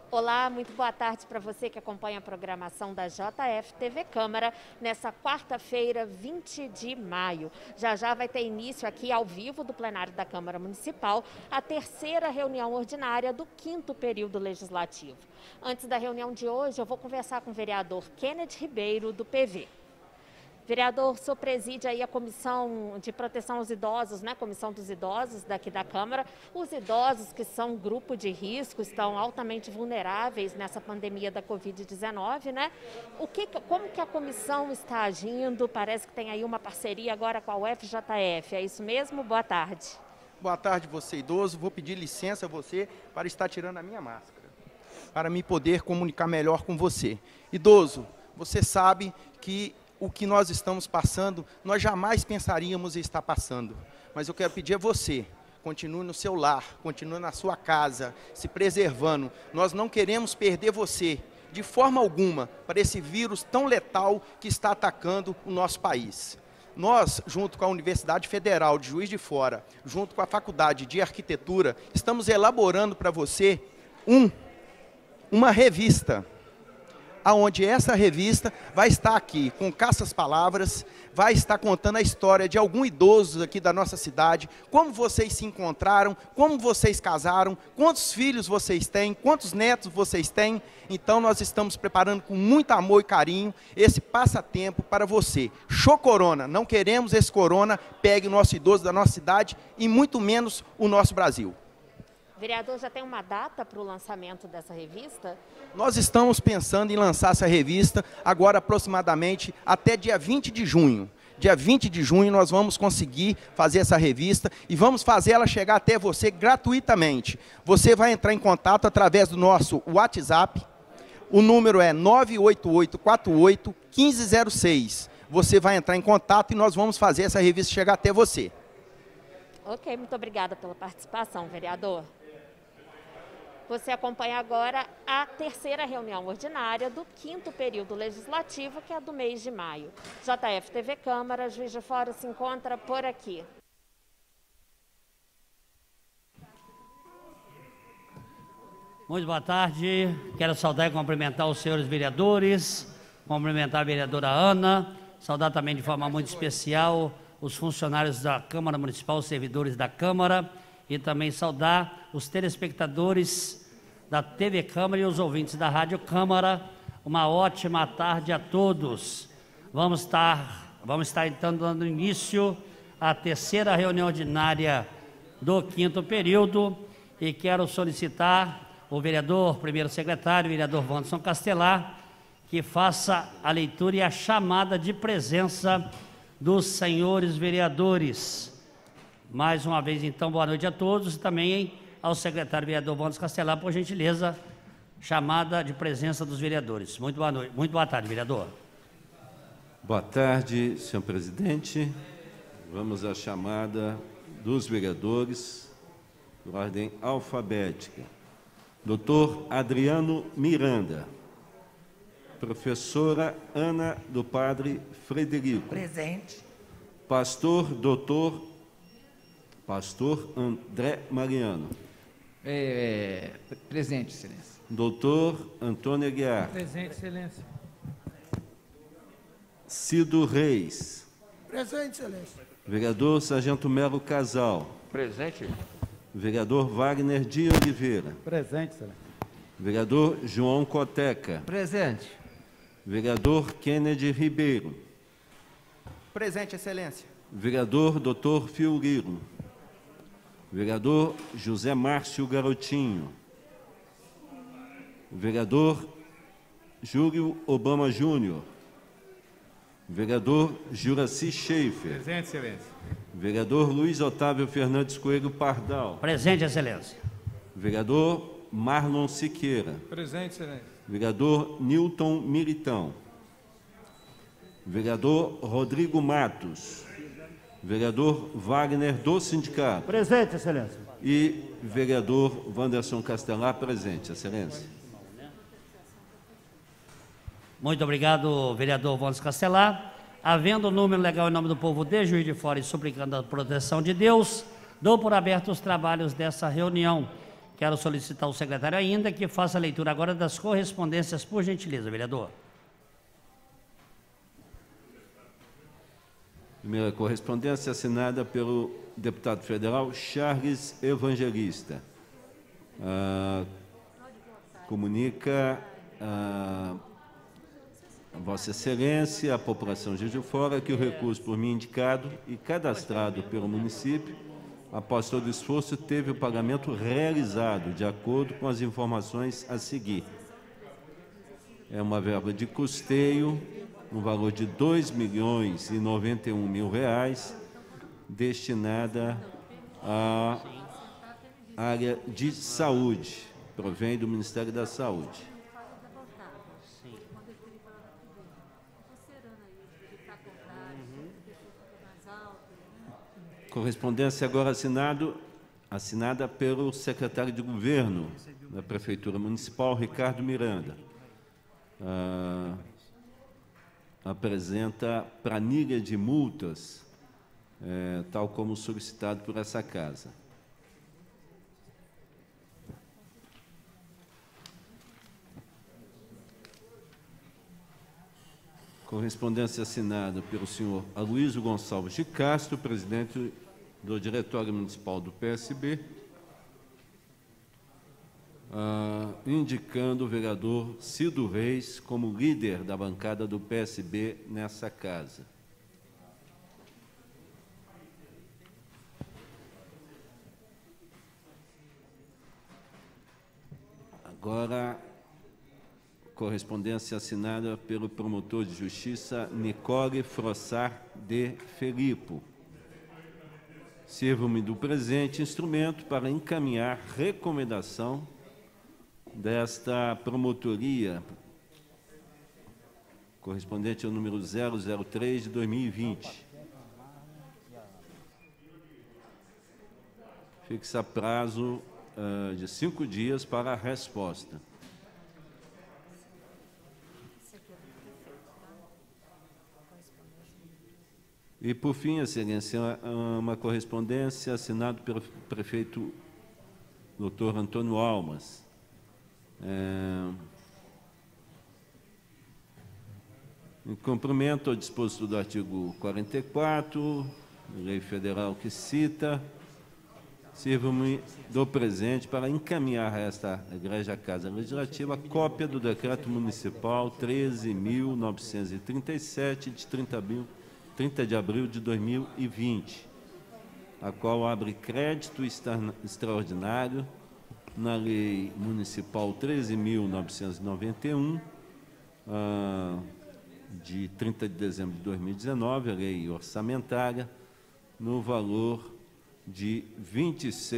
Olá, muito boa tarde para você que acompanha a programação da JF TV Câmara nessa quarta-feira, 20 de maio. Já já vai ter início aqui ao vivo do plenário da Câmara Municipal a terceira reunião ordinária do 5º período legislativo. Antes da reunião de hoje, eu vou conversar com o vereador Kennedy Ribeiro, do PV. Vereador, o senhor preside aí a Comissão de Proteção aos Idosos, né? Comissão dos Idosos daqui da Câmara. Os idosos que são grupo de risco, estão altamente vulneráveis nessa pandemia da Covid-19, né? Como que a comissão está agindo? Parece que tem aí uma parceria agora com a UFJF, é isso mesmo? Boa tarde. Boa tarde, você idoso. Vou pedir licença a você para estar tirando a minha máscara, para me poder comunicar melhor com você. Idoso, você sabe que o que nós estamos passando, nós jamais pensaríamos em estar passando. Mas eu quero pedir a você, continue no seu lar, continue na sua casa, se preservando. Nós não queremos perder você, de forma alguma, para esse vírus tão letal que está atacando o nosso país. Nós, junto com a Universidade Federal de Juiz de Fora, junto com a Faculdade de Arquitetura, estamos elaborando para você uma revista, aonde essa revista vai estar aqui com caças palavras, vai estar contando a história de algum idoso aqui da nossa cidade, como vocês se encontraram, como vocês casaram, quantos filhos vocês têm, quantos netos vocês têm. Então nós estamos preparando com muito amor e carinho esse passatempo para você. Show Corona, não queremos esse corona pegue o nosso idoso da nossa cidade e muito menos o nosso Brasil. Vereador, já tem uma data para o lançamento dessa revista? Nós estamos pensando em lançar essa revista agora aproximadamente até dia 20 de junho. Dia 20 de junho nós vamos conseguir fazer essa revista e vamos fazer ela chegar até você gratuitamente. Você vai entrar em contato através do nosso WhatsApp. O número é 98848-1506. Você vai entrar em contato e nós vamos fazer essa revista chegar até você. Ok, muito obrigada pela participação, vereador. Você acompanha agora a terceira reunião ordinária do 5º período legislativo, que é do mês de maio. JF TV Câmara, Juiz de Fora se encontra por aqui. Muito boa tarde. Quero saudar e cumprimentar os senhores vereadores, cumprimentar a vereadora Ana, saudar também de forma muito especial os funcionários da Câmara Municipal, os servidores da Câmara, e também saudar os telespectadores da TV Câmara e os ouvintes da Rádio Câmara. Uma ótima tarde a todos. Vamos estar então dando início à terceira reunião ordinária do 5º período e quero solicitar o vereador, primeiro secretário, o vereador Wanderson Castelar, que faça a leitura e a chamada de presença dos senhores vereadores. Mais uma vez, então, boa noite a todos e também ao secretário vereador Wanderson Castelar, por gentileza, chamada de presença dos vereadores. Muito boa noite, muito boa tarde, vereador. Boa tarde, senhor presidente. Vamos à chamada dos vereadores, por ordem alfabética. Doutor Adriano Miranda. Professora Ana do Padre Frederico. Presente. Pastor André Mariano. Presente, excelência. Doutor Antônio Aguiar. Presente, excelência. Cido Reis. Presente, excelência. Vereador Sargento Melo Casal. Presente. Vereador Wagner de Oliveira. Presente, excelência. Vereador João Coteca. Presente. Vereador Kennedy Ribeiro. Presente, excelência. Vereador Dr. Fiorilo. Vereador José Márcio Garotinho. Vereador Júlio Obama Júnior. Vereador Juraci Schaefer. Presente, excelência. Vereador Luiz Otávio Fernandes Coelho Pardal. Presente, excelência. Vereador Marlon Siqueira. Presente, excelência. Vereador Newton Militão. Vereador Rodrigo Matos. Vereador Wagner do Sindicato. Presente, excelência. E vereador Wanderson Castelar, presente, excelência. Muito obrigado, vereador Wanderson Castelar. Havendo o número legal em nome do povo de Juiz de Fora e suplicando a proteção de Deus, dou por aberto os trabalhos dessa reunião, Quero solicitar ao secretário ainda que faça a leitura agora das correspondências, por gentileza, vereador. Primeira correspondência assinada pelo deputado federal Charles Evangelista. Comunica a Vossa Excelência, a população de Juiz de Fora, que o recurso por mim indicado e cadastrado pelo município, após todo o esforço, teve o pagamento realizado, de acordo com as informações a seguir. É uma verba de custeio, no valor de R$ 2.091.000, destinada à área de saúde, provém do Ministério da Saúde. Correspondência agora assinada pelo secretário de Governo da Prefeitura Municipal, Ricardo Miranda. Apresenta planilha de multas, tal como solicitado por essa casa. Correspondência assinada pelo senhor Aloysio Gonçalves de Castro, presidente do Diretório Municipal do PSB, indicando o vereador Cido Reis como líder da bancada do PSB nessa casa. Agora, correspondência assinada pelo promotor de justiça Nicole Frossar de Felipe. Sirvo-me do presente instrumento para encaminhar recomendação desta promotoria, correspondente ao número 003 de 2020. Fixa prazo de 5 dias para a resposta. E, por fim, Excelência, uma correspondência assinada pelo prefeito Dr. Antônio Almas. Em cumprimento ao disposto do artigo 44, lei federal que cita, sirvo-me do presente para encaminhar a esta Igreja Casa Legislativa cópia do Decreto Municipal 13.937, de 30 de abril de 2020, a qual abre crédito extraordinário na Lei Municipal 13.991, de 30 de dezembro de 2019, a Lei Orçamentária, no valor de R$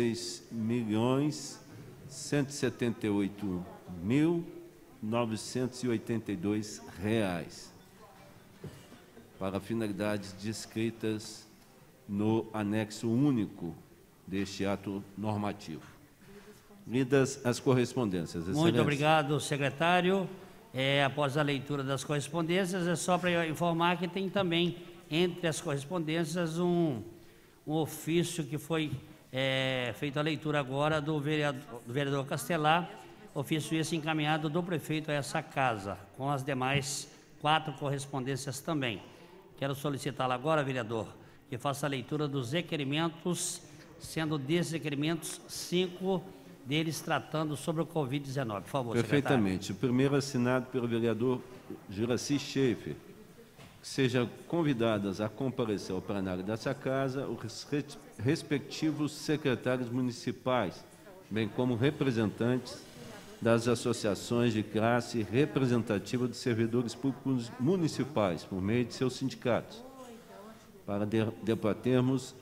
26.178.982, para finalidades descritas no anexo único deste ato normativo. Lidas as correspondências. Muito obrigado, secretário. Após a leitura das correspondências, é só para informar que tem também, entre as correspondências, um ofício que foi feito a leitura agora do vereador Castelar, ofício esse encaminhado do prefeito a essa casa, com as demais 4 correspondências também. Quero solicitá-lo agora, vereador, que faça a leitura dos requerimentos, sendo desses requerimentos 5 deles tratando sobre o Covid-19. Por favor, perfeitamente. Secretário. O primeiro assinado pelo vereador Juraci Schaefer, que sejam convidadas a comparecer ao plenário dessa casa os respectivos secretários municipais, bem como representantes das associações de classe representativa de servidores públicos municipais, por meio de seus sindicatos, para debatermos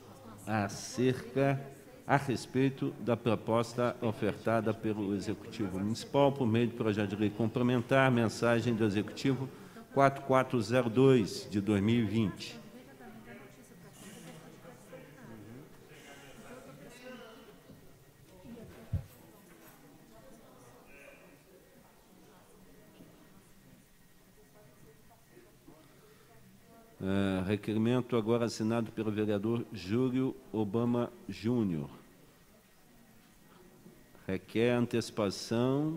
a respeito da proposta ofertada pelo Executivo Municipal, por meio do projeto de lei complementar, mensagem do Executivo 4402, de 2020. Requerimento agora assinado pelo vereador Júlio Obama Júnior. requer antecipação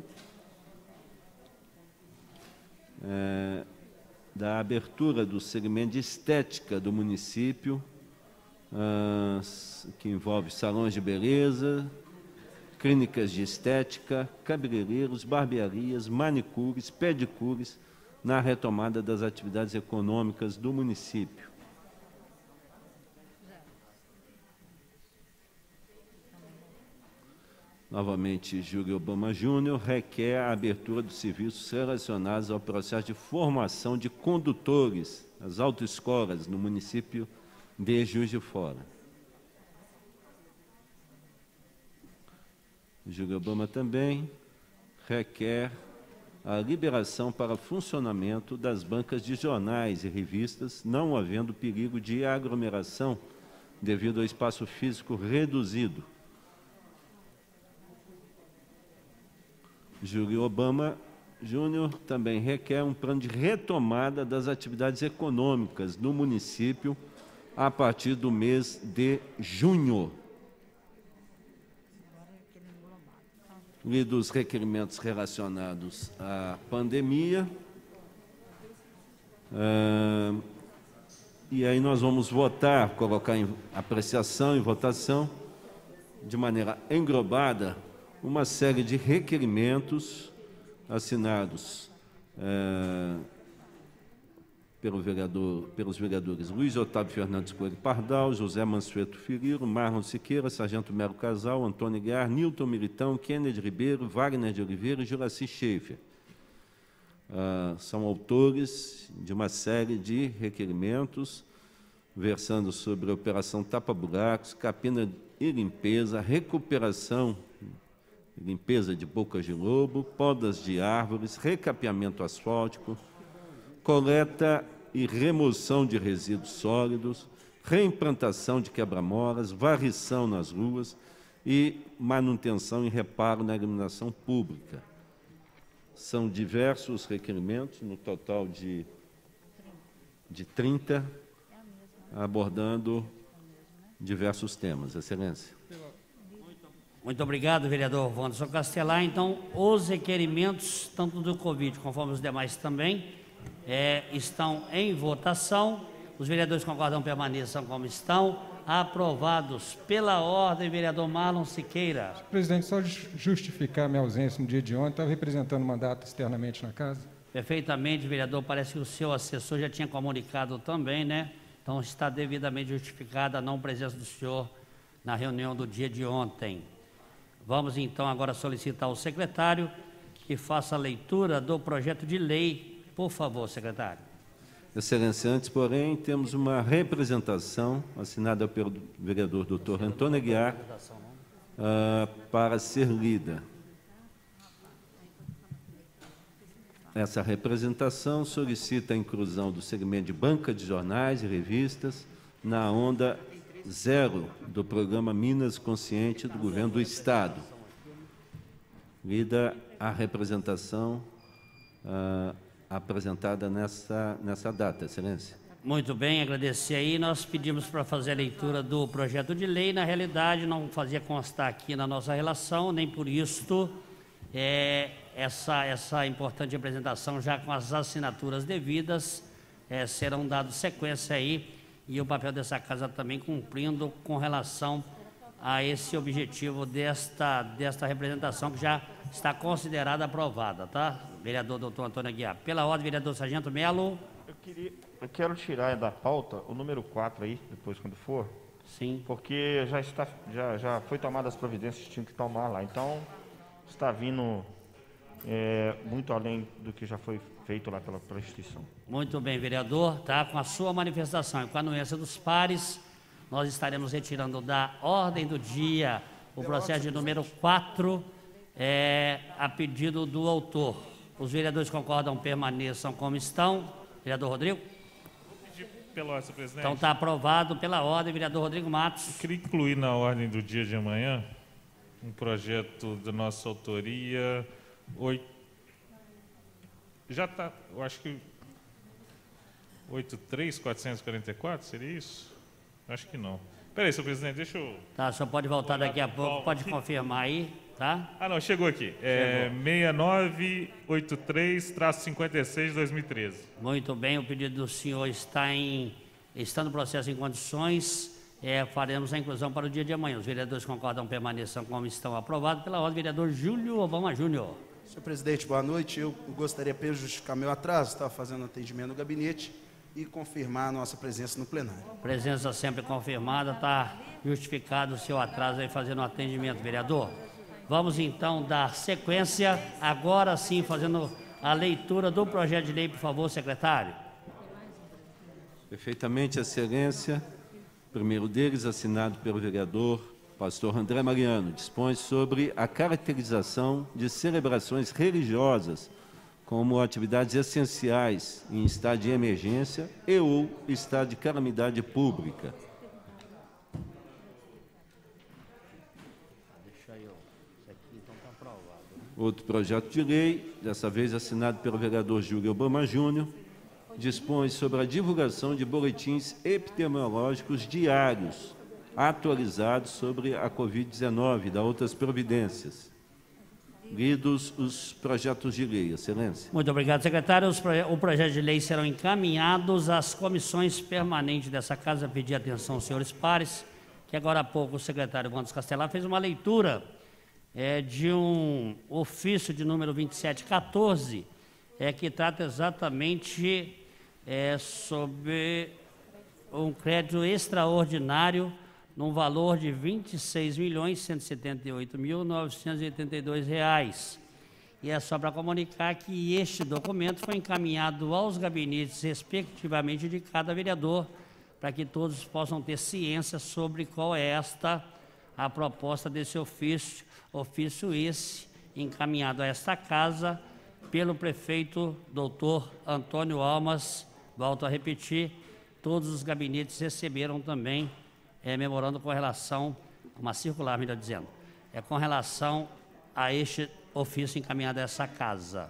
da abertura do segmento de estética do município, que envolve salões de beleza, clínicas de estética, cabeleireiros, barbearias, manicures, pedicures, na retomada das atividades econômicas do município. Novamente, Júlio Obama Júnior requer a abertura dos serviços relacionados ao processo de formação de condutores, as autoescolas no município de Juiz de Fora. Júlio Obama também requer a liberação para funcionamento das bancas de jornais e revistas, não havendo perigo de aglomeração devido ao espaço físico reduzido. Júlio Obama Júnior também requer um plano de retomada das atividades econômicas no município a partir do mês de junho. Lidos requerimentos relacionados à pandemia. E aí nós vamos votar, colocar em apreciação e votação, de maneira englobada, uma série de requerimentos assinados pelos vereadores Luiz Otávio Fernandes Coelho Pardal, José Mansueto Filho, Marlon Siqueira, Sargento Melo Casal, Antônio Guiar, Nilton Militão, Kennedy Ribeiro, Wagner de Oliveira e Juraci Schaeffer. São autores de uma série de requerimentos versando sobre a operação tapa-buracos, capina e limpeza, recuperação e limpeza de bocas de lobo, podas de árvores, recapeamento asfáltico, coleta e remoção de resíduos sólidos, reimplantação de quebra-molas, varrição nas ruas e manutenção e reparo na iluminação pública. São diversos requerimentos, no total de 30, abordando diversos temas. Excelência. Muito obrigado, vereador Wanderson Castelar. Então, os requerimentos, tanto do Covid, conforme os demais também, estão em votação. Os vereadores concordam, permaneçam como estão. Aprovados pela ordem, vereador Marlon Siqueira. Presidente, só justificar minha ausência no dia de ontem, estava representando o mandato externamente na casa. Perfeitamente, vereador. Parece que o seu assessor já tinha comunicado também, né? Então, está devidamente justificada a não presença do senhor na reunião do dia de ontem. Vamos, então, agora solicitar ao secretário que faça a leitura do projeto de lei. Por favor, secretário. Excelência, antes, porém, temos uma representação assinada pelo vereador Dr. Antônio Aguiar para ser lida. Essa representação solicita a inclusão do segmento de banca de jornais e revistas na onda 0 do programa Minas Consciente do Governo do Estado. Lida a representação apresentada nessa data, Excelência. Muito bem, agradecer aí. Nós pedimos para fazer a leitura do projeto de lei. Na realidade, não fazia constar aqui na nossa relação, nem por isso essa importante apresentação, já com as assinaturas devidas, serão dados sequência aí, e o papel dessa casa também cumprindo com relação a esse objetivo desta representação, que já está considerada aprovada, tá? Vereador doutor Antônio Aguiar. Pela ordem, vereador Sargento Melo. Eu quero tirar da pauta o número 4 aí, depois quando for. Sim. Porque já foi tomada as providências que tinham que tomar lá. Então, está vindo muito além do que já foi feito lá pela instituição. Muito bem, vereador. Tá? Com a sua manifestação e com a anuência dos pares, nós estaremos retirando da ordem do dia o processo de número 4, a pedido do autor. Os vereadores concordam, permaneçam como estão. Vereador Rodrigo? Pela ordem, presidente. Então está aprovado pela ordem, vereador Rodrigo Matos. Eu queria incluir na ordem do dia de amanhã um projeto de nossa autoria, já está, eu acho que 83.444, seria isso? Acho que não. Espera aí, senhor presidente, deixa eu... Tá, o senhor pode voltar daqui a pouco, pode confirmar aí. tá? Ah, não, chegou aqui. 6983-56-2013. Muito bem, o pedido do senhor está no processo em condições, faremos a inclusão para o dia de amanhã. Os vereadores concordam, permaneçam como estão. Aprovado pela ordem, vereador Júlio Obama Júnior. Senhor presidente, boa noite. Eu gostaria apenas de justificar meu atraso, estava fazendo atendimento no gabinete e confirmar a nossa presença no plenário. Presença sempre confirmada, está justificado o seu atraso aí fazendo o atendimento, vereador. Vamos então dar sequência, agora sim fazendo a leitura do projeto de lei, por favor, secretário. Perfeitamente, excelência. Primeiro deles, assinado pelo vereador pastor André Mariano, dispõe sobre a caracterização de celebrações religiosas como atividades essenciais em estado de emergência e ou estado de calamidade pública. Outro projeto de lei, dessa vez assinado pelo vereador Júlio Obama Júnior, dispõe sobre a divulgação de boletins epidemiológicos diários atualizados sobre a Covid-19 e das outras providências. Lidos os projetos de lei, excelência. Muito obrigado, secretário. O projeto de lei serão encaminhados às comissões permanentes dessa casa. Pedir atenção, senhores pares, que agora há pouco o secretário Wandes Castelar fez uma leitura de um ofício de número 2714, que trata exatamente sobre um crédito extraordinário num valor de R$ 26.178.982. E é só para comunicar que este documento foi encaminhado aos gabinetes, respectivamente, de cada vereador, para que todos possam ter ciência sobre qual é a proposta desse ofício esse encaminhado a esta casa pelo prefeito doutor Antônio Almas. Volto a repetir, todos os gabinetes receberam também memorando com relação, uma circular, melhor dizendo, com relação a este ofício encaminhado a essa casa.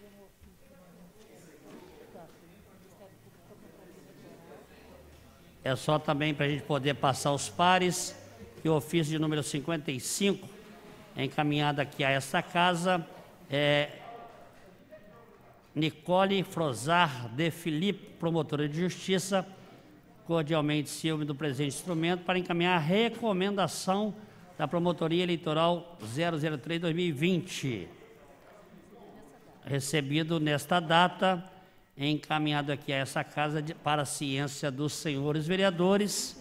É só também para a gente poder passar os pares, que o ofício de número 55 é encaminhado aqui a essa casa, Nicole Frozar de Filipe, promotora de justiça, cordialmente ciúme do presente instrumento, para encaminhar a recomendação da Promotoria Eleitoral 003-2020, recebido nesta data, encaminhado aqui a essa casa para a ciência dos senhores vereadores.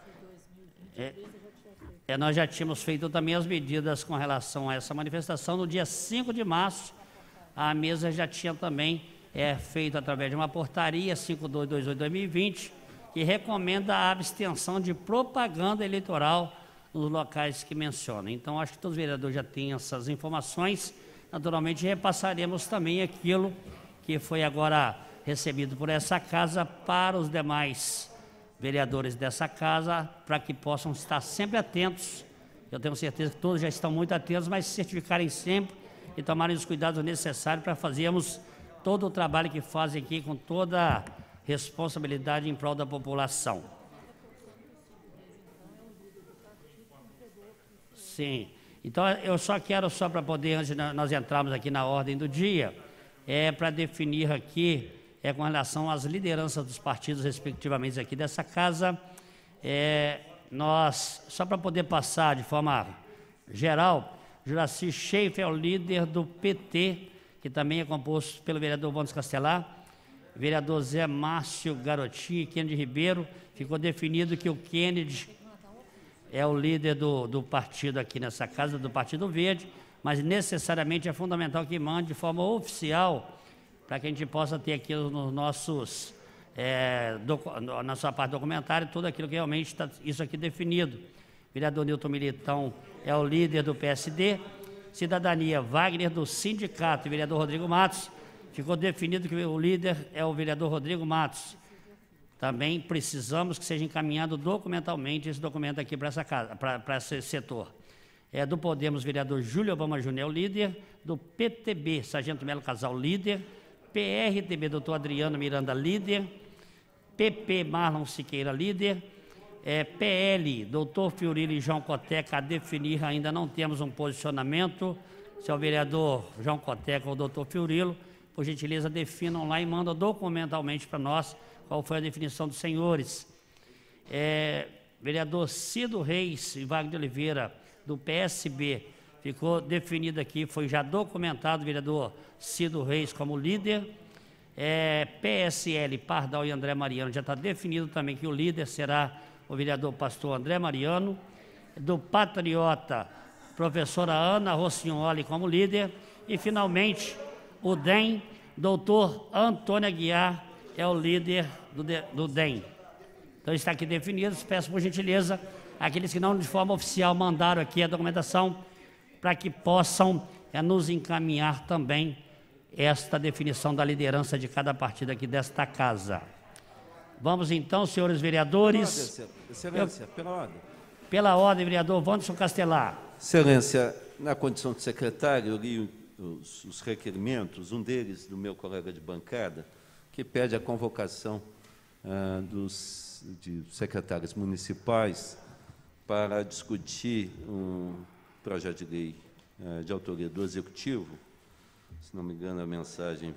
Nós já tínhamos feito também as medidas com relação a essa manifestação. No dia 5 de março, a mesa já tinha também feito através de uma portaria 5228-2020, que recomenda a abstenção de propaganda eleitoral nos locais que menciona. Então, acho que todos os vereadores já têm essas informações. Naturalmente, repassaremos também aquilo que foi agora recebido por essa casa para os demais vereadores dessa casa, para que possam estar sempre atentos. Eu tenho certeza que todos já estão muito atentos, mas se certificarem sempre e tomarem os cuidados necessários para fazermos todo o trabalho que fazem aqui com toda responsabilidade em prol da população. Sim. Então, eu só quero, para poder, antes de nós entrarmos aqui na ordem do dia, para definir aqui, com relação às lideranças dos partidos, respectivamente, aqui dessa casa, nós, só para poder passar de forma geral, Juraci Schaefer é o líder do PT, que também é composto pelo vereador Wandes Castelar, vereador Zé Márcio Garotinho e Kennedy Ribeiro. Ficou definido que o Kennedy é o líder do partido aqui nessa casa, do Partido Verde, mas necessariamente é fundamental que mande de forma oficial, para que a gente possa ter aqui nos nossos, na nossa parte documentária, tudo aquilo que realmente está isso aqui definido. Vereador Nilton Militão é o líder do PSD, Cidadania, Wagner do Sindicato e vereador Rodrigo Matos. Ficou definido que o líder é o vereador Rodrigo Matos. Também precisamos que seja encaminhado documentalmente esse documento aqui para essa casa, para esse setor. Do Podemos, vereador Júlio Obama Júnior, líder. Do PTB, Sargento Melo Casal, líder. PRTB, doutor Adriano Miranda, líder. PP, Marlon Siqueira, líder. PL, doutor Fiorilo e João Coteca, a definir, ainda não temos um posicionamento. Se é o vereador João Coteca ou o doutor Fiorilo, por gentileza, definam lá e mandam documentalmente para nós qual foi a definição dos senhores. Vereador Cido Reis e Wagner de Oliveira, do PSB, ficou definido aqui, foi já documentado o vereador Cido Reis como líder. PSL, Pardal e André Mariano, já está definido também que o líder será o vereador pastor André Mariano. Do Patriota, professora Ana Rossignoli como líder. E, finalmente, o DEM, doutor Antônio Aguiar, é o líder do DEM. Então, está aqui definido. Peço, por gentileza, aqueles que não de forma oficial mandaram aqui a documentação, para que possam nos encaminhar também esta definição da liderança de cada partido aqui desta casa. Vamos então, senhores vereadores. Excelência, pela ordem. Pela ordem, vereador Wanderson Castelar. Excelência, na condição de secretário, eu li os requerimentos, um deles do meu colega de bancada, que pede a convocação de secretários municipais para discutir um projeto de lei de autoria do Executivo, se não me engano, a mensagem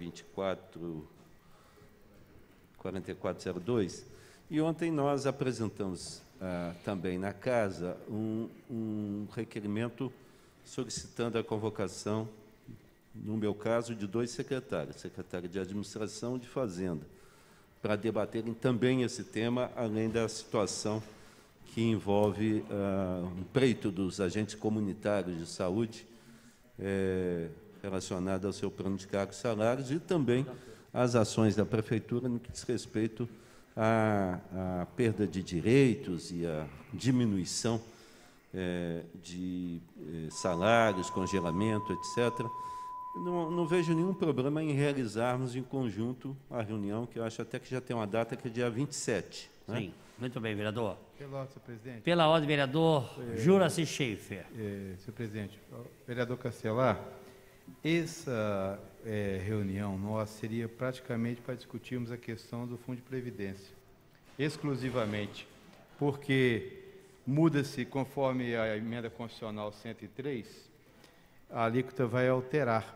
4402, e ontem nós apresentamos também na casa um requerimento solicitando a convocação, no meu caso, de 2 secretários, secretário de Administração e de Fazenda, para debaterem também esse tema, além da situação que envolve um pleito dos agentes comunitários de saúde relacionado ao seu plano de cargos e salários e também as ações da Prefeitura no que diz respeito à perda de direitos e à diminuição de salários, congelamento, etc. Não vejo nenhum problema em realizarmos em conjunto a reunião, que eu acho até que já tem uma data, que é dia 27. Né? Sim, muito bem, vereador. Pela ordem, senhor presidente. Pela ordem, vereador Juraci Schaefer. Senhor presidente, vereador Castelar, essa reunião nossa seria praticamente para discutirmos a questão do Fundo de Previdência, exclusivamente, porque muda-se, conforme a emenda constitucional 103, a alíquota vai alterar.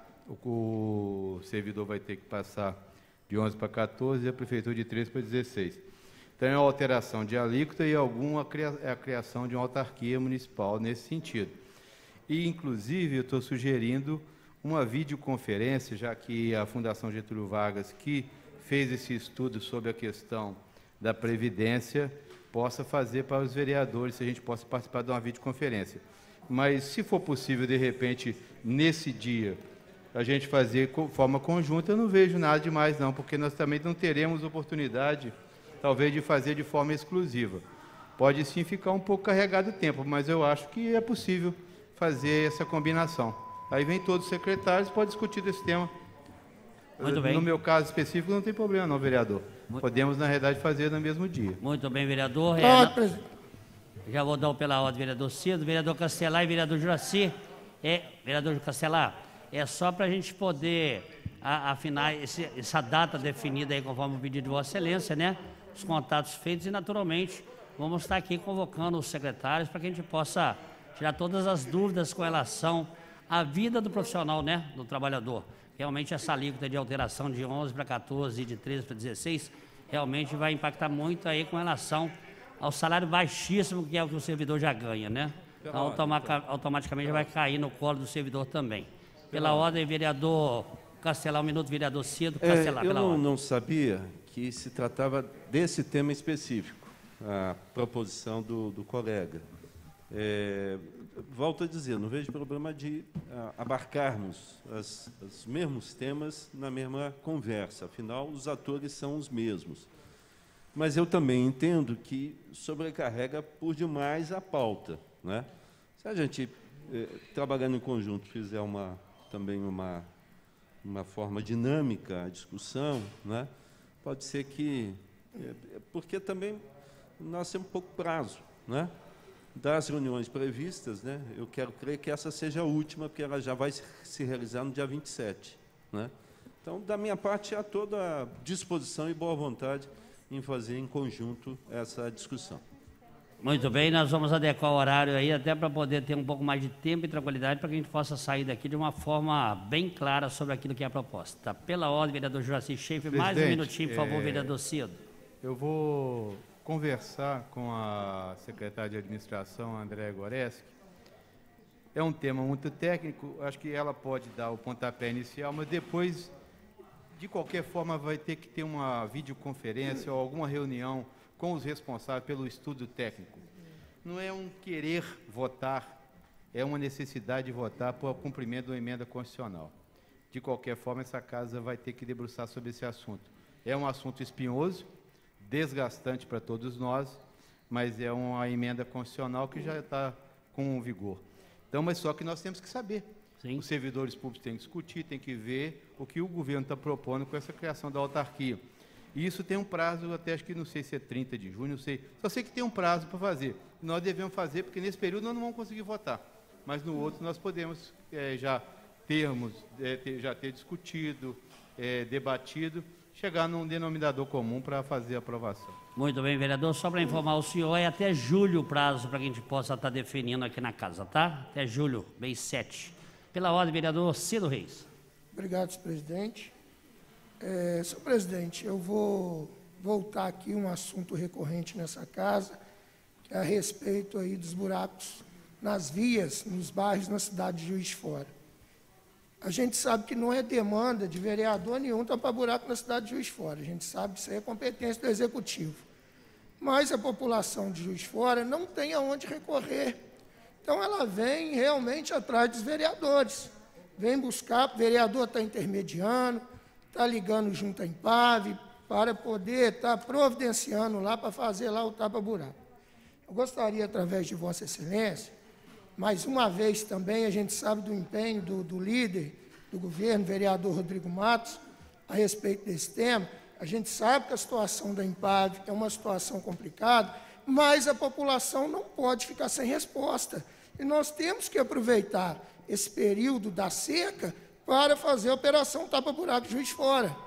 O servidor vai ter que passar de 11 para 14 e a prefeitura de 13 para 16. Então, é uma alteração de alíquota e a criação de uma autarquia municipal nesse sentido. E, inclusive, eu estou sugerindo uma videoconferência, já que a Fundação Getúlio Vargas, que fez esse estudo sobre a questão da Previdência, possa fazer para os vereadores, se a gente possa participar de uma videoconferência. Mas, se for possível, de repente, nesse dia, a gente fazer de forma conjunta, eu não vejo nada demais, não, porque nós também não teremos oportunidade, talvez, de fazer de forma exclusiva. Pode, sim, ficar um pouco carregado o tempo, mas eu acho que é possível fazer essa combinação. Aí vem todos os secretários, pode discutir desse tema. Muito bem. No meu caso específico, não tem problema, não, vereador. Podemos, na realidade, fazer no mesmo dia. Muito bem, vereador. Já vou dar pela ordem, vereador Cido, vereador Castelar e vereador Juraci. Vereador Castelar, é só para a gente poder afinar essa data definida aí, conforme o pedido de Vossa Excelência, né? Os contatos feitos e, naturalmente, vamos estar aqui convocando os secretários para que a gente possa tirar todas as dúvidas com relação à vida do profissional, né? Do trabalhador. Realmente, essa alíquota de alteração de 11 para 14 e de 13 para 16 realmente vai impactar muito aí com relação ao salário baixíssimo, que é o que o servidor já ganha, né? Então, automaticamente já vai cair no colo do servidor também. Pela ordem, vereador Castelar, 1 minuto, vereador Cido, Castelar, pela ordem. Eu não sabia que se tratava desse tema específico, a proposição do colega. Volto a dizer, não vejo problema de abarcarmos os mesmos temas na mesma conversa, afinal, os atores são os mesmos. Mas eu também entendo que sobrecarrega por demais a pauta, né? Se a gente, trabalhando em conjunto, fizer também uma forma dinâmica a discussão, né? Pode ser que... porque também nós temos pouco prazo, né? Das reuniões previstas, né? Eu quero crer que essa seja a última, porque ela já vai se realizar no dia 27, né? Então, da minha parte, há toda a disposição e boa vontade em fazer em conjunto essa discussão. Muito bem, nós vamos adequar o horário aí, até para poder ter um pouco mais de tempo e tranquilidade, para que a gente possa sair daqui de uma forma bem clara sobre aquilo que é a proposta. Pela ordem, vereador Juraci Schaefer, mais um minutinho, por favor, vereador Cido. Eu vou conversar com a secretária de administração, Andréa Goreski. É um tema muito técnico, acho que ela pode dar o pontapé inicial, mas depois, de qualquer forma, vai ter que ter uma videoconferência ou alguma reunião com os responsáveis pelo estudo técnico. Não é um querer votar, é uma necessidade de votar por cumprimento de uma emenda constitucional. De qualquer forma, essa casa vai ter que debruçar sobre esse assunto. É um assunto espinhoso, desgastante para todos nós, mas é uma emenda constitucional que já está com vigor. Então, mas só que nós temos que saber. Sim. Os servidores públicos têm que discutir, têm que ver o que o governo está propondo com essa criação da autarquia. E isso tem um prazo, até acho que não sei se é 30 de junho, não sei. Só sei que tem um prazo para fazer. Nós devemos fazer, porque nesse período nós não vamos conseguir votar. Mas no outro nós podemos já ter discutido, debatido, chegar num denominador comum para fazer a aprovação. Muito bem, vereador. Só para informar o senhor, é até julho o prazo para que a gente possa estar definindo aqui na casa, tá? Até julho, mês 7. Pela ordem, vereador Ciro Reis. Obrigado, senhor presidente. Senhor presidente, eu vou voltar aqui um assunto recorrente nessa casa, que é a respeito aí dos buracos nas vias, nos bairros, na cidade de Juiz de Fora. A gente sabe que não é demanda de vereador nenhum tampar buraco na cidade de Juiz de Fora. A gente sabe que isso aí é competência do Executivo. Mas a população de Juiz de Fora não tem aonde recorrer. Então, ela vem realmente atrás dos vereadores. Vem buscar, o vereador está intermediando, está ligando junto à Empave, para poder estar providenciando lá, para fazer lá o tapa-buraco. Eu gostaria, através de Vossa Excelência, mais uma vez também, a gente sabe do empenho do líder do governo, vereador Rodrigo Matos, a respeito desse tema. A gente sabe que a situação da Empave é uma situação complicada, mas a população não pode ficar sem resposta. E nós temos que aproveitar esse período da seca para fazer a operação tapa-buraco Juiz de Fora.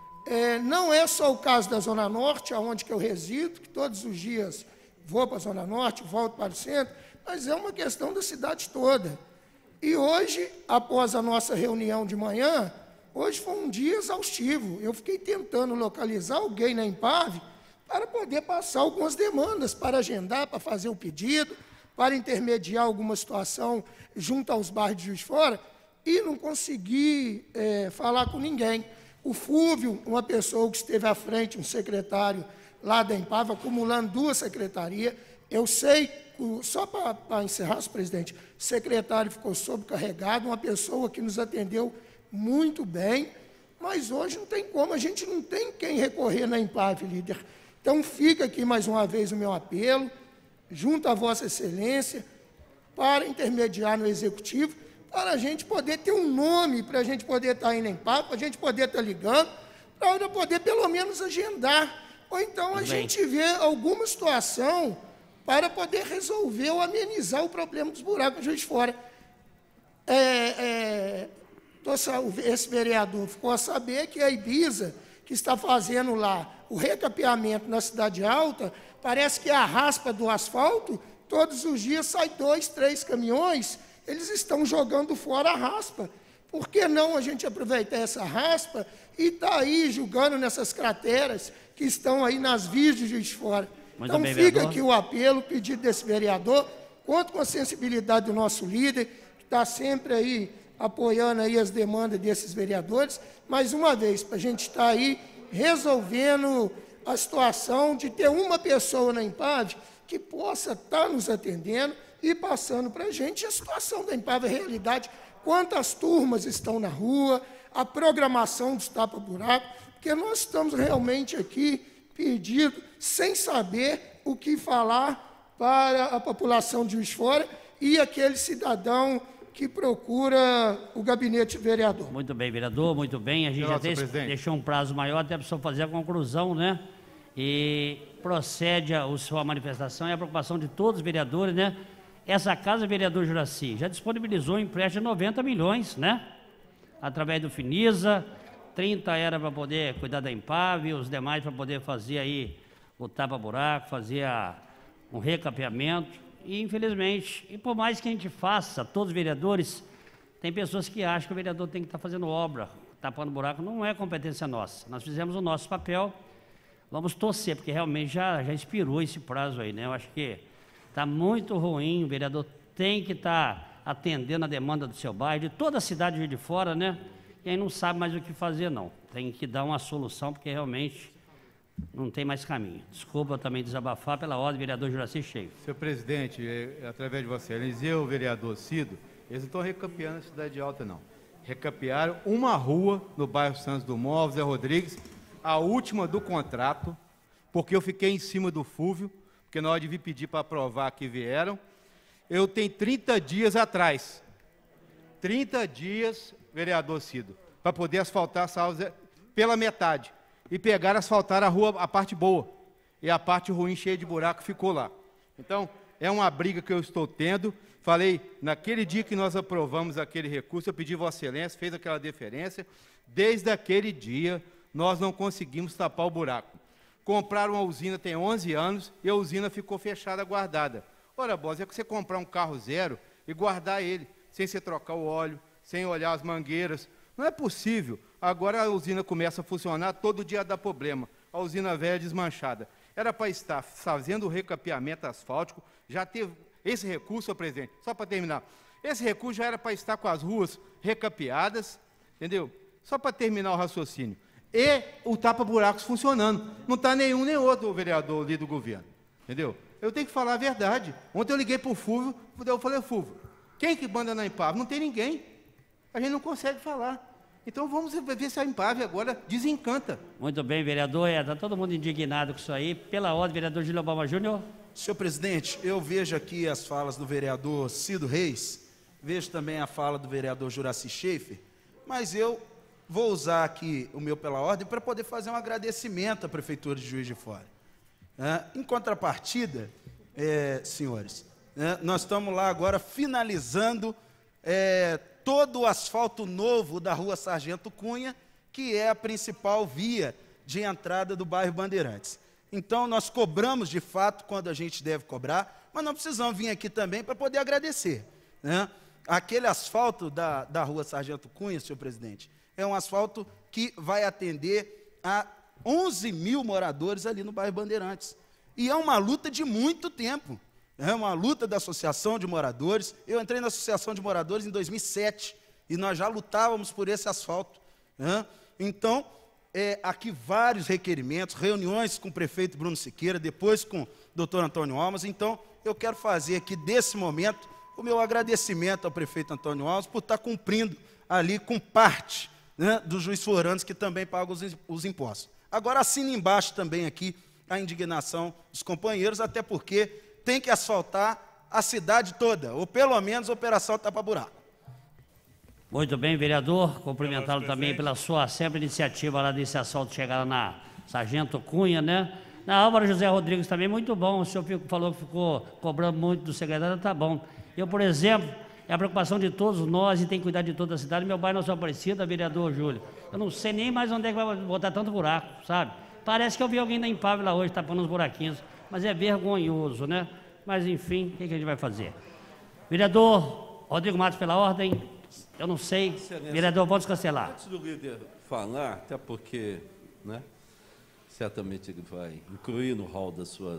Não é só o caso da Zona Norte, onde que eu resido, que todos os dias vou para a Zona Norte, volto para o centro, mas é uma questão da cidade toda. E hoje, após a nossa reunião de manhã, hoje foi um dia exaustivo. Eu fiquei tentando localizar alguém na Empave para poder passar algumas demandas, para agendar, para fazer o pedido, para intermediar alguma situação junto aos bairros de Juiz de Fora, e não consegui falar com ninguém. O Fúvio, uma pessoa que esteve à frente, um secretário lá da Empave, acumulando 2 secretarias. Eu sei, só para encerrar, senhor presidente, o secretário ficou sobrecarregado, uma pessoa que nos atendeu muito bem, mas hoje não tem como, a gente não tem quem recorrer na Empave, líder. Então, fica aqui mais uma vez o meu apelo, junto a Vossa Excelência, para intermediar no Executivo, para a gente poder ter um nome, para a gente poder estar indo em papo, para a gente poder estar ligando, para poder pelo menos agendar, ou então a gente ver alguma situação para poder resolver ou amenizar o problema dos buracos de Juiz de Fora. Esse vereador ficou a saber que a Ibiza, que está fazendo lá o recapeamento na Cidade Alta, parece que a raspa do asfalto, todos os dias sai 2, 3 caminhões, eles estão jogando fora a raspa. Por que não a gente aproveitar essa raspa e estar aí jogando nessas crateras que estão aí nas vias de Juiz de Fora? Então, fica aqui o apelo, o pedido desse vereador, conto com a sensibilidade do nosso líder, que está sempre aí apoiando aí as demandas desses vereadores, mais uma vez, para a gente estar aí resolvendo a situação de ter uma pessoa na Empave que possa estar nos atendendo e passando para a gente a situação da Empave, a realidade, quantas turmas estão na rua, a programação dos tapa-buraco, porque nós estamos realmente aqui pedindo, sem saber o que falar para a população de Juiz de Fora e aquele cidadão que procura o gabinete vereador. Muito bem, vereador, muito bem. A gente já deixou um prazo maior até a pessoa fazer a conclusão, né? E procede a sua manifestação e a preocupação de todos os vereadores, né? Essa casa, vereador Juraci, já disponibilizou um empréstimo de 90 milhões, né? Através do Finisa, 30 era para poder cuidar da Empave, os demais para poder fazer aí o tapa-buraco, fazer um recapeamento, e infelizmente, e por mais que a gente faça, todos os vereadores, tem pessoas que acham que o vereador tem que estar fazendo obra, tapando buraco, não é competência nossa. Nós fizemos o nosso papel, vamos torcer, porque realmente já expirou esse prazo aí, né? Eu acho que está muito ruim, o vereador tem que estar atendendo a demanda do seu bairro, de toda a cidade de Juiz de Fora, né? E aí não sabe mais o que fazer, não. Tem que dar uma solução, porque realmente não tem mais caminho. Desculpa eu também desabafar pela ordem, vereador Juraci Schaeffer. Senhor presidente, através de você, e o vereador Cido, eles não estão recapeando a Cidade Alta, não. Recapearam uma rua no bairro Santos Dumont, Zé Rodrigues, a última do contrato, porque eu fiquei em cima do Fúvio, porque na hora de vir pedir para aprovar que vieram, eu tenho 30 dias atrás, 30 dias, vereador Cido, para poder asfaltar essa rua pela metade. E pegaram, asfaltaram a rua, a parte boa. E a parte ruim, cheia de buraco, ficou lá. Então, é uma briga que eu estou tendo. Falei, naquele dia que nós aprovamos aquele recurso, eu pedi Vossa Excelência, fez aquela deferência. Desde aquele dia, nós não conseguimos tapar o buraco. Compraram uma usina tem 11 anos e a usina ficou fechada, guardada. Ora, Bosa, é que você comprar um carro zero e guardar ele, sem você trocar o óleo, sem olhar as mangueiras. Não é possível. Agora a usina começa a funcionar, todo dia dá problema. A usina velha desmanchada. Era para estar fazendo o recapeamento asfáltico, já teve esse recurso, senhor presidente, só para terminar. Esse recurso já era para estar com as ruas recapeadas, entendeu? Só para terminar o raciocínio. E o tapa-buracos funcionando. Não está nenhum nem outro, o vereador ali do governo. Entendeu? Eu tenho que falar a verdade. Ontem eu liguei para o Fúvio, eu falei, Fúvio, quem que manda na Impave? Não tem ninguém. A gente não consegue falar. Então vamos ver se a Impave agora desencanta. Muito bem, vereador. Está todo mundo indignado com isso aí. Pela ordem, vereador Gilio Balma Júnior. Senhor presidente, eu vejo aqui as falas do vereador Cido Reis, vejo também a fala do vereador Juraci Schaeffer, mas eu vou usar aqui o meu pela ordem para poder fazer um agradecimento à Prefeitura de Juiz de Fora. Em contrapartida, senhores, nós estamos lá agora finalizando todo o asfalto novo da Rua Sargento Cunha, que é a principal via de entrada do bairro Bandeirantes. Então, nós cobramos, de fato, quando a gente deve cobrar, mas não precisamos vir aqui também para poder agradecer. Aquele asfalto da Rua Sargento Cunha, senhor presidente, é um asfalto que vai atender a 11 mil moradores ali no bairro Bandeirantes. E é uma luta de muito tempo. É uma luta da Associação de Moradores. Eu entrei na Associação de Moradores em 2007 e nós já lutávamos por esse asfalto. Então, aqui vários requerimentos, reuniões com o prefeito Bruno Siqueira, depois com o doutor Antônio Almas. Então, eu quero fazer aqui, desse momento, o meu agradecimento ao prefeito Antônio Almas por estar cumprindo ali com parte dos juiz-foranos que também pagam os impostos. Agora, assina embaixo também aqui a indignação dos companheiros, até porque tem que asfaltar a cidade toda, ou pelo menos operação tapa-buraco. Muito bem, vereador, cumprimentá-lo também pela sua sempre iniciativa lá desse asfalto chegar lá na Sargento Cunha, né? Na Álvaro José Rodrigues também, muito bom, o senhor falou que ficou cobrando muito do secretário, tá bom. Eu, por exemplo, é a preocupação de todos nós e tem que cuidar de toda a cidade. Meu bairro, Nossa Aparecida, vereador Júlio, eu não sei nem mais onde é que vai botar tanto buraco, sabe? Parece que eu vi alguém da Impave lá hoje tapando uns buraquinhos, mas é vergonhoso, né? Mas, enfim, o que a gente vai fazer? Vereador Rodrigo Matos, pela ordem, eu não sei. Excelência. Vereador Valdes Cancelar. Antes do líder falar, até porque, né, certamente ele vai incluir no hall da sua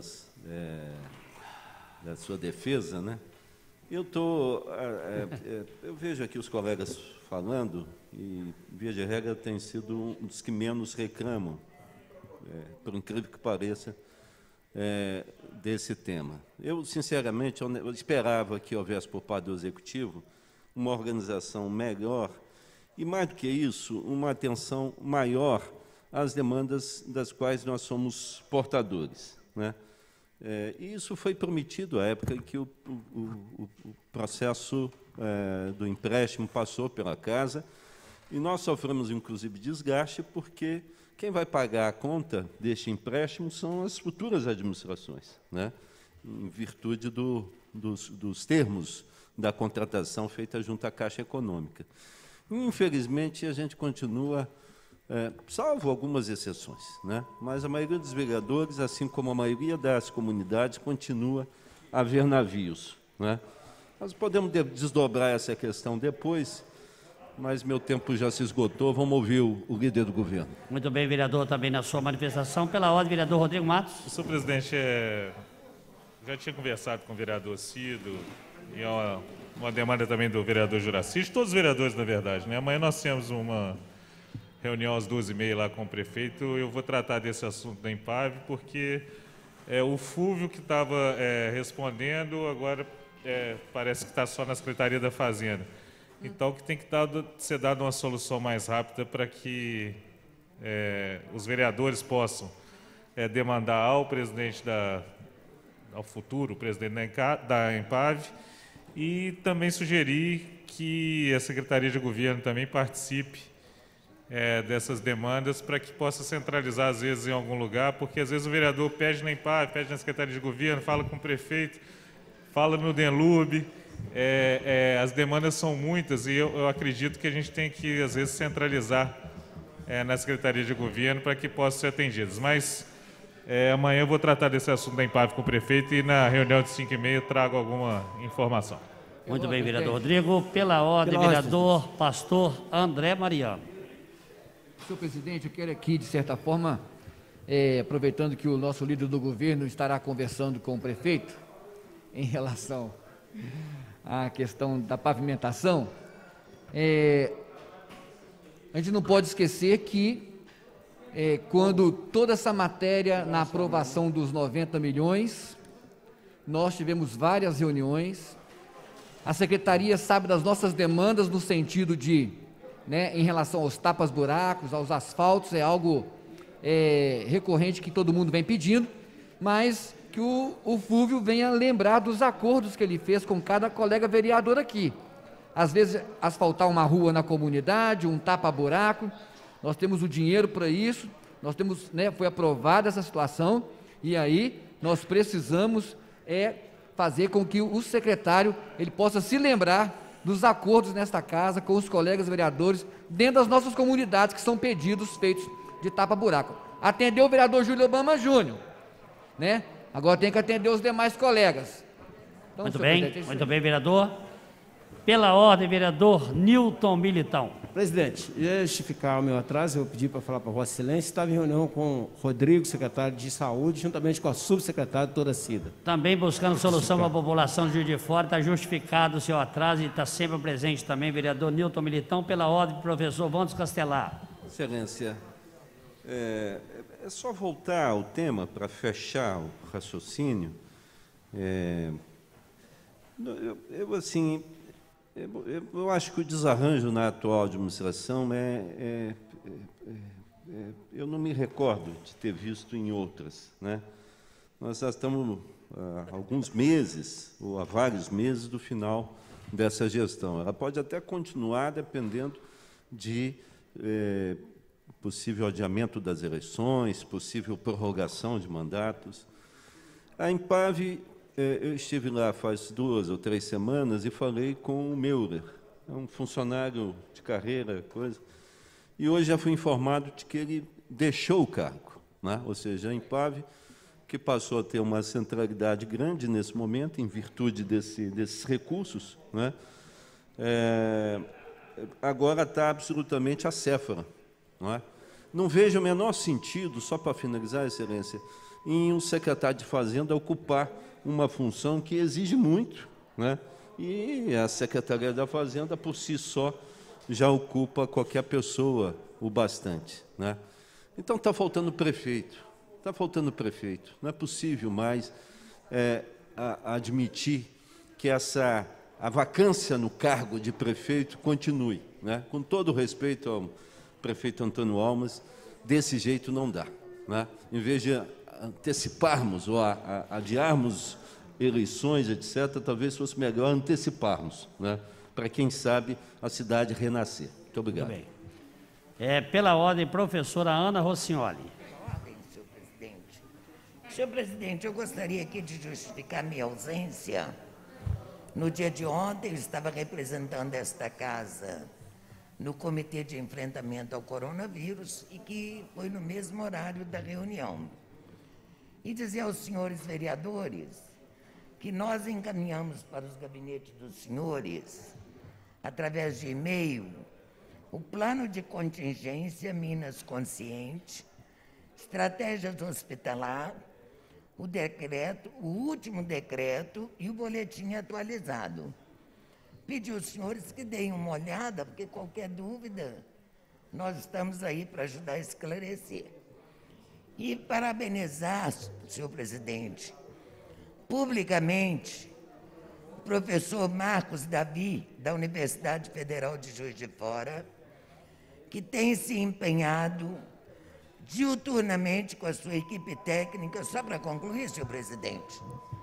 defesa, né? Eu vejo aqui os colegas falando e, via de regra, tem sido um dos que menos reclamam, por incrível que pareça, desse tema. Eu, sinceramente, eu esperava que houvesse, por parte do Executivo, uma organização melhor e, mais do que isso, uma atenção maior às demandas das quais nós somos portadores, né? E isso foi prometido à época em que o processo do empréstimo passou pela Casa, e nós sofremos, inclusive, desgaste, porque quem vai pagar a conta deste empréstimo são as futuras administrações, né? Em virtude dos termos da contratação feita junto à Caixa Econômica. Infelizmente, a gente continua salvo algumas exceções, né? Mas a maioria dos vereadores, assim como a maioria das comunidades, continua a haver navios, né? Nós podemos desdobrar essa questão depois, mas meu tempo já se esgotou. Vamos ouvir o líder do governo. Muito bem, vereador, também na sua manifestação. Pela ordem, vereador Rodrigo Matos. Senhor presidente, já tinha conversado com o vereador Cido e uma demanda também do vereador Juraci, de todos os vereadores, na verdade, né? Amanhã nós temos uma reunião às 12h30 lá com o prefeito. Eu vou tratar desse assunto da Empav, porque o Fúvio que estava respondendo, agora parece que está só na Secretaria da Fazenda. Então, que tem que ser dada uma solução mais rápida para que os vereadores possam demandar ao presidente ao futuro presidente da Empav, e também sugerir que a Secretaria de Governo também participe dessas demandas, para que possa centralizar, às vezes, em algum lugar, porque às vezes o vereador pede na Empav, pede na Secretaria de Governo, fala com o prefeito, fala no DENLUB. As demandas são muitas, e eu acredito que a gente tem que, às vezes, centralizar na Secretaria de Governo para que possam ser atendidas. Mas amanhã eu vou tratar desse assunto da Empav com o prefeito, e na reunião de 5h30 trago alguma informação. Muito bem, vereador Rodrigo. Pela ordem, vereador Pastor André Mariano. Senhor presidente, eu quero aqui, de certa forma, aproveitando que o nosso líder do governo estará conversando com o prefeito em relação à questão da pavimentação, a gente não pode esquecer que quando toda essa matéria, na aprovação dos 90 milhões, nós tivemos várias reuniões, a Secretaria sabe das nossas demandas no sentido de, em relação aos tapas-buracos, aos asfaltos, é algo recorrente que todo mundo vem pedindo, mas que o Fúvio venha lembrar dos acordos que ele fez com cada colega vereador aqui. Às vezes, asfaltar uma rua na comunidade, um tapa-buraco, nós temos o dinheiro para isso, nós temos, foi aprovada essa situação, e aí nós precisamos fazer com que o secretário ele possa se lembrar dos acordos nesta casa com os colegas vereadores dentro das nossas comunidades, que são pedidos feitos de tapa-buraco. Atendeu o vereador Júlio Obama Júnior, agora tem que atender os demais colegas. Então, muito bem, vereador. Pela ordem, vereador Newton Militão. Presidente, ia justificar o meu atraso, eu pedi para falar para Vossa Excelência, estava em reunião com o Rodrigo, secretário de Saúde, juntamente com a subsecretária doutora Cida. Também buscando solução para a população de Juiz de Fora, está justificado o seu atraso e está sempre presente também, vereador Newton Militão. Pela ordem, professor Vandos Castelar. Excelência, é só voltar ao tema para fechar o raciocínio. Eu acho que o desarranjo na atual administração eu não me recordo de ter visto em outras, Nós já estamos há alguns meses, ou há vários meses, do final dessa gestão. Ela pode até continuar dependendo de possível adiamento das eleições, possível prorrogação de mandatos. A Empav, eu estive lá faz 2 ou 3 semanas e falei com o Meurer, um funcionário de carreira, e hoje já fui informado de que ele deixou o cargo, ou seja, a Empav, que passou a ter uma centralidade grande nesse momento, em virtude desses recursos, agora está absolutamente acéfala. Não vejo o menor sentido, só para finalizar, Excelência, em um secretário de Fazenda ocupar uma função que exige muito, e a Secretaria da Fazenda, por si só, já ocupa qualquer pessoa o bastante. Então, está faltando prefeito, não é possível mais admitir que a vacância no cargo de prefeito continue. Com todo o respeito ao prefeito Antônio Almas, desse jeito não dá. Em vez de anteciparmos ou adiarmos eleições, etc., talvez fosse melhor anteciparmos, para, quem sabe, a cidade renascer. Muito obrigado. Muito bem. Pela ordem, professora Ana Rossignoli. Senhor presidente. Senhor presidente, eu gostaria aqui de justificar minha ausência. No dia de ontem, eu estava representando esta casa no Comitê de Enfrentamento ao Coronavírus e que foi no mesmo horário da reunião. E dizer aos senhores vereadores que nós encaminhamos para os gabinetes dos senhores, através de e-mail, o plano de contingência Minas Consciente, estratégias hospitalar, o decreto, o último decreto e o boletim atualizado. Pedi aos senhores que deem uma olhada, porque qualquer dúvida, nós estamos aí para ajudar a esclarecer. E parabenizar, senhor presidente, publicamente, o professor Marcos Davi, da Universidade Federal de Juiz de Fora, que tem se empenhado diuturnamente com a sua equipe técnica, só para concluir, senhor presidente,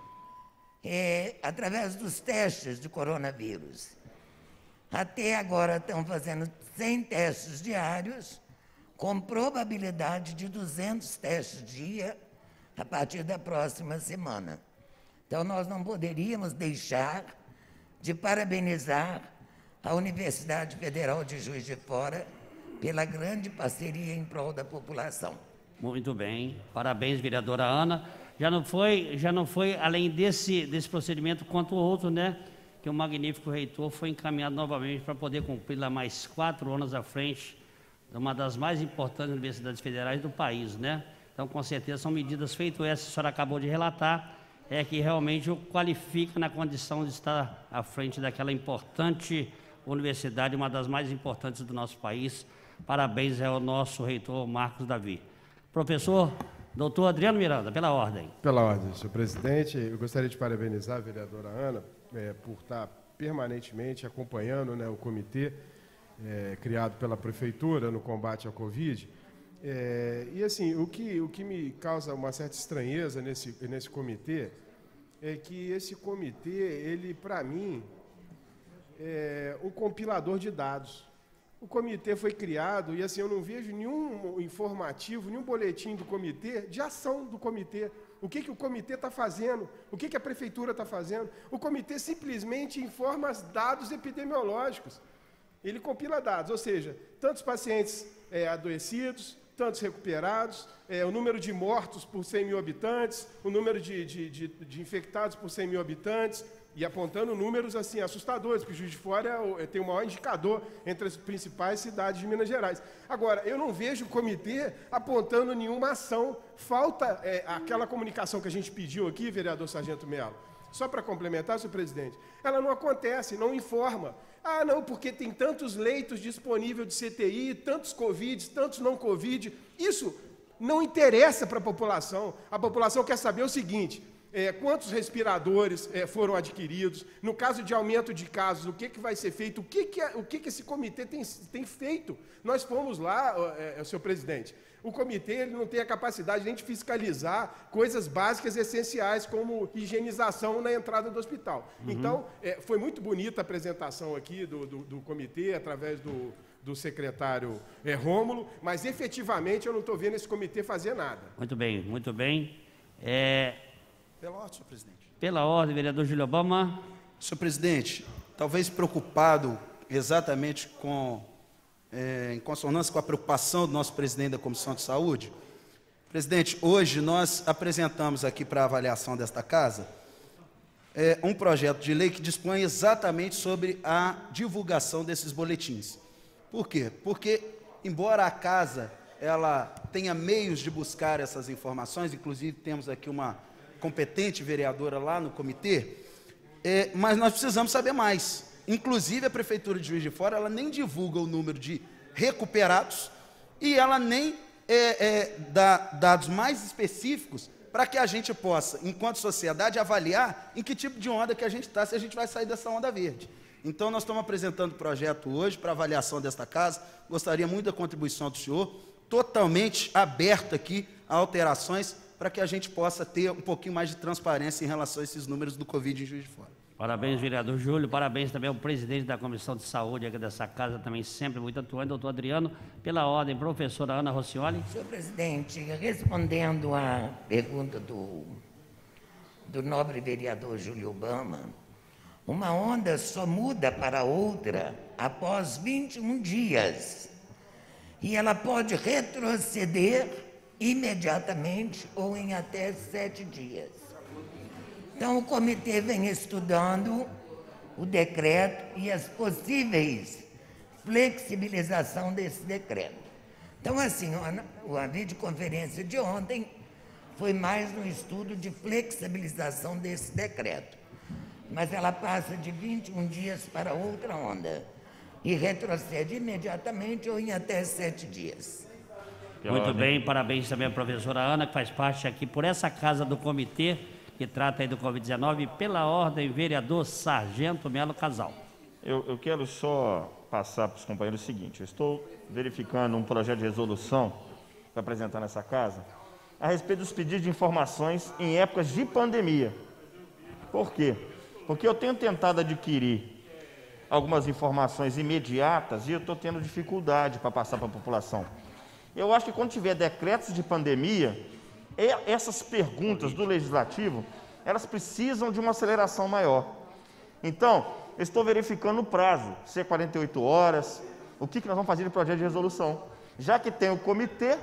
através dos testes de coronavírus. Até agora estão fazendo 100 testes diários, com probabilidade de 200 testes dia a partir da próxima semana. Então, nós não poderíamos deixar de parabenizar a Universidade Federal de Juiz de Fora pela grande parceria em prol da população. Muito bem, parabéns, vereadora Ana. Já não foi além desse procedimento quanto o outro, né? Que o magnífico reitor foi encaminhado novamente para poder cumprir lá mais 4 anos à frente de uma das mais importantes universidades federais do país, né? Então, com certeza, são medidas feitas essas que a senhora acabou de relatar, que realmente o qualifica na condição de estar à frente daquela importante universidade, uma das mais importantes do nosso país. Parabéns ao nosso reitor Marcos Davi. Professor, doutor Adriano Miranda, pela ordem. Pela ordem, senhor presidente. Eu gostaria de parabenizar a vereadora Ana por estar permanentemente acompanhando, né, o comitê criado pela Prefeitura no combate ao Covid. E assim, o que me causa uma certa estranheza nesse comitê é que esse comitê, ele, para mim, é um compilador de dados. O comitê foi criado e assim, eu não vejo nenhum informativo, nenhum boletim do comitê, de ação do comitê. O que o comitê está fazendo? O que a prefeitura está fazendo? O comitê simplesmente informa os dados epidemiológicos. Ele compila dados, ou seja, tantos pacientes adoecidos, tantos recuperados, o número de mortos por 100 mil habitantes, o número de infectados por 100 mil habitantes, e apontando números assim assustadores, porque Juiz de Fora tem o maior indicador entre as principais cidades de Minas Gerais. Agora, eu não vejo o comitê apontando nenhuma ação. Falta aquela comunicação que a gente pediu aqui, vereador Sargento Mello. Só para complementar, senhor presidente, ela não acontece, não informa. Ah, não, porque tem tantos leitos disponíveis de CTI, tantos Covid, tantos não Covid. Isso não interessa para a população. A população quer saber o seguinte: quantos respiradores foram adquiridos, no caso de aumento de casos, o que vai ser feito, o que esse comitê tem feito. Nós fomos lá, senhor presidente, o comitê ele não tem a capacidade nem de fiscalizar coisas básicas e essenciais, como higienização na entrada do hospital. Então, foi muito bonita a apresentação aqui do comitê, através do secretário Rômulo, mas efetivamente eu não estou vendo esse comitê fazer nada. Muito bem, muito bem. Pela ordem, senhor presidente. Pela ordem, vereador Júlio Obama. Senhor presidente, talvez preocupado exatamente em consonância com a preocupação do nosso presidente da Comissão de Saúde, presidente, hoje nós apresentamos aqui para avaliação desta casa um projeto de lei que dispõe exatamente sobre a divulgação desses boletins. Por quê? Porque, embora a casa ela tenha meios de buscar essas informações, inclusive temos aqui uma competente vereadora lá no comitê, mas nós precisamos saber mais. Inclusive, a Prefeitura de Juiz de Fora, ela nem divulga o número de recuperados e ela nem dá dados mais específicos para que a gente possa, enquanto sociedade, avaliar em que tipo de onda que a gente está, se a gente vai sair dessa onda verde. Então, nós estamos apresentando o projeto hoje para avaliação desta casa. Gostaria muito da contribuição do senhor, totalmente aberto aqui a alterações, para que a gente possa ter um pouquinho mais de transparência em relação a esses números do Covid em Juiz de Fora. Parabéns, vereador Júlio, parabéns também ao presidente da Comissão de Saúde aqui dessa casa, também sempre muito atuante, doutor Adriano. Pela ordem, professora Ana Rossioli. Senhor presidente, respondendo à pergunta do nobre vereador Júlio Obama, Uma onda só muda para outra após 21 dias. E ela pode retroceder imediatamente ou em até 7 dias. Então, o comitê vem estudando o decreto e as possíveis flexibilização desse decreto. Então, assim, a videoconferência de ontem foi mais no estudo de flexibilização desse decreto. Mas ela passa de 21 dias para outra onda e retrocede imediatamente ou em até 7 dias. Muito bem, parabéns também à professora Ana, que faz parte aqui por essa casa do comitê, que trata aí do Covid-19, pela ordem, vereador Sargento Melo Casal. Eu quero só passar para os companheiros o seguinte: eu estou verificando um projeto de resolução para apresentar nessa casa a respeito dos pedidos de informações em épocas de pandemia. Por quê? Porque eu tenho tentado adquirir algumas informações imediatas e eu estou tendo dificuldade para passar para a população. Eu acho que quando tiver decretos de pandemia, essas perguntas do Legislativo, elas precisam de uma aceleração maior. Então, eu estou verificando o prazo, se é 48 horas, o que nós vamos fazer de projeto de resolução. Já que tem o comitê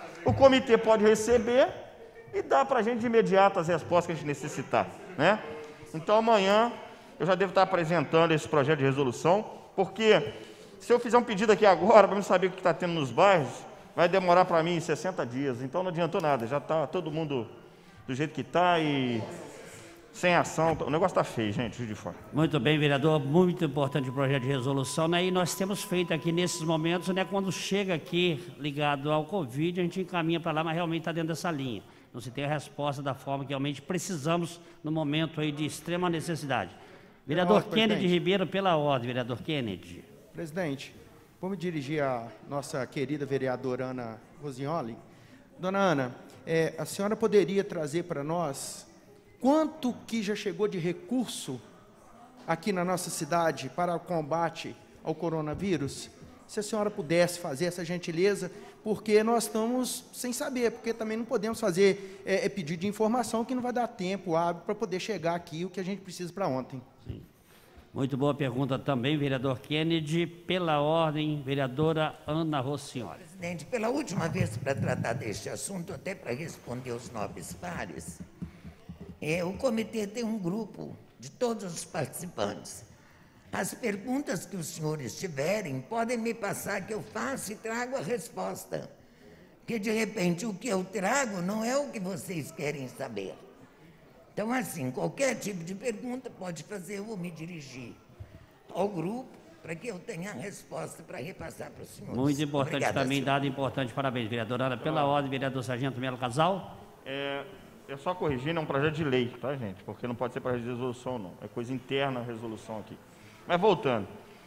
pode receber e dar para a gente de imediato as respostas que a gente necessitar, né? Então, amanhã, eu já devo estar apresentando esse projeto de resolução, porque se eu fizer um pedido aqui agora, para eu saber o que está tendo nos bairros, vai demorar para mim 60 dias, então não adiantou nada, já está todo mundo do jeito que está e sem ação, o negócio está feio, gente, Juiz de Fora. Muito bem, vereador, muito importante o projeto de resolução, né? E nós temos feito aqui nesses momentos, né? Quando chega aqui ligado ao Covid, a gente encaminha para lá, mas realmente está dentro dessa linha. Não se tem a resposta da forma que realmente precisamos no momento aí de extrema necessidade. Vereador Kennedy Ribeiro, pela ordem, vereador Kennedy. Presidente, vou me dirigir à nossa querida vereadora Ana Rosignoli. Dona Ana, a senhora poderia trazer para nós quanto que já chegou de recurso aqui na nossa cidade para o combate ao coronavírus? Se a senhora pudesse fazer essa gentileza, porque nós estamos sem saber, porque também não podemos fazer pedido de informação que não vai dar tempo hábil para poder chegar aqui o que a gente precisa para ontem. Sim. Muito boa pergunta também, vereador Kennedy. Pela ordem, vereadora Ana Rosignoli. Presidente, pela última vez para tratar deste assunto, até para responder os nobres pares, o comitê tem um grupo de todos os participantes. As perguntas que os senhores tiverem, podem me passar que eu faço e trago a resposta. Porque, de repente, o que eu trago não é o que vocês querem saber. Então, assim, qualquer tipo de pergunta pode fazer, eu vou me dirigir ao grupo para que eu tenha a resposta para repassar para os senhores. Muito importante. Obrigada, também, senhor. dado importante. Parabéns, vereadora Ana. Pela ordem, vereador Sargento Melo Casal. É só corrigindo, é um projeto de lei, tá, gente? Porque não pode ser projeto de resolução, não. É coisa interna a resolução aqui. Mas voltando,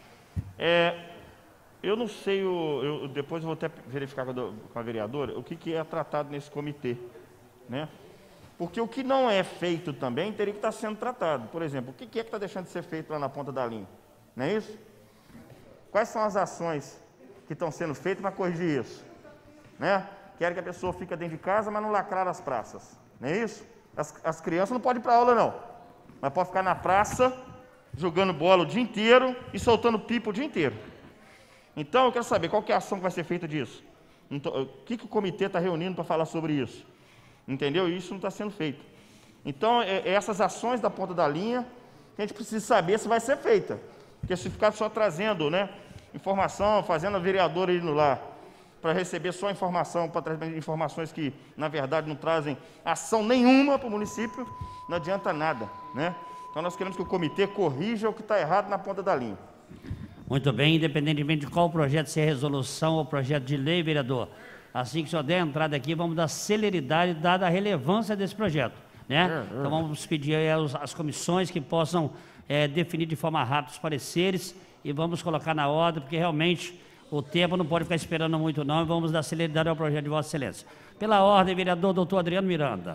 eu não sei, depois eu vou até verificar com a vereadora o que é tratado nesse comitê, né? Porque o que não é feito também teria que estar sendo tratado. Por exemplo, o que está deixando de ser feito lá na ponta da linha? Não é isso? Quais são as ações que estão sendo feitas para corrigir isso? Né? Quero que a pessoa fique dentro de casa, mas não lacrar as praças. Não é isso? As crianças não podem ir para aula, não. Mas pode ficar na praça, jogando bola o dia inteiro e soltando pipa o dia inteiro. Então, eu quero saber qual que é a ação que vai ser feita disso. Então, o que o comitê está reunindo para falar sobre isso? Entendeu? E isso não está sendo feito. Então, essas ações da ponta da linha, que a gente precisa saber se vai ser feita. Porque se ficar só trazendo, né, informação, fazendo a vereadora indo lá, para receber só informação, para trazer informações que, na verdade, não trazem ação nenhuma para o município, não adianta nada, né? Então, nós queremos que o comitê corrija o que está errado na ponta da linha. Muito bem, independentemente de qual projeto, se é resolução ou projeto de lei, vereador, assim que o senhor der a entrada aqui, vamos dar celeridade, dada a relevância desse projeto, né? Então, vamos pedir aí às comissões que possam definir de forma rápida os pareceres e vamos colocar na ordem, porque realmente o tempo não pode ficar esperando muito não, e vamos dar celeridade ao projeto de Vossa Excelência. Pela ordem, vereador doutor Adriano Miranda.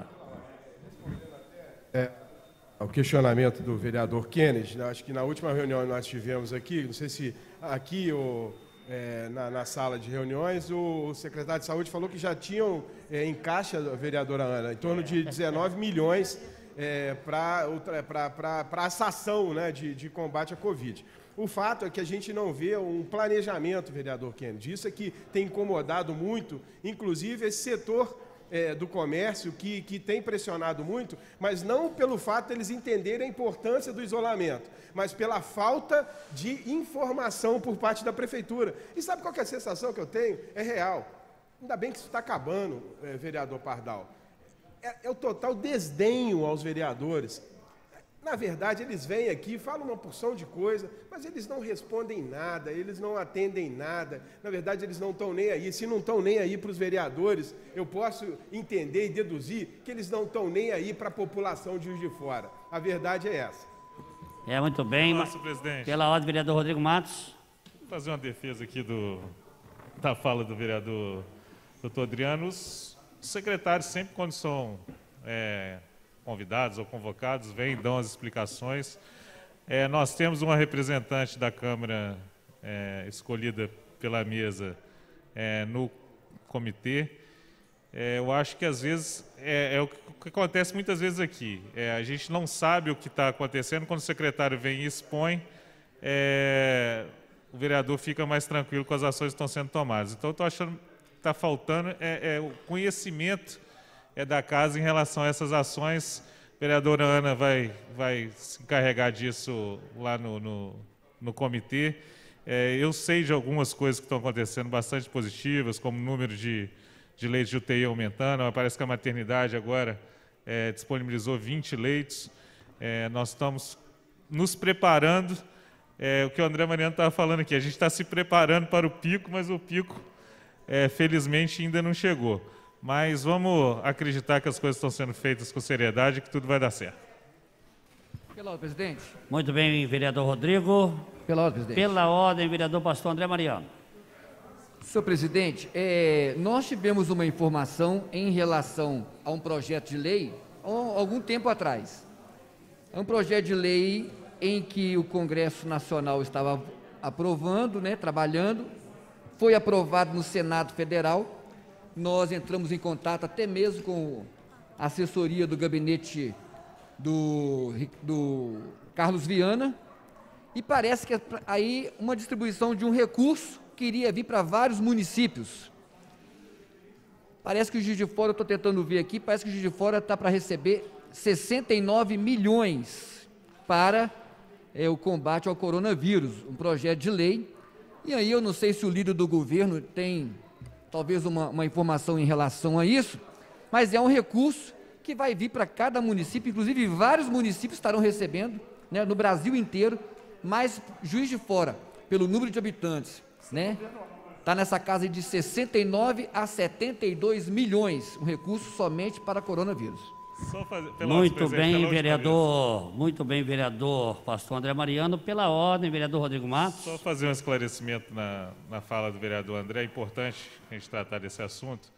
O questionamento do vereador Kennedy, né? Acho que na última reunião que nós tivemos aqui, não sei se aqui ou na sala de reuniões, o secretário de Saúde falou que já tinham em caixa, a vereadora Ana, em torno de 19 milhões para essa ação, né, de combate à Covid. O fato é que a gente não vê um planejamento, vereador Kennedy. Isso é que tem incomodado muito, inclusive, esse setor do comércio que tem pressionado muito, mas não pelo fato de eles entenderem a importância do isolamento, mas pela falta de informação por parte da prefeitura. E sabe qual que é a sensação que eu tenho? É real. Ainda bem que isso está acabando, vereador Pardal. É o total desdenho aos vereadores. Na verdade, eles vêm aqui, falam uma porção de coisa, mas eles não respondem nada, eles não atendem nada. Na verdade, eles não estão nem aí. Se não estão nem aí para os vereadores, eu posso entender e deduzir que eles não estão nem aí para a população de Juiz de Fora. A verdade é essa. Muito bem. Nossa, presidente. Pela ordem, vereador Rodrigo Matos. Vou fazer uma defesa aqui da fala do vereador doutor Adriano. Os secretários, sempre quando são convidados ou convocados, vêm e dão as explicações. Nós temos uma representante da Câmara escolhida pela mesa no comitê. Eu acho que, às vezes, o que acontece muitas vezes aqui. A gente não sabe o que está acontecendo. Quando o secretário vem e expõe, o vereador fica mais tranquilo com as ações que estão sendo tomadas. Então, eu estou achando que está faltando o conhecimento da casa em relação a essas ações. A vereadora Ana vai se encarregar disso lá no comitê. Eu sei de algumas coisas que estão acontecendo bastante positivas, como o número de leitos de UTI aumentando. Parece que a maternidade agora disponibilizou 20 leitos. Nós estamos nos preparando, o que o André Mariano estava falando aqui, a gente está se preparando para o pico, mas o pico, felizmente, ainda não chegou. Mas vamos acreditar que as coisas estão sendo feitas com seriedade e que tudo vai dar certo. Pela ordem, presidente. Muito bem, vereador Rodrigo. Pela ordem, presidente. Pela ordem, vereador pastor André Mariano. Senhor presidente, nós tivemos uma informação em relação a um projeto de lei há algum tempo atrás. É um projeto de lei em que o Congresso Nacional estava aprovando, trabalhando, foi aprovado no Senado Federal. Nós entramos em contato até mesmo com a assessoria do gabinete do Carlos Viana, e parece que aí uma distribuição de um recurso que iria vir para vários municípios. Parece que o Juiz de Fora, eu estou tentando ver aqui, parece que o Juiz de Fora está para receber 69 milhões para o combate ao coronavírus, um projeto de lei. E aí eu não sei se o líder do governo tem talvez uma informação em relação a isso, mas é um recurso que vai vir para cada município, inclusive vários municípios estarão recebendo, no Brasil inteiro, mas Juiz de Fora, pelo número de habitantes, está nessa casa de 69 a 72 milhões, um recurso somente para coronavírus. Muito bem, vereador pastor André Mariano. Pela ordem, vereador Rodrigo Matos. Só fazer um esclarecimento na fala do vereador André, é importante a gente tratar desse assunto.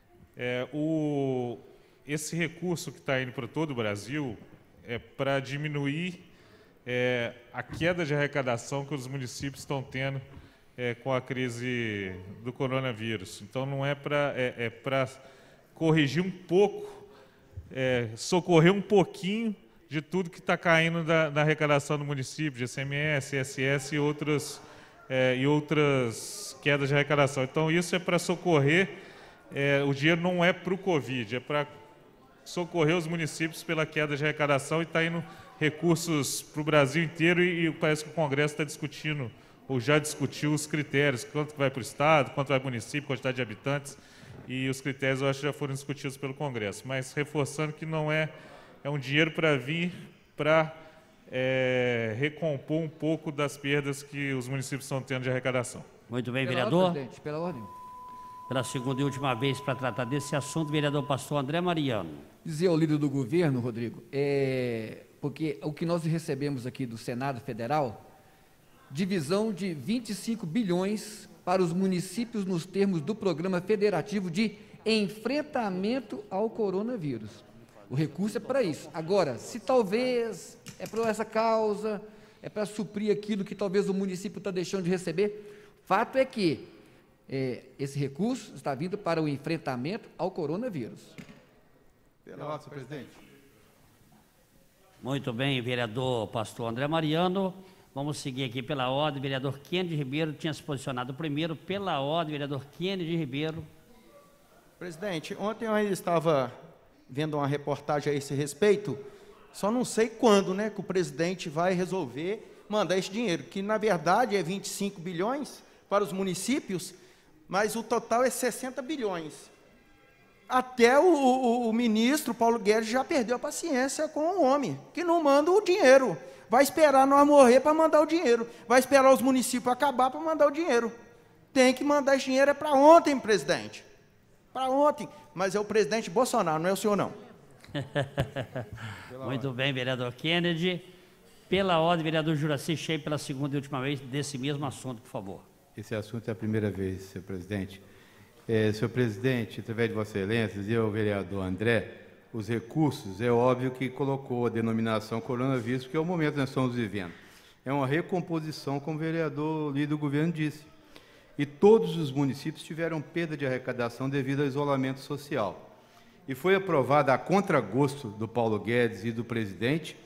Esse recurso que está indo para todo o Brasil é para diminuir a queda de arrecadação que os municípios estão tendo com a crise do coronavírus. Então, não é para corrigir um pouco, socorrer um pouquinho de tudo que está caindo da arrecadação do município, de ICMS, ISS e outras quedas de arrecadação. Então, isso é para socorrer, o dinheiro não é para o Covid, é para socorrer os municípios pela queda de arrecadação, e está indo recursos para o Brasil inteiro, e parece que o Congresso está discutindo, ou já discutiu, os critérios, quanto vai para o Estado, quanto vai para o município, quantidade de habitantes, e os critérios eu acho que já foram discutidos pelo Congresso, mas reforçando que não é um dinheiro para vir para recompor um pouco das perdas que os municípios estão tendo de arrecadação. Muito bem, vereador. Presidente, pela ordem. Pela segunda e última vez para tratar desse assunto, vereador pastor André Mariano. Dizer ao líder do governo, Rodrigo, porque o que nós recebemos aqui do Senado Federal, divisão de 25 bilhões para os municípios nos termos do Programa Federativo de Enfrentamento ao Coronavírus. O recurso é para isso. Agora, se talvez é para essa causa, é para suprir aquilo que talvez o município está deixando de receber, fato é que esse recurso está vindo para o enfrentamento ao coronavírus. Pela ordem, presidente. Muito bem, vereador pastor André Mariano. Vamos seguir aqui pela ordem. Vereador Kennedy Ribeiro tinha se posicionado primeiro. Pela ordem, vereador Kennedy Ribeiro. Presidente, ontem eu ainda estava vendo uma reportagem a esse respeito, só não sei quando, né, que o presidente vai resolver mandar esse dinheiro, que na verdade é 25 bilhões para os municípios, mas o total é 60 bilhões. Até o ministro Paulo Guedes já perdeu a paciência com o homem, que não manda o dinheiro. Vai esperar nós morrer para mandar o dinheiro. Vai esperar os municípios acabar para mandar o dinheiro. Tem que mandar esse dinheiro, é para ontem, presidente. Para ontem. Mas é o presidente Bolsonaro, não é o senhor, não. Muito bem, vereador Kennedy. Pela ordem, vereador Juraci Shea, pela segunda e última vez, desse mesmo assunto, por favor. Esse assunto é a primeira vez, senhor presidente. Senhor presidente, através de Vossa Excelência, e o vereador André, os recursos, é óbvio que colocou a denominação coronavírus, porque é o momento que nós estamos vivendo. É uma recomposição, como o vereador líder do governo disse. E todos os municípios tiveram perda de arrecadação devido ao isolamento social. E foi aprovada a contragosto do Paulo Guedes e do presidente,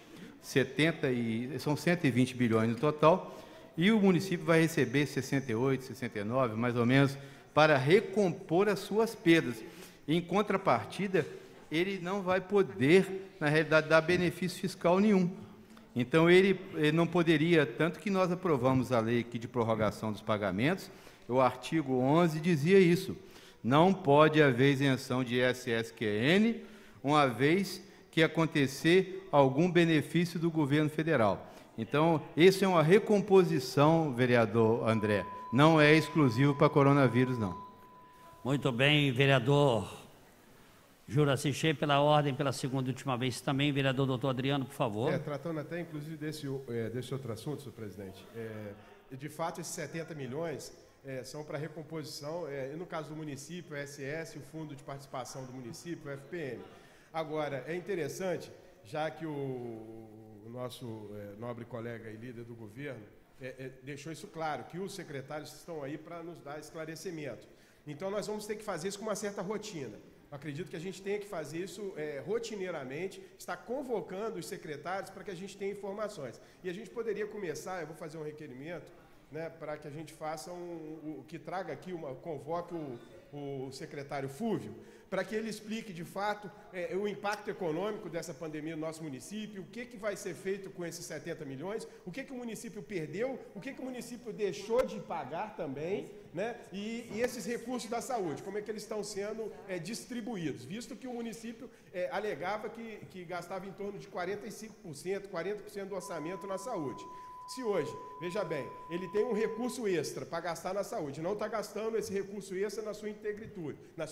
são 120 bilhões no total, e o município vai receber 68, 69, mais ou menos, para recompor as suas perdas. Em contrapartida, ele não vai poder, na realidade, dar benefício fiscal nenhum. Então, ele não poderia, tanto que nós aprovamos a lei aqui de prorrogação dos pagamentos, o artigo 11 dizia isso, não pode haver isenção de ISS-QN, uma vez que acontecer algum benefício do governo federal. Então, isso é uma recomposição, vereador André, não é exclusivo para coronavírus, não. Muito bem, vereador Juraci Shea, pela ordem, pela segunda e última vez também. Vereador doutor Adriano, por favor. Tratando até, inclusive, desse outro assunto, senhor presidente, de fato, esses 70 milhões são para recomposição, e no caso do município, o SS, o Fundo de Participação do Município, o FPM. Agora, é interessante, já que o nosso nobre colega e líder do governo deixou isso claro, que os secretários estão aí para nos dar esclarecimento. Então, nós vamos ter que fazer isso com uma certa rotina. Acredito que a gente tenha que fazer isso rotineiramente, estar convocando os secretários para que a gente tenha informações. E a gente poderia começar, eu vou fazer um requerimento, né, para que a gente faça que traga aqui, convoque o secretário Fúvio, para que ele explique de fato o impacto econômico dessa pandemia no nosso município, o que vai ser feito com esses 70 milhões, o que o município perdeu, o que o município deixou de pagar também, né, e esses recursos da saúde, como é que eles estão sendo distribuídos, visto que o município alegava que gastava em torno de 45%, 40% do orçamento na saúde. Se hoje, veja bem, ele tem um recurso extra para gastar na saúde, não está gastando esse recurso extra na sua integritude, na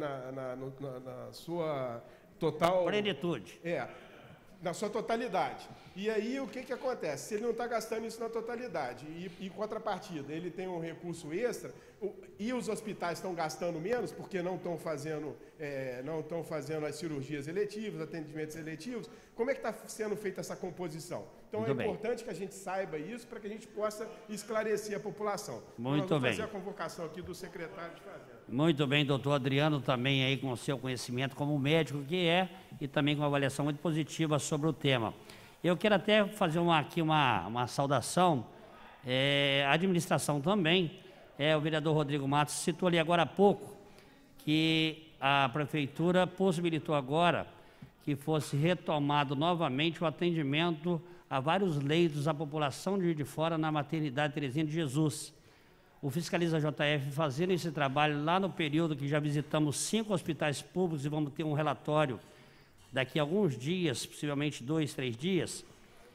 sua total... Plenitude. Na sua totalidade. E aí, o que acontece? Se ele não está gastando isso na totalidade e, em contrapartida, ele tem um recurso extra e os hospitais estão gastando menos porque não estão fazendo as cirurgias eletivas, atendimentos eletivos, como é que está sendo feita essa composição? Então, Muito bem. Importante que a gente saiba isso para que a gente possa esclarecer a população. Muito então, nós vamos bem. fazer a convocação aqui do secretário de Fazenda. Muito bem, doutor Adriano, também aí com o seu conhecimento como médico que é, e também com uma avaliação muito positiva sobre o tema. Eu quero até fazer aqui uma saudação, a administração também, o vereador Rodrigo Matos citou ali agora há pouco, que a prefeitura possibilitou agora que fosse retomado novamente o atendimento a vários leitos da população de Juiz de Fora na maternidade Terezinha de Jesus. O Fiscaliza JF fazendo esse trabalho lá no período que já visitamos 5 hospitais públicos e vamos ter um relatório daqui a alguns dias, possivelmente 2, 3 dias,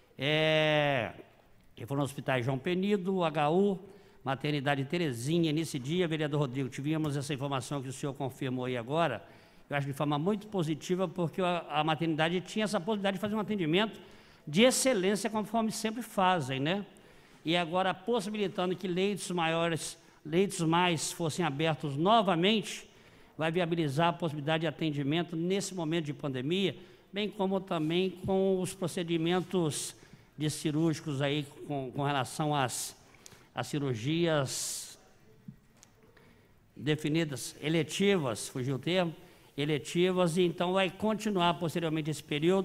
que foram os hospitais João Penido, HU, maternidade Terezinha. Nesse dia, vereador Rodrigo, tivemos essa informação que o senhor confirmou aí agora, eu acho de forma muito positiva, porque a maternidade tinha essa possibilidade de fazer um atendimento de excelência, conforme sempre fazem, né? E agora possibilitando que leitos mais fossem abertos novamente, vai viabilizar a possibilidade de atendimento nesse momento de pandemia, bem como também com os procedimentos de cirúrgicos aí com relação às cirurgias definidas, eletivas, fugiu o termo, eletivas, e então vai continuar posteriormente esse período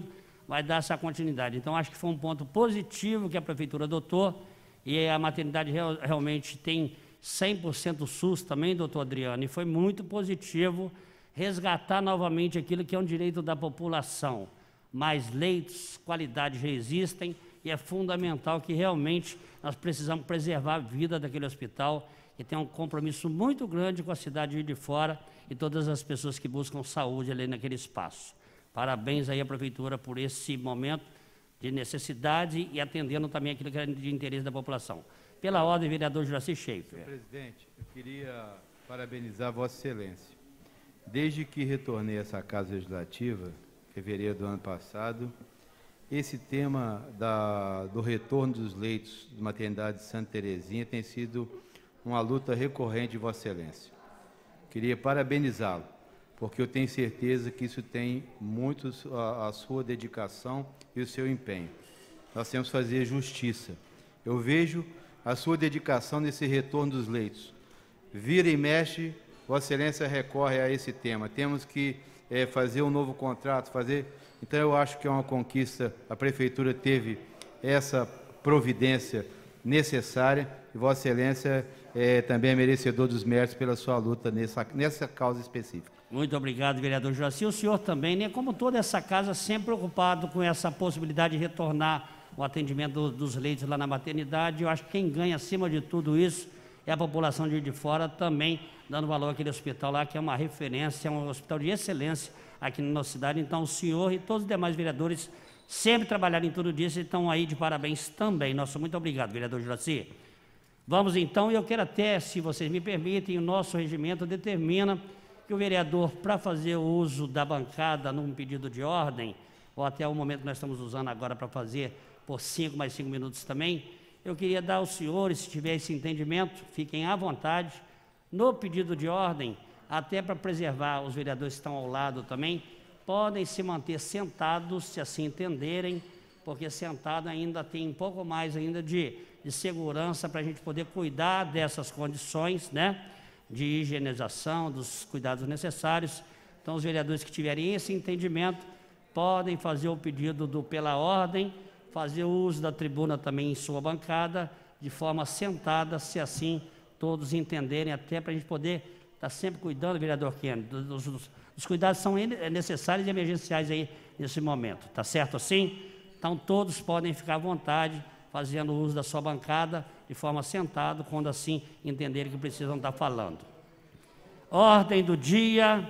vai dar essa continuidade. Então, acho que foi um ponto positivo que a Prefeitura adotou, e a maternidade realmente tem 100% SUS também, doutor Adriano, e foi muito positivo resgatar novamente aquilo que é um direito da população. Mais leitos, qualidade já existem, e é fundamental que realmente nós precisamos preservar a vida daquele hospital, que tem um compromisso muito grande com a cidade de Juiz de Fora e todas as pessoas que buscam saúde ali naquele espaço. Parabéns aí à Prefeitura por esse momento de necessidade e atendendo também aquilo que é de interesse da população. Pela ordem, vereador Juraci Schaefer. Senhor presidente, eu queria parabenizar Vossa Excelência. Desde que retornei a essa Casa Legislativa, em fevereiro do ano passado, esse tema do retorno dos leitos de maternidade de Santa Terezinha tem sido uma luta recorrente de Vossa Excelência. Queria parabenizá-lo, porque eu tenho certeza que isso tem muito a sua dedicação e o seu empenho. Nós temos que fazer justiça. Eu vejo a sua dedicação nesse retorno dos leitos. Vira e mexe, Vossa Excelência recorre a esse tema. Temos que fazer um novo contrato, Então, eu acho que é uma conquista. A Prefeitura teve essa providência necessária e Vossa Excelência também é merecedor dos méritos pela sua luta nessa causa específica. Muito obrigado, vereador Juraci. O senhor também, né, como toda essa casa, sempre preocupado com essa possibilidade de retornar o atendimento dos leitos lá na maternidade. Eu acho que quem ganha acima de tudo isso é a população de Juiz de Fora, também dando valor àquele hospital lá, que é uma referência, é um hospital de excelência aqui na nossa cidade. Então, o senhor e todos os demais vereadores sempre trabalharam em tudo isso e estão aí de parabéns também. Nosso muito obrigado, vereador Juraci. Vamos então, e eu quero até, se vocês me permitem, o nosso regimento determina que o vereador, para fazer o uso da bancada num pedido de ordem, ou até o momento que nós estamos usando agora para fazer por 5 mais 5 minutos também, eu queria dar aos senhores, se tiver esse entendimento, fiquem à vontade, no pedido de ordem, até para preservar os vereadores que estão ao lado também, podem se manter sentados, se assim entenderem, porque sentado ainda tem um pouco mais ainda de segurança para a gente poder cuidar dessas condições, né, de higienização, dos cuidados necessários. Então, os vereadores que tiverem esse entendimento podem fazer o pedido pela ordem, fazer o uso da tribuna também em sua bancada, de forma sentada, se assim todos entenderem, até para a gente poder estar sempre cuidando, vereador Kennedy, os cuidados são necessários e emergenciais aí nesse momento, tá certo assim? Então todos podem ficar à vontade, fazendo uso da sua bancada, de forma sentada, quando assim entenderem que precisam estar falando. Ordem do dia...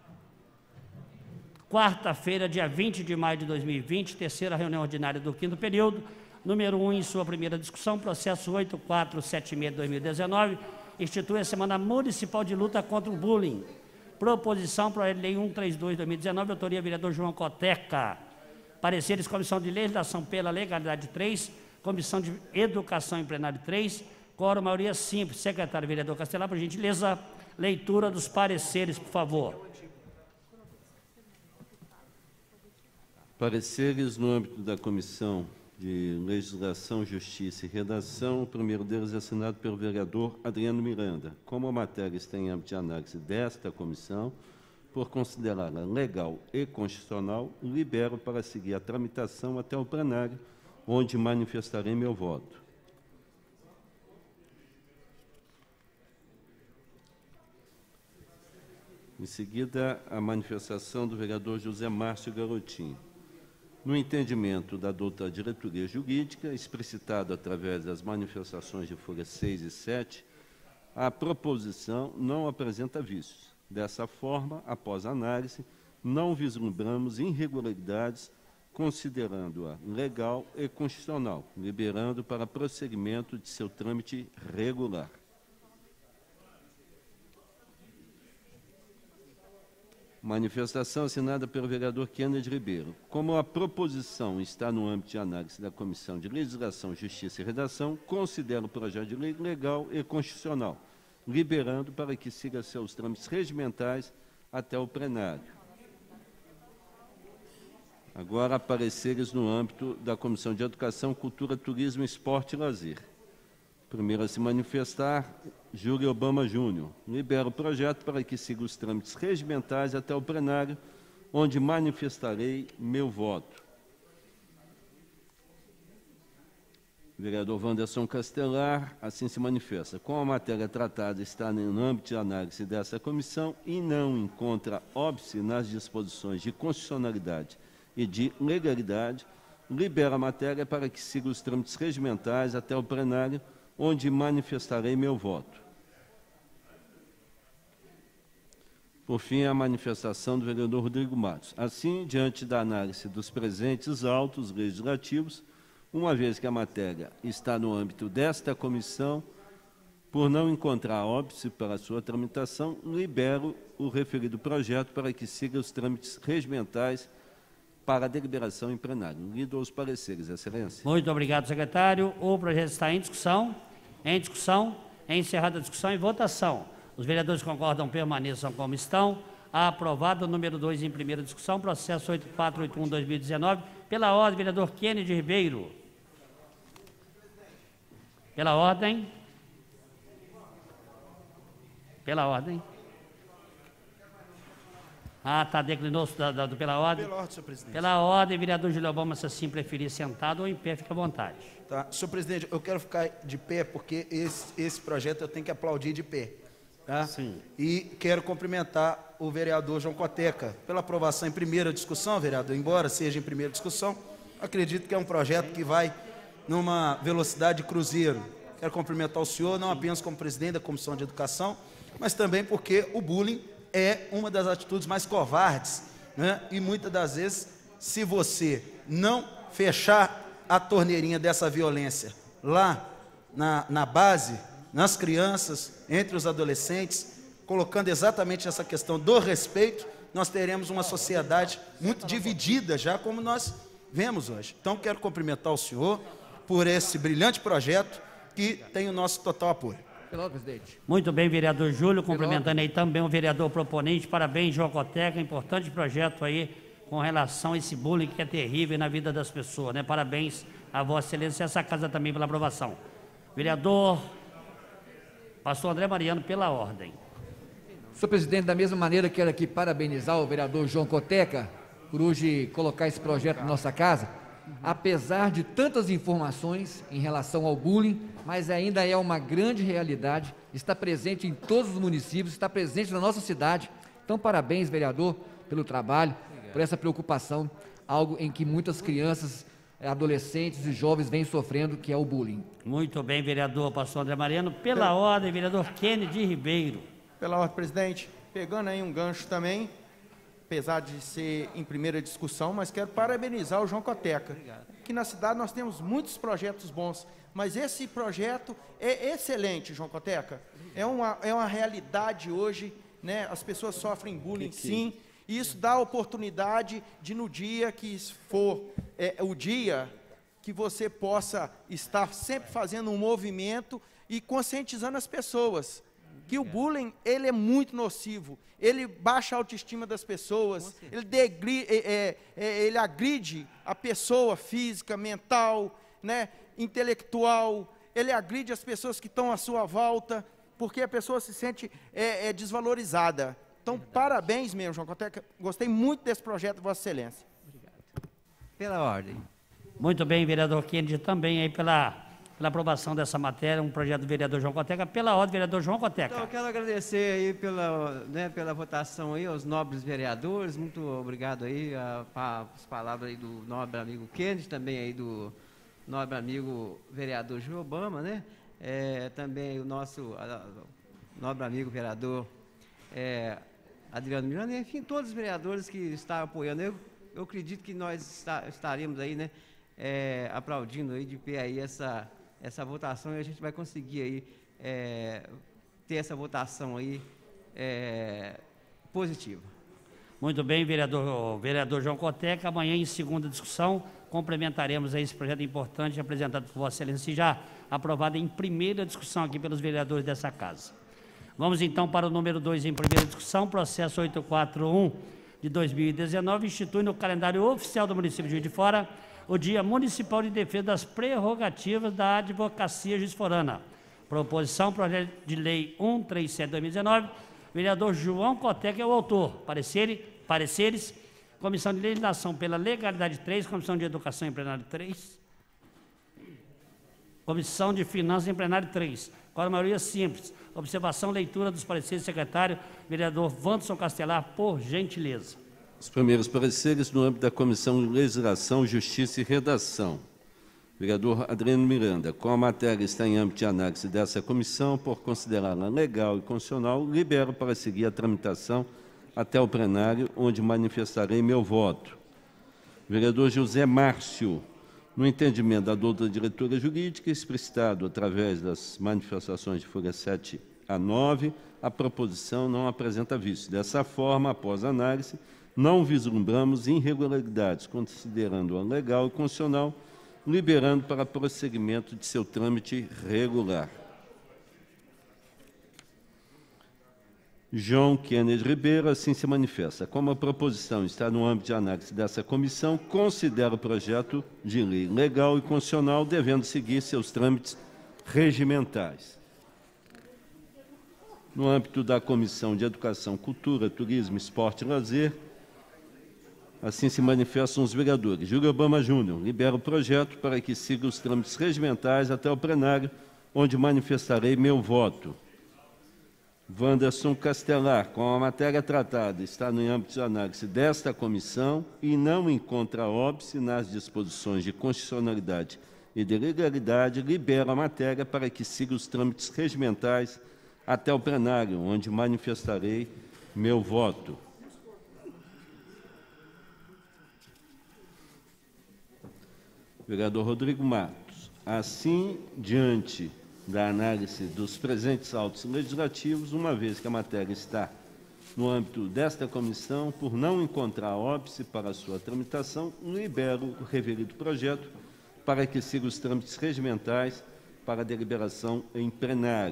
Quarta-feira, dia 20 de maio de 2020, terceira reunião ordinária do 5º período, número 1 em sua primeira discussão, processo 8476 de 2019, institui a Semana Municipal de Luta contra o Bullying. Proposição para a Lei 132 de 2019, autoria vereador João Coteca. Pareceres, Comissão de Legislação pela Legalidade 3, Comissão de Educação em Plenário 3, quórum maioria simples. Secretário vereador Castelar, por gentileza, leitura dos pareceres, por favor. Pareceres no âmbito da Comissão de Legislação, Justiça e Redação. O primeiro deles é assinado pelo vereador Adriano Miranda. Como a matéria está em âmbito de análise desta comissão, por considerá-la legal e constitucional, libero para seguir a tramitação até o plenário, onde manifestarei meu voto. Em seguida, a manifestação do vereador José Márcio Garotinho. No entendimento da douta diretoria jurídica, explicitado através das manifestações de folhas 6 e 7, a proposição não apresenta vícios. Dessa forma, após análise, não vislumbramos irregularidades, considerando-a legal e constitucional, liberando para prosseguimento de seu trâmite regular. Manifestação assinada pelo vereador Kennedy Ribeiro. Como a proposição está no âmbito de análise da Comissão de Legislação, Justiça e Redação, considero o projeto de lei legal e constitucional, liberando para que siga seus trâmites regimentais até o plenário. Agora, pareceres no âmbito da Comissão de Educação, Cultura, Turismo, Esporte e Lazer. Primeiro a se manifestar, Júlio Obama Júnior. Libero o projeto para que siga os trâmites regimentais até o plenário, onde manifestarei meu voto. Vereador Wanderson Castelar, assim se manifesta. Como a matéria tratada está no âmbito de análise dessa comissão e não encontra óbice nas disposições de constitucionalidade e de legalidade, libera a matéria para que siga os trâmites regimentais até o plenário, onde manifestarei meu voto. Por fim, a manifestação do vereador Rodrigo Matos. Assim, diante da análise dos presentes autos legislativos, uma vez que a matéria está no âmbito desta comissão, por não encontrar óbice para sua tramitação, libero o referido projeto para que siga os trâmites regimentais para a deliberação em plenário. Lido os pareceres, Excelência. Muito obrigado, secretário. O projeto está em discussão. Em discussão. Encerrada a discussão e votação. Os vereadores que concordam permaneçam como estão. Aprovado o número 2 em primeira discussão, processo 8481-2019. Pela ordem, vereador Kennedy Ribeiro. Pela ordem. Pela ordem. Ah, tá, declinou pela ordem? Pela ordem, senhor presidente. Pela ordem, vereador Júlio Obama, se assim preferir sentado ou em pé, fica à vontade. Tá. Senhor presidente, eu quero ficar de pé porque esse projeto eu tenho que aplaudir de pé. Tá? Sim. E quero cumprimentar o vereador João Coteca pela aprovação em primeira discussão, vereador, embora seja em primeira discussão, acredito que é um projeto que vai numa velocidade de cruzeiro. Quero cumprimentar o senhor, não apenas como presidente da Comissão de Educação, mas também porque o bullying é uma das atitudes mais covardes, né? E muitas das vezes, se você não fechar a torneirinha dessa violência lá na base, nas crianças, entre os adolescentes, colocando exatamente essa questão do respeito, nós teremos uma sociedade muito dividida, já como nós vemos hoje. Então, quero cumprimentar o senhor por esse brilhante projeto que tem o nosso total apoio. Pela ordem, presidente. Muito bem, vereador Júlio, cumprimentando aí também o vereador proponente. Parabéns, João Coteca, importante projeto aí com relação a esse bullying que é terrível na vida das pessoas, né? Parabéns a Vossa Excelência e essa casa também pela aprovação. Vereador pastor André Mariano, pela ordem. Senhor presidente, da mesma maneira, quero aqui parabenizar o vereador João Coteca por hoje colocar esse projeto na nossa casa, apesar de tantas informações em relação ao bullying, mas ainda é uma grande realidade, está presente em todos os municípios, está presente na nossa cidade. Então, parabéns, vereador, pelo trabalho, por essa preocupação, algo em que muitas crianças, adolescentes e jovens vêm sofrendo, que é o bullying. Muito bem, vereador pastor André Mariano. Pela ordem, vereador Kennedy Ribeiro. Pela ordem, presidente, pegando aí um gancho também, apesar de ser em primeira discussão, mas quero parabenizar o João Coteca. Obrigado. Que na cidade nós temos muitos projetos bons, mas esse projeto é excelente, João Coteca. É uma realidade hoje, né? As pessoas sofrem bullying, sim, e isso dá a oportunidade de, no dia que for o dia, que você possa estar sempre fazendo um movimento e conscientizando as pessoas que o bullying, ele é muito nocivo, ele baixa a autoestima das pessoas, ele agride a pessoa física, mental, né, intelectual, ele agride as pessoas que estão à sua volta, porque a pessoa se sente desvalorizada. Então, parabéns mesmo, João Coteca, gostei muito desse projeto, Vossa Excelência. Obrigado. Pela ordem. Muito bem, vereador Kennedy, também aí pela aprovação dessa matéria, um projeto do vereador João Coteca. Pela ordem, vereador João Coteca. Então, eu quero agradecer aí pela votação aí aos nobres vereadores, muito obrigado aí as palavras aí do nobre amigo Kennedy, também aí do nobre amigo vereador Júlio Obama, né? Também o nosso nobre amigo vereador Adriano Miranda, enfim, todos os vereadores que estão apoiando. Eu acredito que nós estaremos aí, né, aplaudindo aí de pé aí essa votação, e a gente vai conseguir aí ter essa votação aí positiva. Muito bem, vereador João Coteca. Amanhã, em segunda discussão, complementaremos aí esse projeto importante apresentado por Vossa Excelência e já aprovado em primeira discussão aqui pelos vereadores dessa casa. Vamos então para o número 2 em primeira discussão, processo 841 de 2019, institui no calendário oficial do município de Juiz de Fora o Dia Municipal de Defesa das Prerrogativas da Advocacia Juizforana. Proposição, projeto de lei 137/2019, vereador João Coteca é o autor. Pareceres, Comissão de Legislação pela Legalidade 3, Comissão de Educação em Plenário 3. Comissão de Finanças em plenário 3. Com a maioria simples. Observação, leitura dos pareceres do secretário, vereador Wanderson Castelar, por gentileza. Os primeiros pareceres no âmbito da Comissão de Legislação, Justiça e Redação. Vereador Adriano Miranda, como a matéria está em âmbito de análise dessa comissão, por considerá-la legal e constitucional, libero para seguir a tramitação até o plenário, onde manifestarei meu voto. Vereador José Márcio, no entendimento da doutora diretora jurídica, explicitado através das manifestações de folha 7 a 9, a proposição não apresenta vício. Dessa forma, após análise, não vislumbramos irregularidades, considerando-a legal e constitucional, liberando para prosseguimento de seu trâmite regular. João Kennedy Ribeiro assim se manifesta. Como a proposição está no âmbito de análise dessa comissão, considera o projeto de lei legal e constitucional, devendo seguir seus trâmites regimentais. No âmbito da Comissão de Educação, Cultura, Turismo, Esporte e Lazer, assim se manifestam os vereadores. Júlio Obama Júnior, libera o projeto para que siga os trâmites regimentais até o plenário, onde manifestarei meu voto. Wanderson Castelar, com a matéria tratada, está no âmbito de análise desta comissão e não encontra óbice nas disposições de constitucionalidade e de legalidade, libera a matéria para que siga os trâmites regimentais até o plenário, onde manifestarei meu voto. Vereador Rodrigo Matos, assim, diante da análise dos presentes autos legislativos, uma vez que a matéria está no âmbito desta comissão, por não encontrar óbice para sua tramitação, libero o referido projeto para que siga os trâmites regimentais para deliberação em plenário.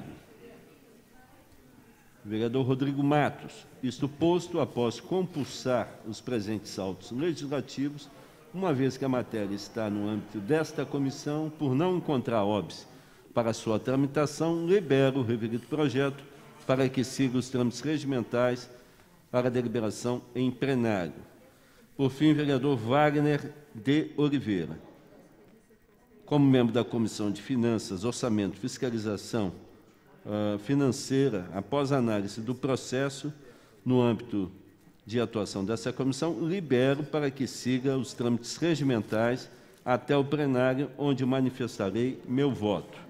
Vereador Rodrigo Matos, isto posto, após compulsar os presentes autos legislativos, uma vez que a matéria está no âmbito desta comissão, por não encontrar óbice para sua tramitação, libero o referido projeto para que siga os trâmites regimentais para deliberação em plenário. Por fim, vereador Wagner de Oliveira. Como membro da Comissão de Finanças, Orçamento e Fiscalização Financeira, após análise do processo no âmbito de atuação dessa comissão, libero para que siga os trâmites regimentais até o plenário, onde manifestarei meu voto.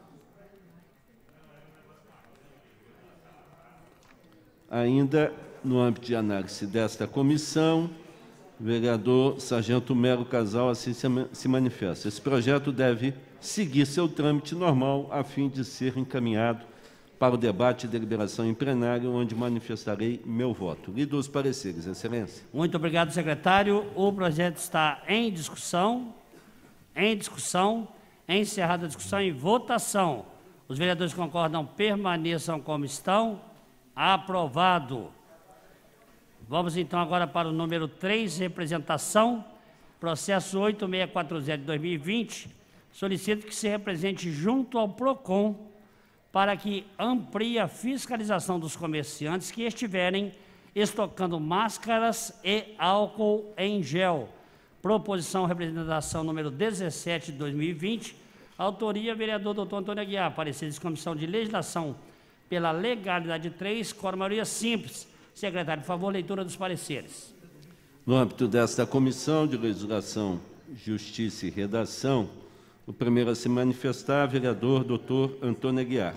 Ainda no âmbito de análise desta comissão, o vereador Sargento Melo Casal assim se manifesta. Esse projeto deve seguir seu trâmite normal a fim de ser encaminhado para o debate e deliberação em plenário, onde manifestarei meu voto. Lido os pareceres, Excelência. Muito obrigado, secretário. O projeto está em discussão. Encerrada a discussão e votação. Os vereadores que concordam permaneçam como estão. Aprovado. Vamos então agora para o número 3, representação, processo 8640 de 2020, solicito que se represente junto ao PROCON para que amplie a fiscalização dos comerciantes que estiverem estocando máscaras e álcool em gel. Proposição representação número 17 de 2020, autoria vereador Dr. Antônio Aguiar, pareceres de Comissão de Legislação pela legalidade 3, com a maioria simples. Secretário, por favor, leitura dos pareceres. No âmbito desta Comissão de Legislação, Justiça e Redação, o primeiro a se manifestar, vereador Dr. Antônio Aguiar.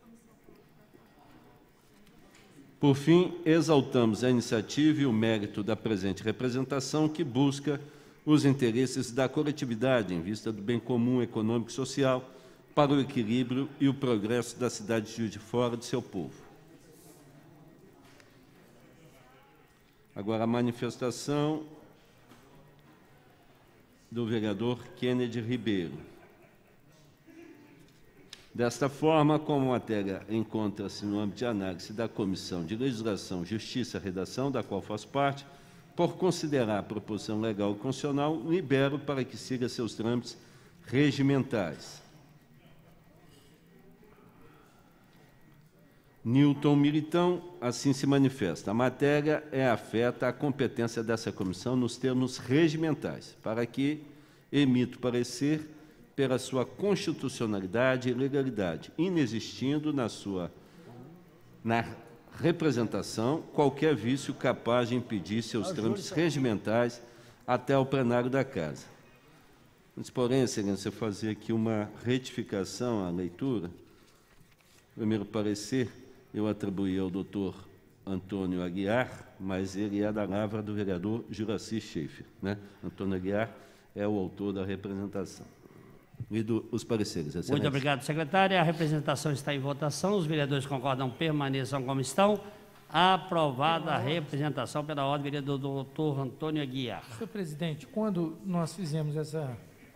Por fim, exaltamos a iniciativa e o mérito da presente representação, que busca os interesses da coletividade em vista do bem comum econômico e social, para o equilíbrio e o progresso da cidade de Juiz de Fora e de seu povo. Agora a manifestação do vereador Kennedy Ribeiro. Desta forma, como a matéria encontra-se no âmbito de análise da Comissão de Legislação, Justiça e Redação, da qual faço parte, por considerar a proposição legal e constitucional, libero para que siga seus trâmites regimentais. Newton Militão assim se manifesta. A matéria é afeta à competência dessa comissão nos termos regimentais, para que emito parecer pela sua constitucionalidade e legalidade, inexistindo na representação qualquer vício capaz de impedir seus trâmites regimentais até o plenário da Casa. Mas, porém, Excelência, fazer aqui uma retificação à leitura. Primeiro parecer, eu atribuí ao doutor Antônio Aguiar, mas ele é da lavra do vereador Juraci Schaeffer, né? Antônio Aguiar é o autor da representação. Lido os pareceres, Excelência. Muito obrigado, secretária. A representação está em votação. Os vereadores concordam, permaneçam como estão. Aprovada a representação pela ordem, vereador doutor Antônio Aguiar. Senhor presidente, quando nós fizemos essa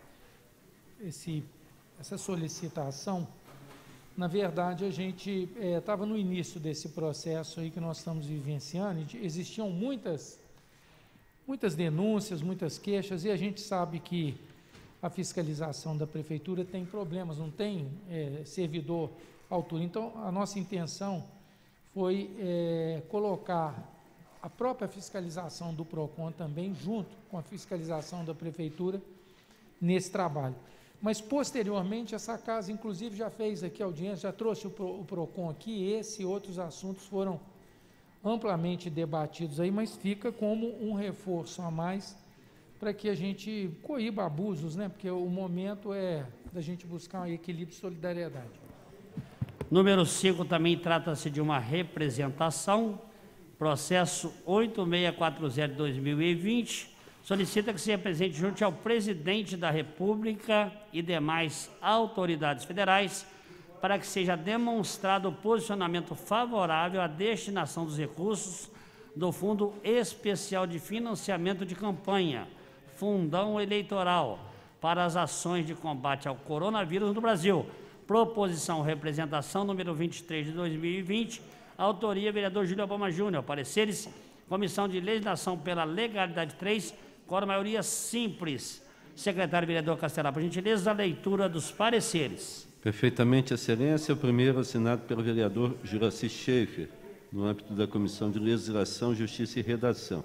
solicitação, na verdade, a gente estava no início desse processo aí que nós estamos vivenciando, e existiam muitas denúncias, muitas queixas, e a gente sabe que a fiscalização da prefeitura tem problemas, não tem servidor à altura. Então, a nossa intenção foi colocar a própria fiscalização do PROCON também, junto com a fiscalização da prefeitura, nesse trabalho. Mas, posteriormente, essa casa, inclusive, já fez aqui audiência, já trouxe o PROCON aqui, esse e outros assuntos foram amplamente debatidos aí, mas fica como um reforço a mais para que a gente coíba abusos, né? Porque o momento é da gente buscar um equilíbrio e solidariedade. Número 5 também trata-se de uma representação, processo 8640 de 2020, solicita que se apresente junto ao presidente da República e demais autoridades federais para que seja demonstrado o posicionamento favorável à destinação dos recursos do Fundo Especial de Financiamento de Campanha, Fundão Eleitoral, para as ações de combate ao coronavírus no Brasil. Proposição representação número 23 de 2020, autoria vereador Júlio Obama Júnior, pareceres, Comissão de Legislação pela Legalidade 3, com a maioria simples. Secretário vereador Castelar, por gentileza, a leitura dos pareceres. Perfeitamente, Excelência. O primeiro assinado pelo vereador Juraci Schaeffer, no âmbito da Comissão de Legislação, Justiça e Redação.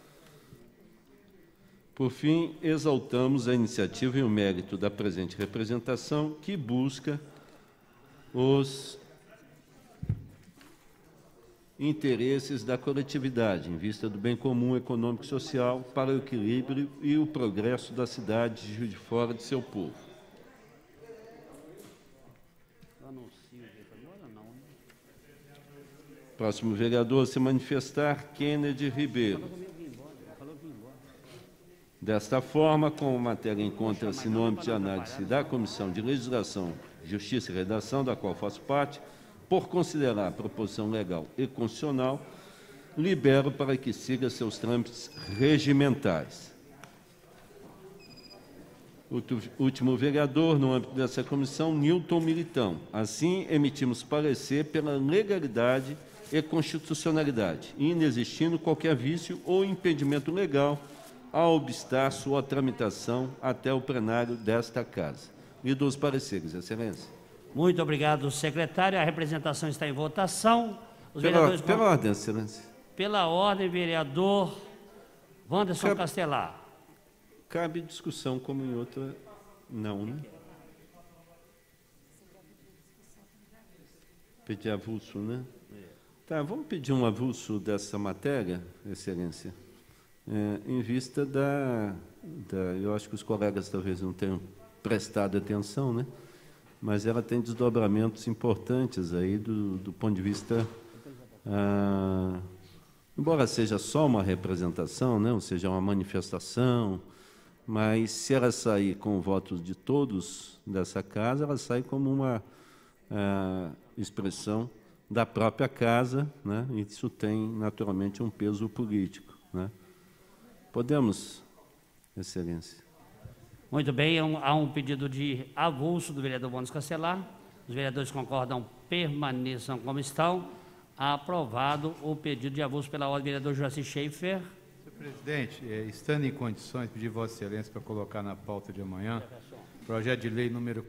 Por fim, exaltamos a iniciativa e o mérito da presente representação, que busca os interesses da coletividade, em vista do bem comum econômico e social, para o equilíbrio e o progresso da cidade de Juiz de Fora e de seu povo. Próximo vereador a se manifestar, Kennedy Ribeiro. Desta forma, como a matéria encontra-se no âmbito de análise da Comissão de Legislação, Justiça e Redação, da qual faço parte, por considerar a proposição legal e constitucional, libero para que siga seus trâmites regimentais. Último vereador, no âmbito dessa comissão, Nilton Militão. Assim, emitimos parecer pela legalidade e constitucionalidade, inexistindo qualquer vício ou impedimento legal a obstar sua tramitação até o plenário desta Casa. Lido os pareceres, Excelência. Muito obrigado, secretário. A representação está em votação. Pela ordem, Excelência. Pela ordem, vereador Wanderson Castelar. Cabe discussão como em outra, não, né? Pedir avulso, né? Tá, vamos pedir um avulso dessa matéria, Excelência, em vista eu acho que os colegas talvez não tenham prestado atenção, né? Mas ela tem desdobramentos importantes aí do ponto de vista, embora seja só uma representação, né? Ou seja, uma manifestação, mas se ela sair com votos de todos dessa casa, ela sai como uma expressão da própria casa, né? E isso tem, naturalmente, um peso político, né? Podemos, Excelência. Muito bem, há um pedido de avulso do vereador Wanderson Castelar. Os vereadores concordam, permaneçam como estão. Aprovado o pedido de avulso pela ordem do vereador Juraci Schaeffer. Senhor presidente, estando em condições, pedir Vossa Excelência para colocar na pauta de amanhã, projeto de lei número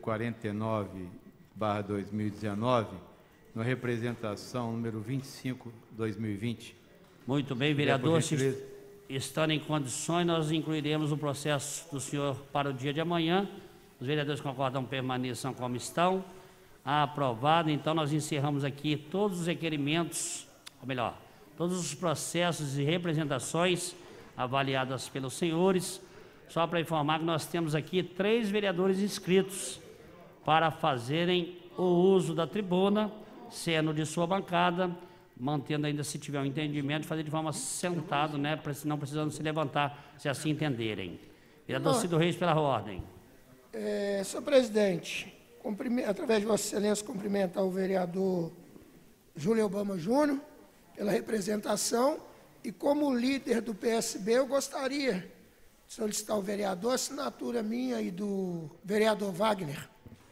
49/2019, na representação número 25/2020. Muito bem, vereador. Estando em condições, nós incluiremos o processo do senhor para o dia de amanhã. Os vereadores concordam, permaneçam como estão. Aprovado. Então, nós encerramos aqui todos os requerimentos, ou melhor, todos os processos e representações avaliadas pelos senhores. Só para informar que nós temos aqui 3 vereadores inscritos para fazerem o uso da tribuna, sendo de sua bancada, mantendo ainda, se tiver um entendimento, fazer de forma sentado, né, não precisando se levantar, se assim entenderem. Vereador Cido Reis, pela ordem. Senhor presidente, através de Vossa Excelência, cumprimentar o vereador Júlio Obama Júnior pela representação e, como líder do PSB, eu gostaria de solicitar ao vereador a assinatura minha e do vereador Wagner.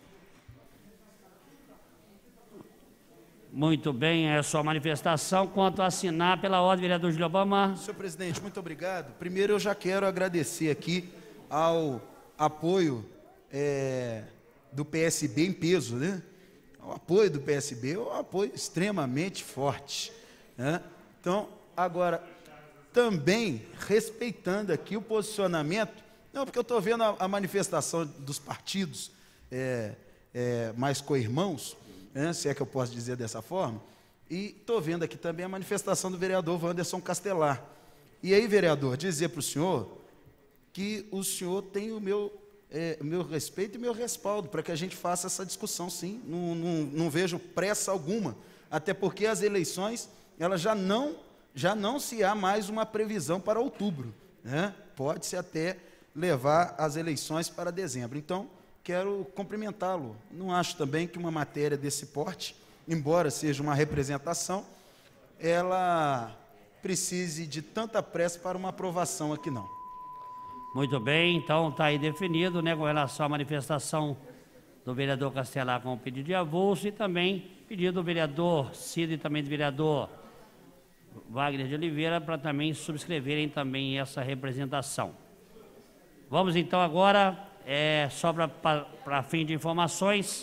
Muito bem, é a sua manifestação. Quanto a assinar pela ordem, vereador Júlio Obama. Senhor presidente, muito obrigado. Primeiro, eu já quero agradecer aqui ao apoio do PSB em peso, né? O apoio do PSB é um apoio extremamente forte, né? Então, agora, também respeitando aqui o posicionamento, não, porque eu estou vendo a manifestação dos partidos mais co-irmãos, né, se é que eu posso dizer dessa forma, e estou vendo aqui também a manifestação do vereador Wanderson Castelar. E aí, vereador, dizer para o senhor que o senhor tem o meu respeito e meu respaldo para que a gente faça essa discussão, sim. Não vejo pressa alguma, até porque as eleições, elas já não se há mais uma previsão para outubro, né? Pode-se até levar as eleições para dezembro. Então, quero cumprimentá-lo. Não acho também que uma matéria desse porte, embora seja uma representação, ela precise de tanta pressa para uma aprovação aqui, não. Muito bem, então está aí definido, né, com relação à manifestação do vereador Castelar com o pedido de avulso e também pedido do vereador Cido e também do vereador Wagner de Oliveira para também subscreverem também essa representação. Vamos então agora, só para fim de informações,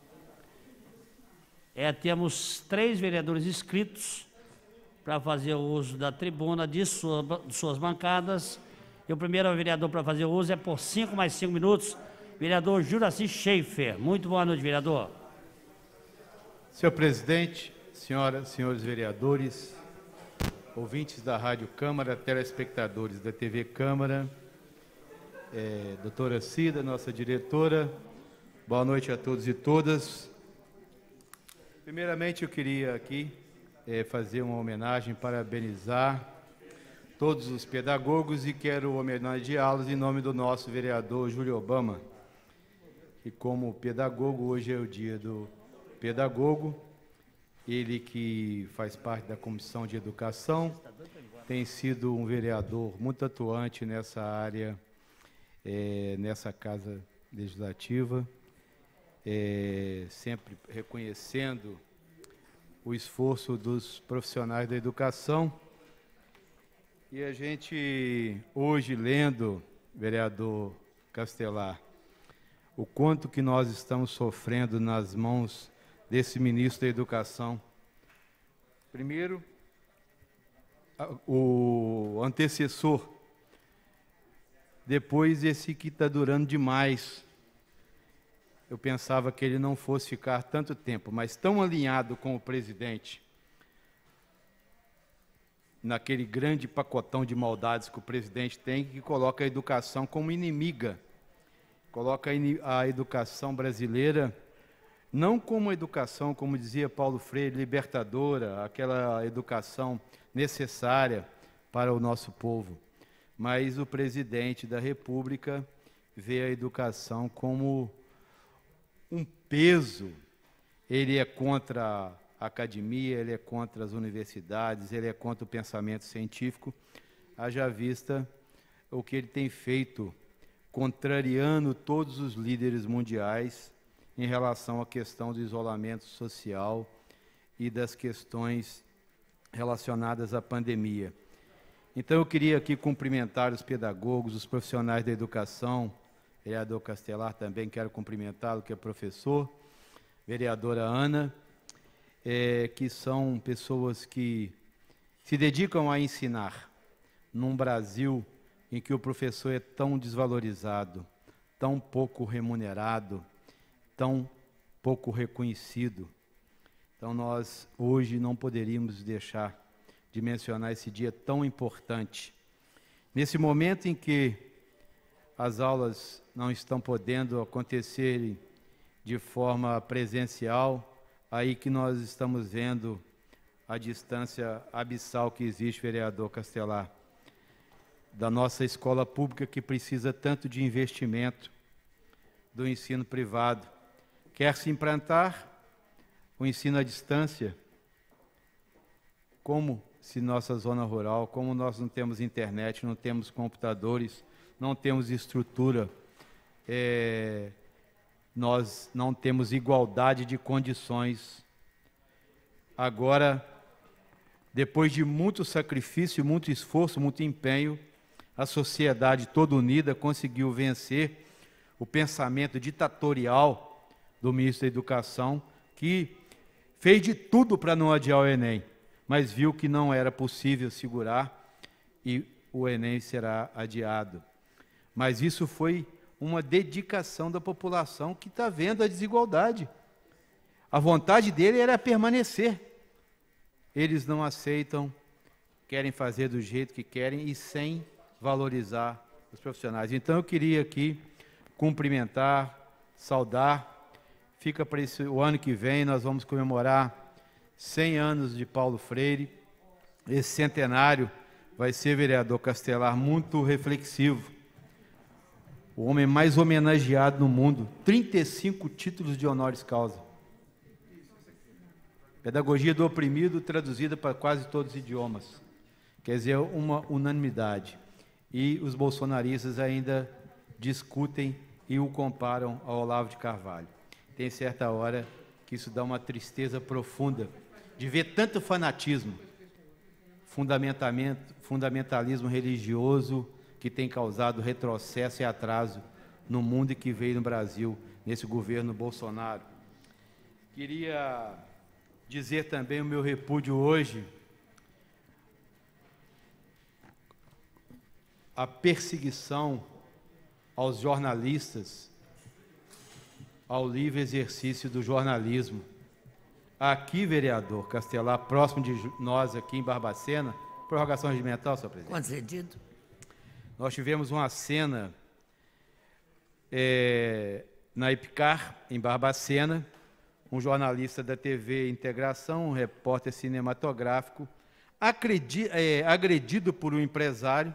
temos 3 vereadores inscritos para fazer o uso da tribuna de suas bancadas. E o primeiro vereador para fazer o uso é por 5 mais 5 minutos, vereador Juraci Schaefer. Muito boa noite, vereador. Senhor presidente, senhoras e senhores vereadores, ouvintes da Rádio Câmara, telespectadores da TV Câmara, doutora Cida, nossa diretora, boa noite a todos e todas. Primeiramente, eu queria aqui fazer uma homenagem, parabenizar todos os pedagogos e quero homenageá-los em nome do nosso vereador Júlio Obama, que como pedagogo, hoje é o dia do pedagogo, ele que faz parte da Comissão de Educação, tem sido um vereador muito atuante nessa área, nessa Casa Legislativa, sempre reconhecendo o esforço dos profissionais da educação. E a gente, hoje, lendo, vereador Castelar, o quanto que nós estamos sofrendo nas mãos desse ministro da Educação. Primeiro, o antecessor, depois esse que está durando demais. Eu pensava que ele não fosse ficar tanto tempo, mas tão alinhado com o presidente, naquele grande pacotão de maldades que o presidente tem, que coloca a educação como inimiga, coloca a educação brasileira não como educação, como dizia Paulo Freire, libertadora, aquela educação necessária para o nosso povo, mas o presidente da República vê a educação como um peso. Ele é contra a academia, ele é contra as universidades, ele é contra o pensamento científico, haja vista o que ele tem feito, contrariando todos os líderes mundiais em relação à questão do isolamento social e das questões relacionadas à pandemia. Então, eu queria aqui cumprimentar os pedagogos, os profissionais da educação, vereador Castelar também quero cumprimentá-lo, que é professor, vereadora Ana, que são pessoas que se dedicam a ensinar num Brasil em que o professor é tão desvalorizado, tão pouco remunerado, tão pouco reconhecido. Então, nós hoje não poderíamos deixar de mencionar esse dia tão importante. Nesse momento em que as aulas não estão podendo acontecer de forma presencial, aí que nós estamos vendo a distância abissal que existe, vereador Castelar, da nossa escola pública, que precisa tanto de investimento do ensino privado. Quer se implantar o ensino à distância, como se nossa zona rural, como nós não temos internet, não temos computadores, não temos estrutura, nós não temos igualdade de condições. Agora, depois de muito sacrifício, muito esforço, muito empenho, a sociedade toda unida conseguiu vencer o pensamento ditatorial do ministro da Educação, que fez de tudo para não adiar o Enem, mas viu que não era possível segurar e o Enem será adiado. Mas isso foi uma dedicação da população que está vendo a desigualdade. A vontade dele era permanecer. Eles não aceitam, querem fazer do jeito que querem e sem valorizar os profissionais. Então, eu queria aqui cumprimentar, saudar. Fica para o ano que vem, nós vamos comemorar 100 anos de Paulo Freire. Esse centenário vai ser, vereador Castelar, muito reflexivo. O homem mais homenageado no mundo, 35 títulos de honoris causa. Pedagogia do oprimido, traduzida para quase todos os idiomas. Quer dizer, uma unanimidade. E os bolsonaristas ainda discutem e o comparam ao Olavo de Carvalho. Tem certa hora que isso dá uma tristeza profunda de ver tanto fanatismo, fundamentalismo religioso que tem causado retrocesso e atraso no mundo e que veio no Brasil, nesse governo Bolsonaro. Queria dizer também o meu repúdio hoje à perseguição aos jornalistas, ao livre exercício do jornalismo. Aqui, vereador Castelar, próximo de nós aqui em Barbacena, prorrogação regimental, senhor presidente. Concedido. Nós tivemos uma cena na Ipcar, em Barbacena, um jornalista da TV Integração, um repórter cinematográfico, agredido por um empresário,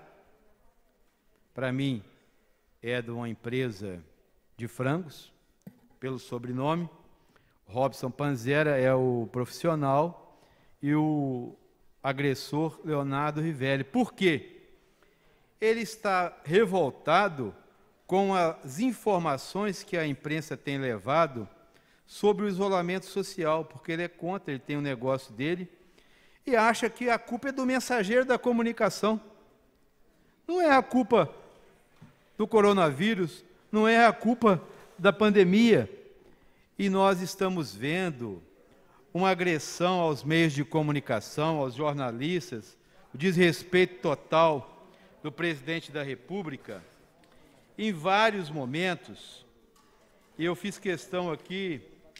para mim é de uma empresa de frangos, pelo sobrenome. Robson Panzera é o profissional e o agressor Leonardo Rivelli. Por quê? Ele está revoltado com as informações que a imprensa tem levado sobre o isolamento social, porque ele é contra, ele tem um negócio dele e acha que a culpa é do mensageiro da comunicação. Não é a culpa do coronavírus, não é a culpa da pandemia. E nós estamos vendo uma agressão aos meios de comunicação, aos jornalistas, o desrespeito total do presidente da República. Em vários momentos, e eu fiz questão aqui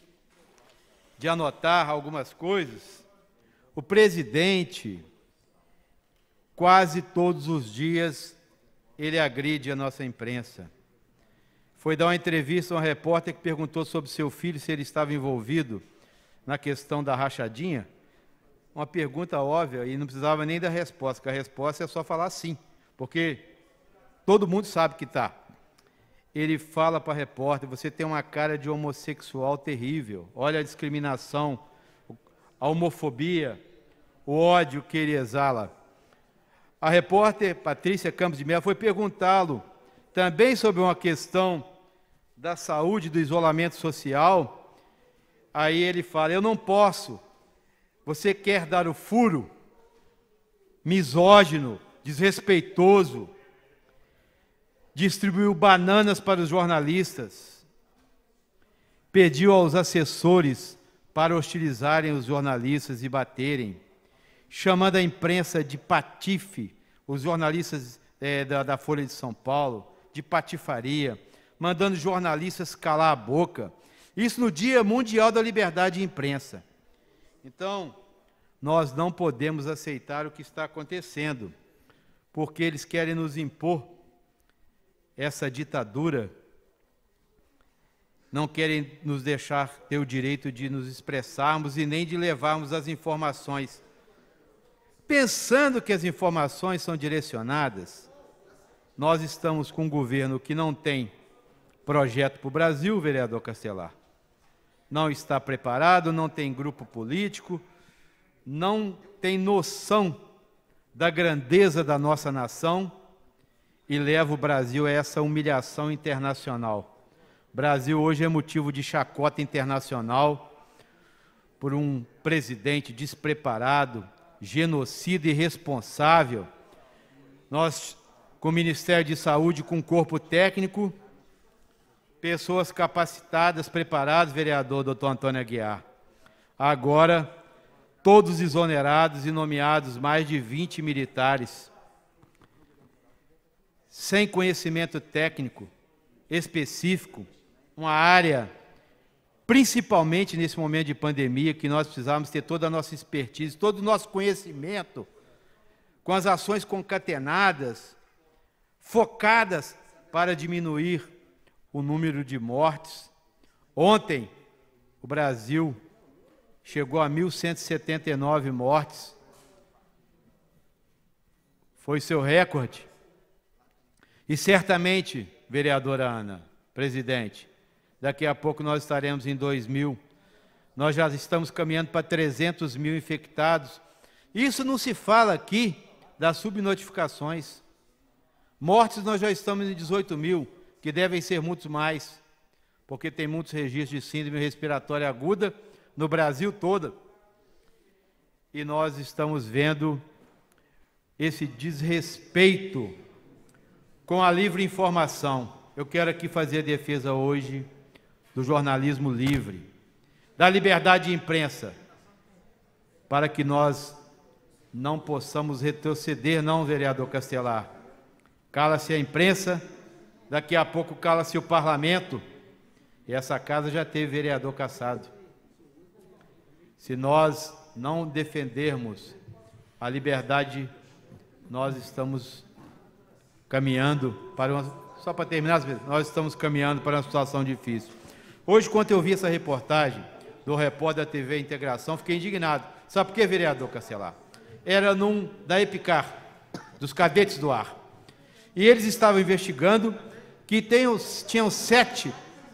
de anotar algumas coisas, o presidente, quase todos os dias, ele agride a nossa imprensa. Foi dar uma entrevista a um repórter que perguntou sobre seu filho, se ele estava envolvido na questão da rachadinha. Uma pergunta óbvia e não precisava nem da resposta, porque a resposta é só falar sim, porque todo mundo sabe que está. Ele fala para a repórter, você tem uma cara de homossexual terrível, olha a discriminação, a homofobia, o ódio que ele exala. A repórter Patrícia Campos de Mello foi perguntá-lo também sobre uma questão da saúde, do isolamento social. Aí ele fala, eu não posso, você quer dar o furo, misógino, desrespeitoso, distribuiu bananas para os jornalistas, pediu aos assessores para hostilizarem os jornalistas e baterem, chamando a imprensa de patife, os jornalistas da Folha de São Paulo, de patifaria, mandando jornalistas calar a boca. Isso no Dia Mundial da Liberdade de Imprensa. Então, nós não podemos aceitar o que está acontecendo, porque eles querem nos impor essa ditadura, não querem nos deixar ter o direito de nos expressarmos e nem de levarmos as informações. Pensando que as informações são direcionadas, nós estamos com um governo que não tem projeto para o Brasil, vereador Castelar. Não está preparado, não tem grupo político, não tem noção da grandeza da nossa nação e leva o Brasil a essa humilhação internacional. O Brasil hoje é motivo de chacota internacional por um presidente despreparado, genocida e irresponsável. Nós, com o Ministério de Saúde, com corpo técnico, pessoas capacitadas, preparadas, vereador doutor Antônio Aguiar. Agora, todos exonerados e nomeados mais de 20 militares, sem conhecimento técnico específico, uma área, principalmente nesse momento de pandemia, que nós precisamos ter toda a nossa expertise, todo o nosso conhecimento, com as ações concatenadas, focadas para diminuir o número de mortes. Ontem, o Brasil chegou a 1.179 mortes. Foi seu recorde. E certamente, vereadora Ana, presidente, daqui a pouco nós estaremos em 2.000. Nós já estamos caminhando para 300 mil infectados. Isso não se fala aqui das subnotificações. Mortes nós já estamos em 18 mil, que devem ser muitos mais, porque tem muitos registros de síndrome respiratória aguda no Brasil todo. E nós estamos vendo esse desrespeito com a livre informação. Eu quero aqui fazer a defesa hoje do jornalismo livre, da liberdade de imprensa, para que nós não possamos retroceder, não, vereador Castelar. Cala-se a imprensa, daqui a pouco cala-se o parlamento, e essa casa já teve vereador cassado. Se nós não defendermos a liberdade, nós estamos caminhando para uma... Só para terminar, nós estamos caminhando para uma situação difícil. Hoje, quando eu vi essa reportagem do repórter da TV Integração, fiquei indignado. Sabe por quê, vereador Castelar? Era da EPICAR, dos cadetes do ar. E eles estavam investigando que tinham 7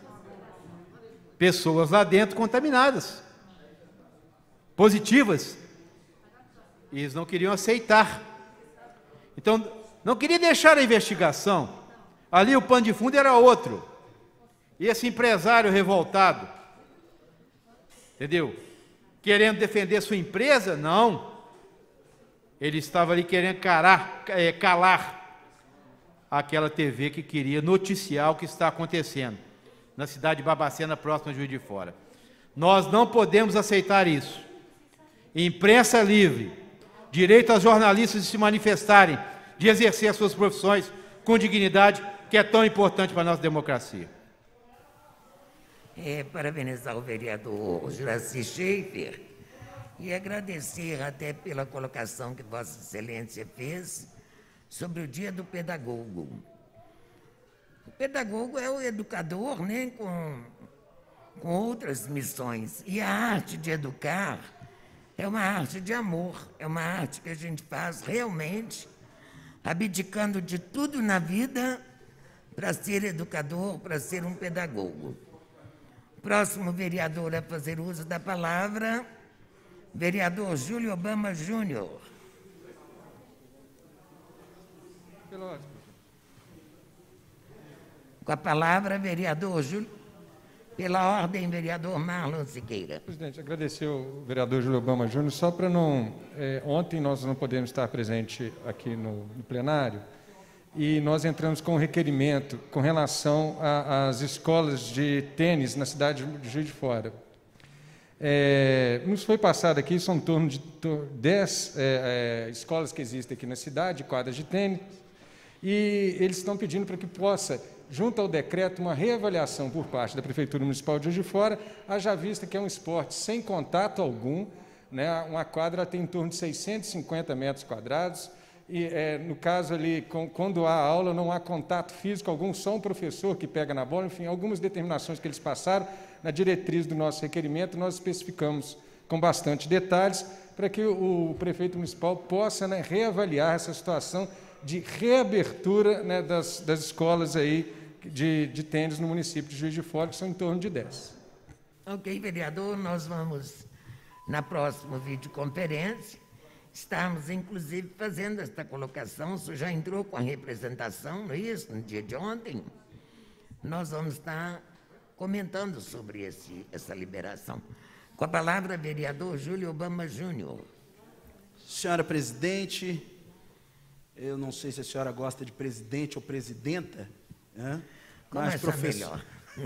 pessoas lá dentro contaminadas, positivas. E eles não queriam aceitar. Então, não queria deixar a investigação. Ali o pano de fundo era outro. E esse empresário revoltado, entendeu? Querendo defender sua empresa? Não. Ele estava ali querendo calar aquela TV que queria noticiar o que está acontecendo na cidade de Barbacena, próxima de Juiz de Fora. Nós não podemos aceitar isso. Imprensa livre, direito aos jornalistas de se manifestarem, de exercer as suas profissões com dignidade, que é tão importante para a nossa democracia. Parabenizar o vereador Juraci Schaeffer e agradecer até pela colocação que Vossa Excelência fez sobre o Dia do Pedagogo. O pedagogo é o educador, né, com outras missões. E a arte de educar é uma arte de amor, é uma arte que a gente faz realmente abdicando de tudo na vida para ser educador, para ser um pedagogo. Próximo vereador a fazer uso da palavra, vereador Júlio Obama Júnior. Com a palavra, vereador Júlio. Pela ordem, vereador Marlon Siqueira. Presidente, agradecer ao vereador Júlio Obama Júnior, só para não... ontem nós não podemos estar presente aqui no plenário, e nós entramos com um requerimento com relação às escolas de tênis na cidade de Juiz de Fora. Nos foi passado aqui, são em torno de 10 escolas que existem aqui na cidade, quadras de tênis, e eles estão pedindo para que possa junto ao decreto, uma reavaliação por parte da Prefeitura Municipal de Juiz de Fora, haja vista que é um esporte sem contato algum, né? Uma quadra tem em torno de 650 metros quadrados, e no caso ali, quando há aula, não há contato físico algum, só um professor que pega na bola, enfim, algumas determinações que eles passaram, na diretriz do nosso requerimento, nós especificamos com bastante detalhes, para que o prefeito municipal possa, né, reavaliar essa situação de reabertura, né, das escolas aí de tênis no município de Juiz de Fora, que são em torno de 10. Ok, vereador, nós vamos, na próxima videoconferência, estamos, inclusive, fazendo esta colocação. O senhor já entrou com a representação, não é isso, no dia de ontem? Nós vamos estar comentando sobre essa liberação. Com a palavra, vereador Júlio Obama Júnior. Senhora presidente, eu não sei se a senhora gosta de presidente ou presidenta, né? Mas melhor.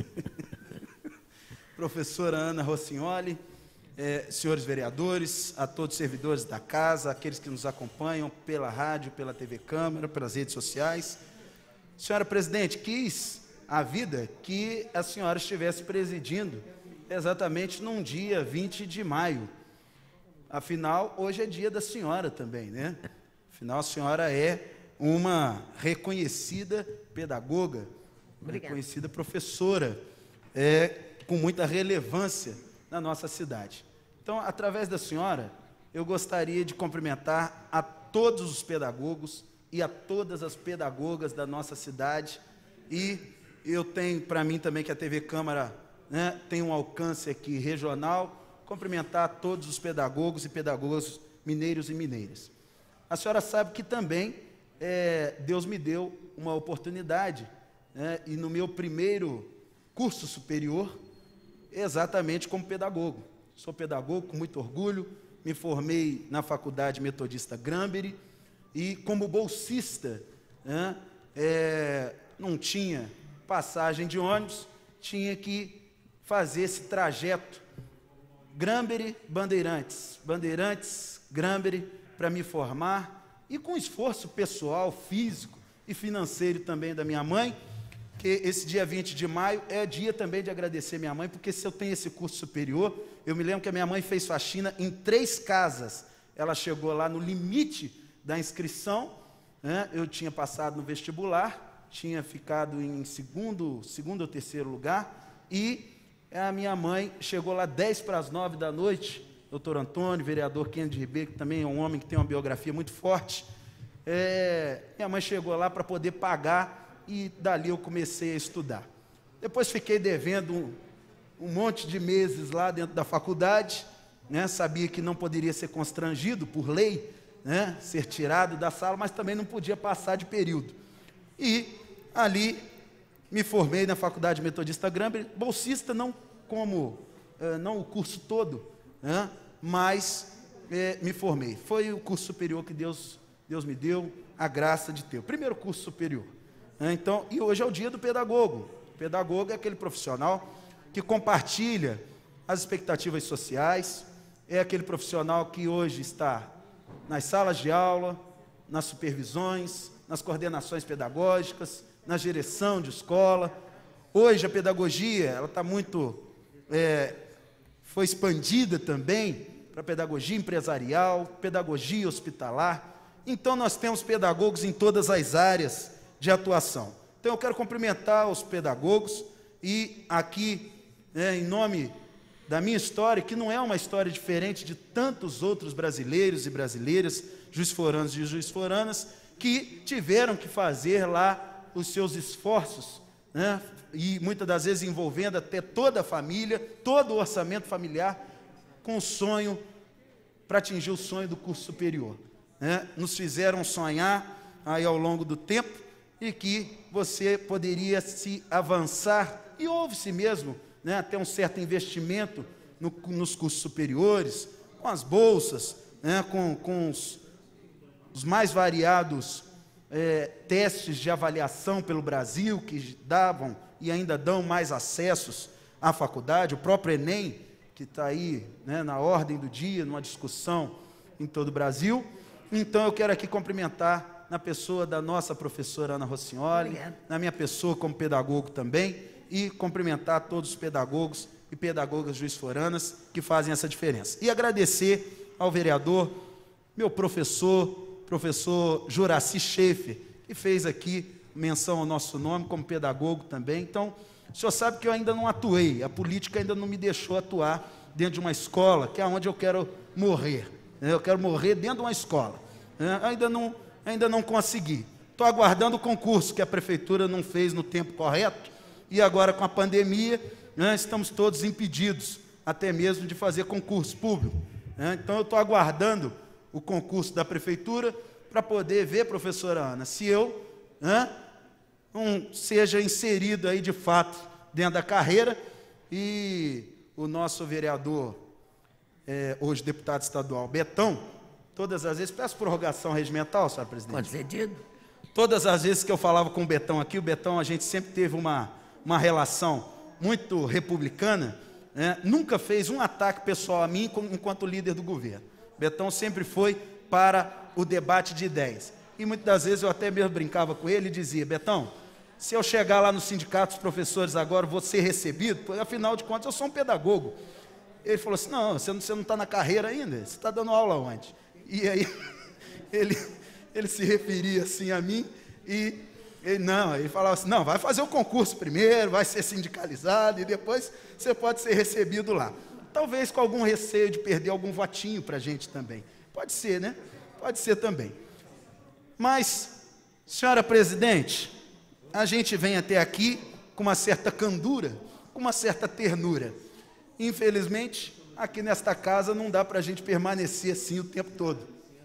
Professora Ana Rossignoli, senhores vereadores, a todos os servidores da casa, aqueles que nos acompanham pela rádio, pela TV Câmara, pelas redes sociais. Senhora presidente, quis a vida que a senhora estivesse presidindo exatamente num dia 20 de maio. Afinal, hoje é dia da senhora também, né? Afinal, a senhora é uma reconhecida pedagoga, reconhecida professora, com muita relevância na nossa cidade. Então, através da senhora, eu gostaria de cumprimentar a todos os pedagogos e a todas as pedagogas da nossa cidade. E eu tenho para mim também que a TV Câmara, né, tem um alcance aqui regional, cumprimentar a todos os pedagogos e pedagogas mineiros e mineiras. A senhora sabe que também Deus me deu uma oportunidade, né, e no meu primeiro curso superior, exatamente como pedagogo. Sou pedagogo com muito orgulho, me formei na Faculdade Metodista Granbury e como bolsista, né, não tinha passagem de ônibus, tinha que fazer esse trajeto Granbury, Bandeirantes, Bandeirantes, Granbury, para me formar, e com esforço pessoal, físico e financeiro também da minha mãe, que esse dia 20 de maio é dia também de agradecer minha mãe, porque se eu tenho esse curso superior, eu me lembro que a minha mãe fez faxina em 3 casas, ela chegou lá no limite da inscrição, né? Eu tinha passado no vestibular, tinha ficado em segundo ou terceiro lugar, e a minha mãe chegou lá 10:50 da noite, doutor Antônio, vereador Kennedy Ribeiro, que também é um homem que tem uma biografia muito forte, minha mãe chegou lá para poder pagar, e dali eu comecei a estudar. Depois fiquei devendo um monte de meses lá dentro da faculdade, né? Sabia que não poderia ser constrangido por lei, né? Ser tirado da sala, mas também não podia passar de período. E ali me formei na Faculdade Metodista Granbury, bolsista não não o curso todo, né? Mas me formei. Foi o curso superior que Deus me deu a graça de ter. O primeiro curso superior. Então, e hoje é o dia do pedagogo. O pedagogo é aquele profissional que compartilha as expectativas sociais, é aquele profissional que hoje está nas salas de aula, nas supervisões, nas coordenações pedagógicas, na direção de escola. Hoje a pedagogia, ela está muito, foi expandida também para a pedagogia empresarial, pedagogia hospitalar. Então nós temos pedagogos em todas as áreas de atuação. Então eu quero cumprimentar os pedagogos e aqui, em nome da minha história, que não é uma história diferente de tantos outros brasileiros e brasileiras, juiz-foranos e juiz-foranas, que tiveram que fazer lá os seus esforços, né? E muitas das vezes envolvendo até toda a família, todo o orçamento familiar, com o sonho, para atingir o sonho do curso superior, né? Nos fizeram sonhar aí ao longo do tempo, e que você poderia se avançar, e houve-se mesmo, né, até um certo investimento nos cursos superiores, com as bolsas, né, com os mais variados testes de avaliação pelo Brasil, que davam e ainda dão mais acessos à faculdade, o próprio Enem, que está aí, né, na ordem do dia, numa discussão em todo o Brasil. Então eu quero aqui cumprimentar na pessoa da nossa professora Ana Rossignoli, na minha pessoa como pedagogo também, e cumprimentar todos os pedagogos e pedagogas juiz-foranas que fazem essa diferença. E agradecer ao vereador, meu professor Juraci Schaeffer, que fez aqui menção ao nosso nome como pedagogo também. Então, o senhor sabe que eu ainda não atuei, a política ainda não me deixou atuar dentro de uma escola, que é onde eu quero morrer. Eu quero morrer dentro de uma escola. Ainda não consegui. Estou aguardando o concurso que a prefeitura não fez no tempo correto, e agora com a pandemia, estamos todos impedidos, até mesmo de fazer concurso público. Então, eu estou aguardando o concurso da prefeitura para poder ver, professora Ana, se eu não seja inserido aí de fato dentro da carreira. E o nosso vereador, hoje deputado estadual, Betão, todas as vezes, peço prorrogação regimental, senhora presidente. Concedido. Todas as vezes que eu falava com o Betão aqui, o Betão, a gente sempre teve uma relação muito republicana, nunca fez um ataque pessoal a mim enquanto líder do governo. Betão sempre foi para o debate de ideias. E muitas das vezes eu até mesmo brincava com ele e dizia: Betão, se eu chegar lá no sindicato dos professores agora, vou ser recebido, porque afinal de contas eu sou um pedagogo. Ele falou assim: não, você não está na carreira ainda, você está dando aula onde? E aí ele se referia assim a mim e ele falava assim: não, vai fazer o concurso primeiro, vai ser sindicalizado e depois você pode ser recebido lá. Talvez com algum receio de perder algum votinho para a gente também. Pode ser, né? Pode ser também. Mas, senhora presidente, a gente vem até aqui com uma certa candura, com uma certa ternura. Infelizmente, aqui nesta casa não dá para a gente permanecer assim o tempo todo.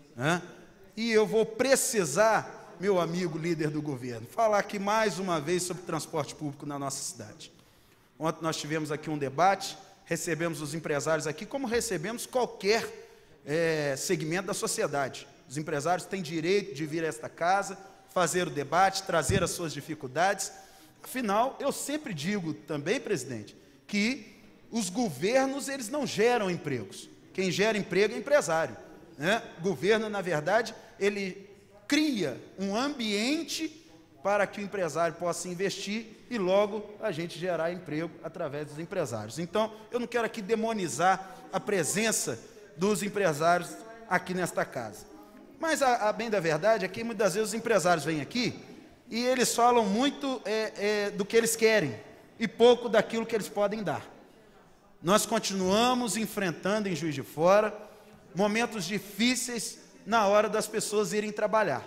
E eu vou precisar, meu amigo líder do governo, falar aqui mais uma vez sobre transporte público na nossa cidade. Ontem nós tivemos aqui um debate, recebemos os empresários aqui, como recebemos qualquer segmento da sociedade. Os empresários têm direito de vir a esta casa, fazer o debate, trazer as suas dificuldades. Afinal, eu sempre digo também, presidente, que os governos, eles não geram empregos. Quem gera emprego é empresário. O governo, na verdade, ele cria um ambiente para que o empresário possa investir e logo a gente gerar emprego através dos empresários. Então, eu não quero aqui demonizar a presença dos empresários aqui nesta casa. Mas a bem da verdade é que muitas vezes os empresários vêm aqui e eles falam muito do que eles querem e pouco daquilo que eles podem dar. Nós continuamos enfrentando em Juiz de Fora momentos difíceis na hora das pessoas irem trabalhar.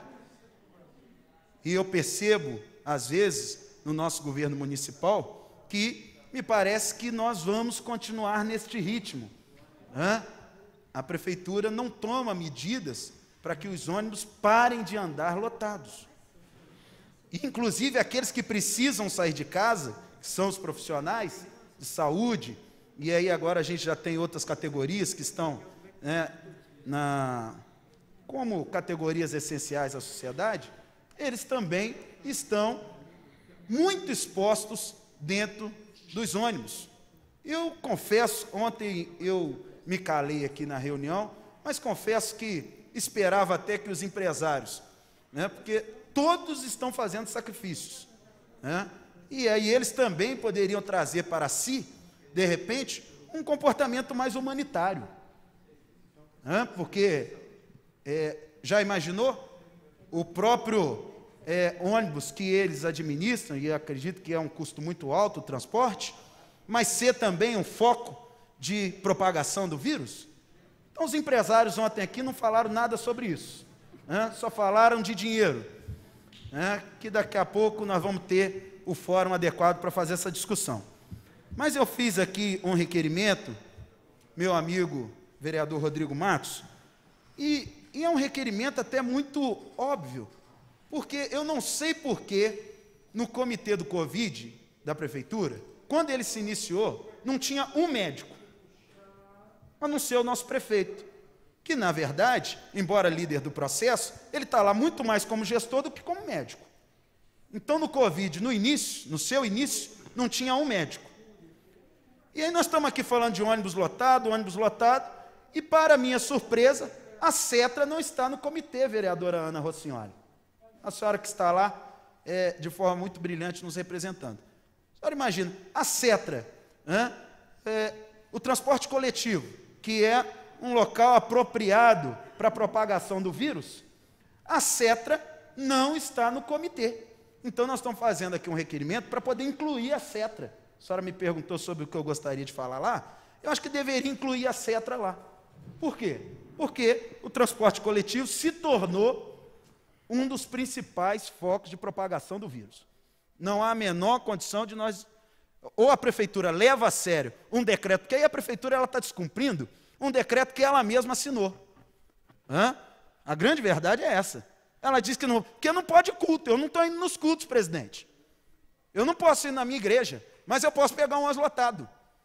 E eu percebo, às vezes, no nosso governo municipal, que me parece que nós vamos continuar neste ritmo. A prefeitura não toma medidas para que os ônibus parem de andar lotados. Inclusive, aqueles que precisam sair de casa, que são os profissionais de saúde, e aí agora a gente já tem outras categorias que estão como categorias essenciais à sociedade, eles também estão muito expostos dentro dos ônibus. Eu confesso, ontem eu me calei aqui na reunião, mas confesso que esperava até que os empresários, porque todos estão fazendo sacrifícios, e aí eles também poderiam trazer para si, de repente, um comportamento mais humanitário, porque já imaginou o próprio ônibus que eles administram, e acredito que é um custo muito alto o transporte, mas ser também um foco de propagação do vírus? Então, os empresários ontem aqui não falaram nada sobre isso, só falaram de dinheiro, que daqui a pouco nós vamos ter o fórum adequado para fazer essa discussão. Mas eu fiz aqui um requerimento, meu amigo vereador Rodrigo Matos, e é um requerimento até muito óbvio, porque eu não sei por que no comitê do Covid da prefeitura, quando ele se iniciou, não tinha um médico, a não ser o nosso prefeito, que, na verdade, embora líder do processo, ele está lá muito mais como gestor do que como médico. Então, no Covid, no seu início, não tinha um médico. E aí nós estamos aqui falando de ônibus lotado, e, para minha surpresa, a Cetra não está no comitê, vereadora Ana Rossignoli. a senhora que está lá de forma muito brilhante nos representando. A senhora imagina, a Cetra, o transporte coletivo, que é um local apropriado para a propagação do vírus, a Cetra não está no comitê. Então, nós estamos fazendo aqui um requerimento para poder incluir a Cetra. A senhora me perguntou sobre o que eu gostaria de falar lá. Eu acho que deveria incluir a Cetra lá. Por quê? Porque o transporte coletivo se tornou um dos principais focos de propagação do vírus. Não há a menor condição de nós... Ou a prefeitura leva a sério um decreto, porque aí a prefeitura está descumprindo um decreto que ela mesma assinou. A grande verdade é essa. Ela diz que não, porque não pode culto. Eu não estou indo nos cultos, presidente. Eu não posso ir na minha igreja, mas eu posso pegar um lotado.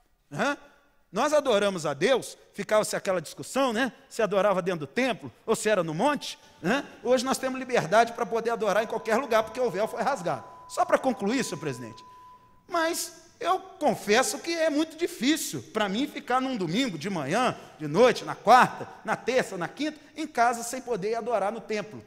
Nós adoramos a Deus, ficava-se aquela discussão, né? Se adorava dentro do templo ou se era no monte. Hoje nós temos liberdade para poder adorar em qualquer lugar, porque o véu foi rasgado. Só para concluir, senhor presidente. Mas eu confesso que é muito difícil para mim ficar num domingo, de manhã, de noite, na quarta, na terça, na quinta, em casa sem poder adorar no templo.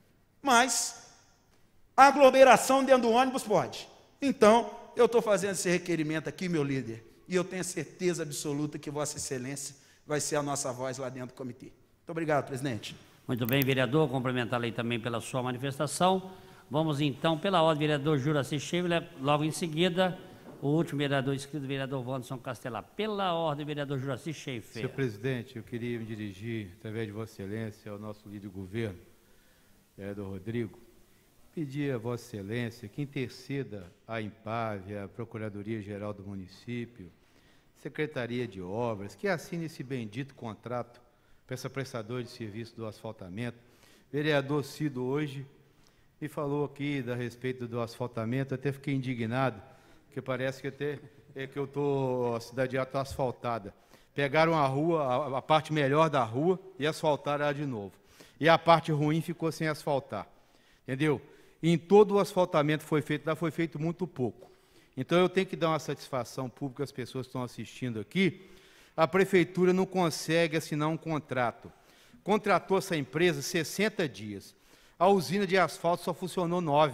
Mas a aglomeração dentro do ônibus pode. Então, eu estou fazendo esse requerimento aqui, meu líder, e eu tenho certeza absoluta que Vossa Excelência vai ser a nossa voz lá dentro do comitê. Muito obrigado, presidente. Muito bem, vereador, cumprimentá-lo também pela sua manifestação. Vamos então, pela ordem, vereador Juraci Schaeffer, logo em seguida, o último vereador inscrito, vereador Wanderson Castelar. Pela ordem, vereador Juraci Schaeffer. Senhor presidente, eu queria me dirigir, através de Vossa Excelência, ao nosso líder do governo, vereador Rodrigo, pedir a Vossa Excelência que interceda a IMPAV, a Procuradoria-Geral do Município, Secretaria de Obras, que assine esse bendito contrato para essa prestadora de serviço do asfaltamento. Vereador Cido hoje me falou aqui a respeito do asfaltamento, até fiquei indignado, porque parece que eu estou, a cidade já está asfaltada. Pegaram a rua, a parte melhor da rua e asfaltaram ela de novo. E a parte ruim ficou sem asfaltar. Entendeu? Em todo o asfaltamento foi feito muito pouco. Então, eu tenho que dar uma satisfação pública às pessoas que estão assistindo aqui. A prefeitura não consegue assinar um contrato. Contratou essa empresa 60 dias. A usina de asfalto só funcionou 9.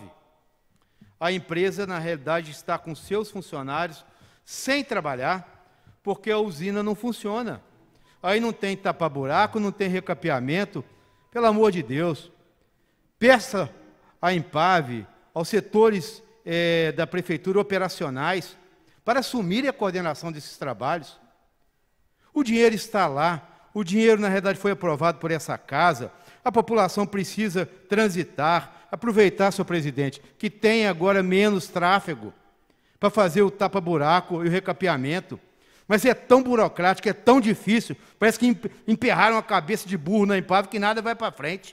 A empresa, na realidade, está com seus funcionários sem trabalhar, porque a usina não funciona. Aí não tem tapa-buraco, não tem recapeamento. Pelo amor de Deus, peça à IMPAV, aos setores da prefeitura operacionais, para assumirem a coordenação desses trabalhos. O dinheiro está lá, o dinheiro, na realidade, foi aprovado por essa casa, a população precisa transitar, aproveitar, senhor presidente, que tem agora menos tráfego para fazer o tapa-buraco e o recapeamento. Mas é tão burocrático, é tão difícil, parece que emperraram a cabeça de burro na IMPAV que nada vai para frente.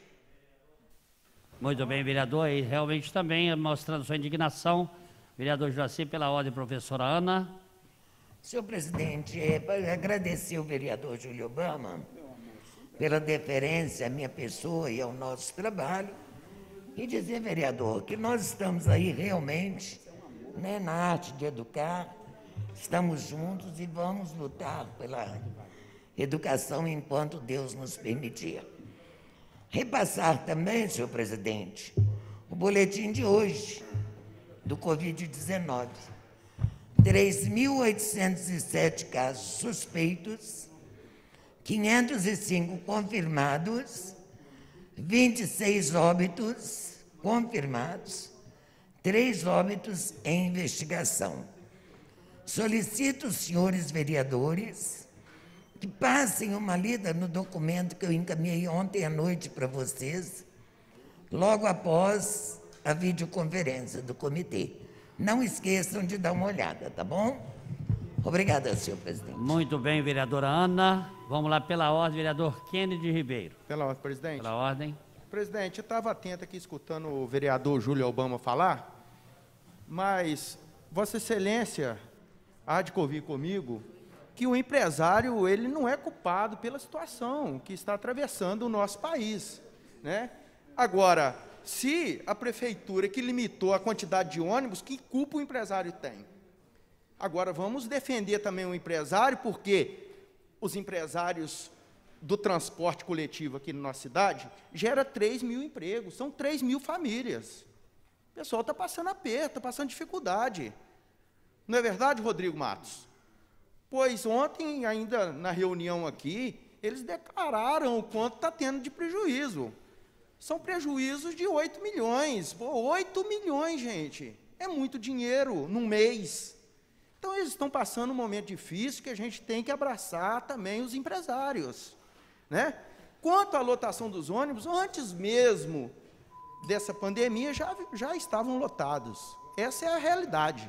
Muito bem, vereador, e realmente também mostrando sua indignação, vereador Juraci, pela ordem, professora Ana. Senhor presidente, agradecer ao vereador Júlio Obama pela deferência à minha pessoa e ao nosso trabalho, e dizer, vereador, que nós estamos aí realmente, né, na arte de educar, estamos juntos e vamos lutar pela educação enquanto Deus nos permitir. Repassar também, senhor presidente, o boletim de hoje do Covid-19. 3.807 casos suspeitos, 505 confirmados, 26 óbitos confirmados, 3 óbitos em investigação. Solicito os senhores vereadores que passem uma lida no documento que eu encaminhei ontem à noite para vocês, logo após a videoconferência do comitê. Não esqueçam de dar uma olhada, tá bom? Obrigada, senhor presidente. Muito bem, vereadora Ana. Vamos lá pela ordem, vereador Kennedy Ribeiro. Pela ordem, presidente. Pela ordem. Presidente, eu estava atento aqui escutando o vereador Júlio Obama falar, mas Vossa Excelência há de convir comigo que o empresário ele não é culpado pela situação que está atravessando o nosso país, né? Agora, se a prefeitura que limitou a quantidade de ônibus, que culpa o empresário tem? Agora, vamos defender também o empresário, porque os empresários do transporte coletivo aqui na nossa cidade gera 3 mil empregos, são 3 mil famílias. O pessoal está passando aperto, está passando dificuldade. Não é verdade, Rodrigo Matos? Pois ontem, ainda na reunião aqui, eles declararam o quanto está tendo de prejuízo. São prejuízos de 8 milhões. Pô, 8 milhões, gente. É muito dinheiro num mês. Então, eles estão passando um momento difícil que a gente tem que abraçar também os empresários, né? Quanto à lotação dos ônibus, antes mesmo dessa pandemia, já estavam lotados. Essa é a realidade.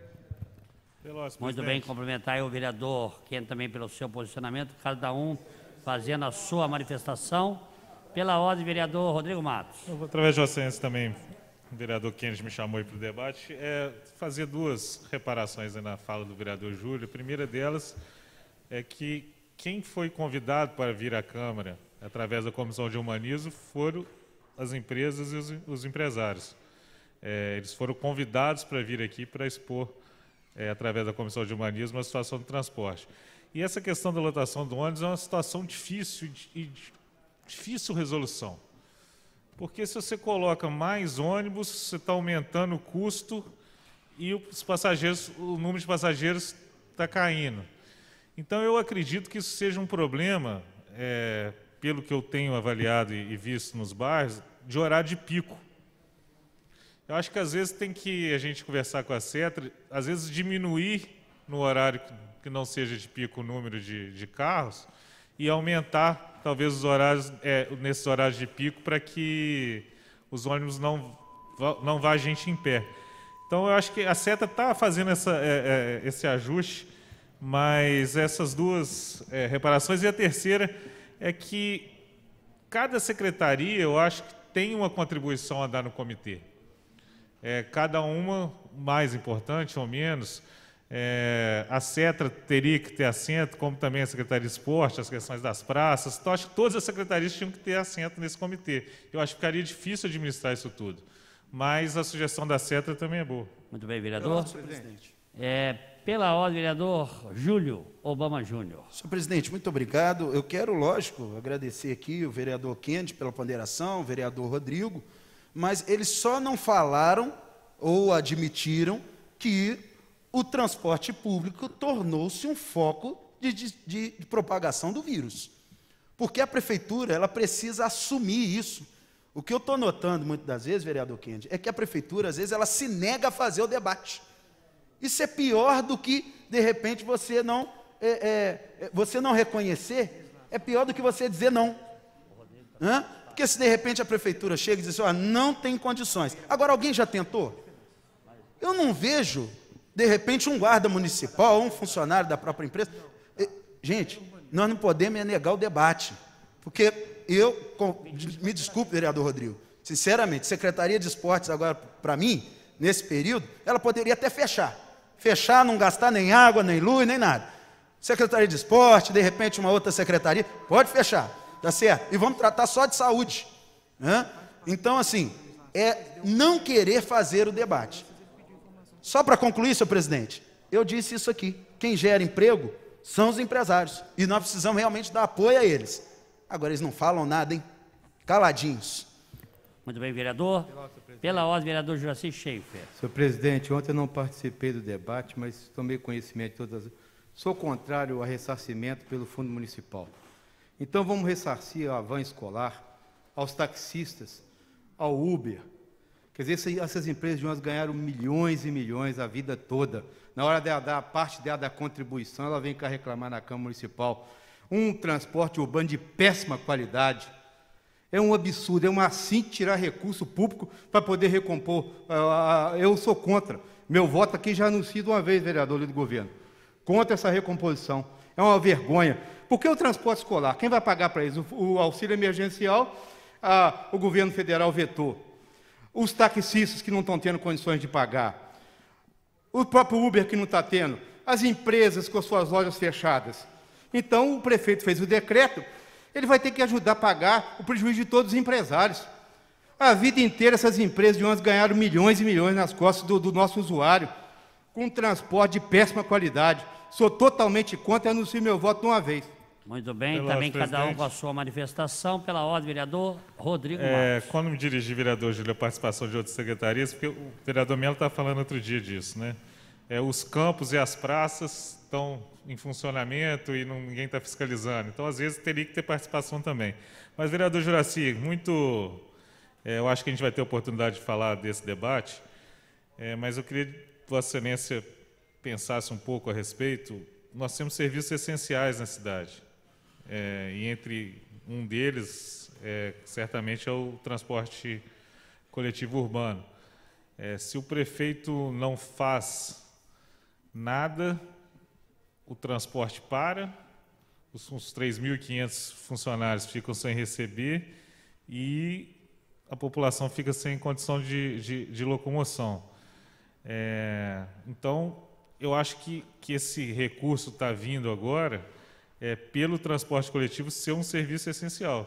Muito bem, cumprimentar o vereador Kennedy também pelo seu posicionamento, cada um fazendo a sua manifestação. Pela ordem, vereador Rodrigo Matos. Eu vou, através de vocês também, o vereador Kennedy me chamou aí para o debate, fazer duas reparações aí na fala do vereador Júlio. A primeira delas é que quem foi convidado para vir à Câmara, através da Comissão de Humanismo, foram as empresas e os empresários. Eles foram convidados para vir aqui para expor, através da Comissão de Humanismo, a situação do transporte. E essa questão da lotação do ônibus é uma situação difícil e difícil resolução. Porque se você coloca mais ônibus, você está aumentando o custo e os passageiros, o número de passageiros está caindo. Então, eu acredito que isso seja um problema, pelo que eu tenho avaliado e visto nos bairros, de horário de pico. Eu acho que, às vezes, tem que a gente conversar com a CETRA, às vezes, diminuir no horário que não seja de pico o número de carros e aumentar, talvez, os horários, nesses horários de pico, para que os ônibus não vá gente em pé. Então, eu acho que a CETRA está fazendo esse ajuste, mas essas duas reparações. E a terceira é que cada secretaria, eu acho que tem uma contribuição a dar no comitê. Cada uma mais importante ou menos. A CETRA teria que ter assento, como também a Secretaria de Esporte, as questões das praças. Então, acho que todas as secretarias tinham que ter assento nesse comitê. Eu acho que ficaria difícil administrar isso tudo. Mas a sugestão da CETRA também é boa. Muito bem, vereador. Pela ordem, vereador Júlio Obama Júnior. Senhor presidente, muito obrigado. Eu quero, lógico, agradecer aqui o vereador Kennedy pela ponderação, o vereador Rodrigo, mas eles só não falaram ou admitiram que o transporte público tornou-se um foco de propagação do vírus. Porque a prefeitura ela precisa assumir isso. O que eu estou notando muitas das vezes, vereador Kennedy, é que a prefeitura, às vezes, ela se nega a fazer o debate. Isso é pior do que, de repente, você não reconhecer, é pior do que você dizer não. Porque se, de repente, a prefeitura chega e diz assim, não tem condições. Agora, alguém já tentou? Eu não vejo, de repente, um guarda municipal ou um funcionário da própria empresa. Gente, nós não podemos negar o debate, porque me desculpe, vereador Rodrigo, sinceramente, Secretaria de Esportes agora, para mim, nesse período, ela poderia até fechar, não gastar nem água, nem luz, nem nada. Secretaria de Esporte, de repente uma outra secretaria, pode fechar, tá certo? E vamos tratar só de saúde. Então, assim, não querer fazer o debate. Só para concluir, senhor presidente, eu disse isso aqui, quem gera emprego são os empresários, e nós precisamos realmente dar apoio a eles. Agora eles não falam nada, hein? Caladinhos. Muito bem, vereador. Pela ordem, vereador Juraci Schaefer. Senhor presidente, ontem eu não participei do debate, mas tomei conhecimento de todas. Sou contrário ao ressarcimento pelo Fundo Municipal. Então vamos ressarcir a van escolar, aos taxistas, ao Uber. Quer dizer, essas empresas de nós ganharam milhões e milhões a vida toda. Na hora de dar a parte dela da contribuição, ela vem cá reclamar na Câmara Municipal. Um transporte urbano de péssima qualidade. É um absurdo, é um assim tirar recurso público para poder recompor. Eu sou contra. Meu voto aqui já anuncio de uma vez, vereador do governo. Contra essa recomposição. É uma vergonha. Porque o transporte escolar, quem vai pagar para eles? O auxílio emergencial, o governo federal vetou. Os taxistas que não estão tendo condições de pagar. O próprio Uber que não está tendo. As empresas com as suas lojas fechadas. Então, o prefeito fez o decreto, ele vai ter que ajudar a pagar o prejuízo de todos os empresários. A vida inteira, essas empresas de nós ganharam milhões e milhões nas costas do nosso usuário, com um transporte de péssima qualidade. Sou totalmente contra e anuncio meu voto de uma vez. Muito bem, Veloso, também cada um presidente. com a sua manifestação. Pela ordem, vereador Rodrigo Matos. Quando me dirigi, vereador Júlio, a participação de outras secretarias, porque o vereador Melo está falando outro dia disso, né? Os campos e as praças estão em funcionamento e ninguém está fiscalizando. Então, às vezes, teria que ter participação também. Mas, vereador Juraci, eu acho que a gente vai ter oportunidade de falar desse debate, mas eu queria que Vossa Excelência pensasse um pouco a respeito. Nós temos serviços essenciais na cidade, e entre um deles, certamente, é o transporte coletivo urbano. Se o prefeito não faz nada, o transporte para, os 3.500 funcionários ficam sem receber e a população fica sem condição de locomoção. Então, eu acho que esse recurso está vindo agora pelo transporte coletivo ser um serviço essencial.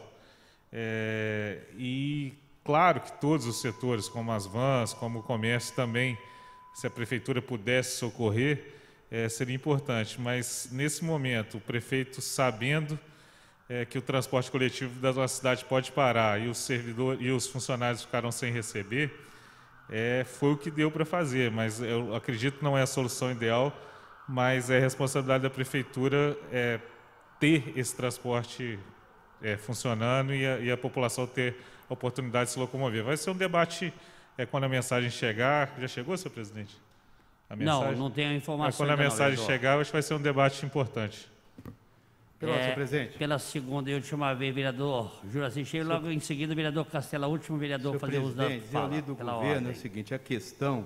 E, claro que todos os setores, como as vans, como o comércio também, se a prefeitura pudesse socorrer, seria importante. Mas, nesse momento, o prefeito, sabendo que o transporte coletivo da nossa cidade pode parar e os funcionários ficaram sem receber, foi o que deu para fazer. Mas eu acredito que não é a solução ideal, mas é responsabilidade da prefeitura ter esse transporte funcionando e a população ter a oportunidade de se locomover. Vai ser um debate quando a mensagem chegar. Já chegou, senhor presidente? A mensagem? Não tenho informação. Quando a mensagem chegar, acho que vai ser um debate importante. Senhor presidente. Pela segunda e última vez, vereador Juraci Cheio, logo em seguida, vereador Castela, último vereador a fazer uso da fala. Eu li do governo é o seguinte: a questão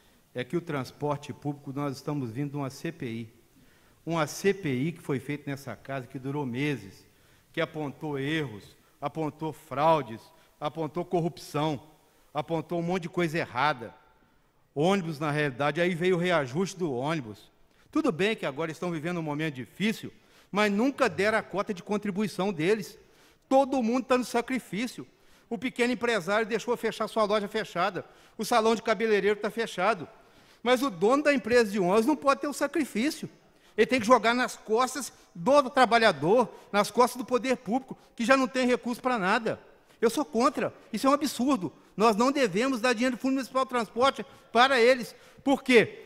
é que o transporte público, nós estamos vindo de uma CPI. Uma CPI que foi feita nessa casa, que durou meses, que apontou erros, apontou fraudes, apontou corrupção, apontou um monte de coisa errada. Ônibus, na realidade, aí veio o reajuste do ônibus. Tudo bem que agora estão vivendo um momento difícil, mas nunca deram a cota de contribuição deles. Todo mundo está no sacrifício. O pequeno empresário deixou fechar sua loja fechada, o salão de cabeleireiro está fechado. Mas o dono da empresa de ônibus não pode ter o sacrifício. Ele tem que jogar nas costas do trabalhador, nas costas do poder público, que já não tem recurso para nada. Eu sou contra. Isso é um absurdo. Nós não devemos dar dinheiro do Fundo Municipal de Transporte para eles. Por quê?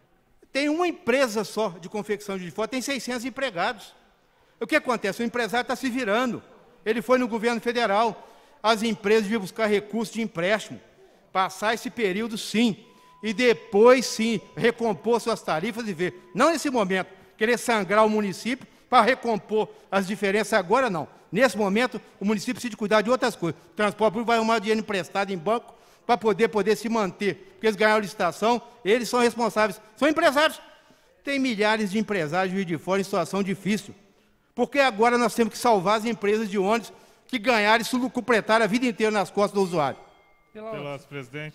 Tem uma empresa só de confecção de uniforme, tem 600 empregados. O que acontece? O empresário está se virando. Ele foi no governo federal. As empresas deviam buscar recursos de empréstimo. Passar esse período, sim. E depois, sim, recompor suas tarifas e ver. Não nesse momento, querer sangrar o município para recompor as diferenças agora, não. Nesse momento, o município precisa de cuidar de outras coisas. O transporte público vai arrumar dinheiro emprestado em banco para poder se manter. Porque eles ganharam licitação, eles são responsáveis. São empresários. Tem milhares de empresários de fora em situação difícil. Porque agora nós temos que salvar as empresas de ônibus que ganharam e sucupletaram a vida inteira nas costas do usuário. Pela presidente.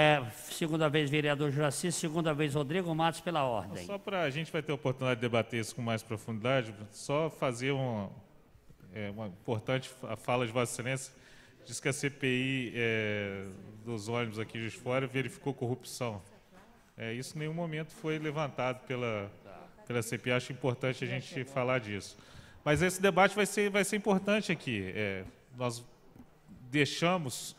Segunda vez, vereador Juraci, segunda vez, Rodrigo Matos, pela ordem. Só para a gente vai ter a oportunidade de debater isso com mais profundidade, só fazer uma importante fala de Vossa Excelência. Diz que a CPI dos ônibus aqui de fora verificou corrupção. Isso em nenhum momento foi levantado pela CPI. Acho importante a gente falar disso. Mas esse debate vai ser importante aqui. Nós deixamos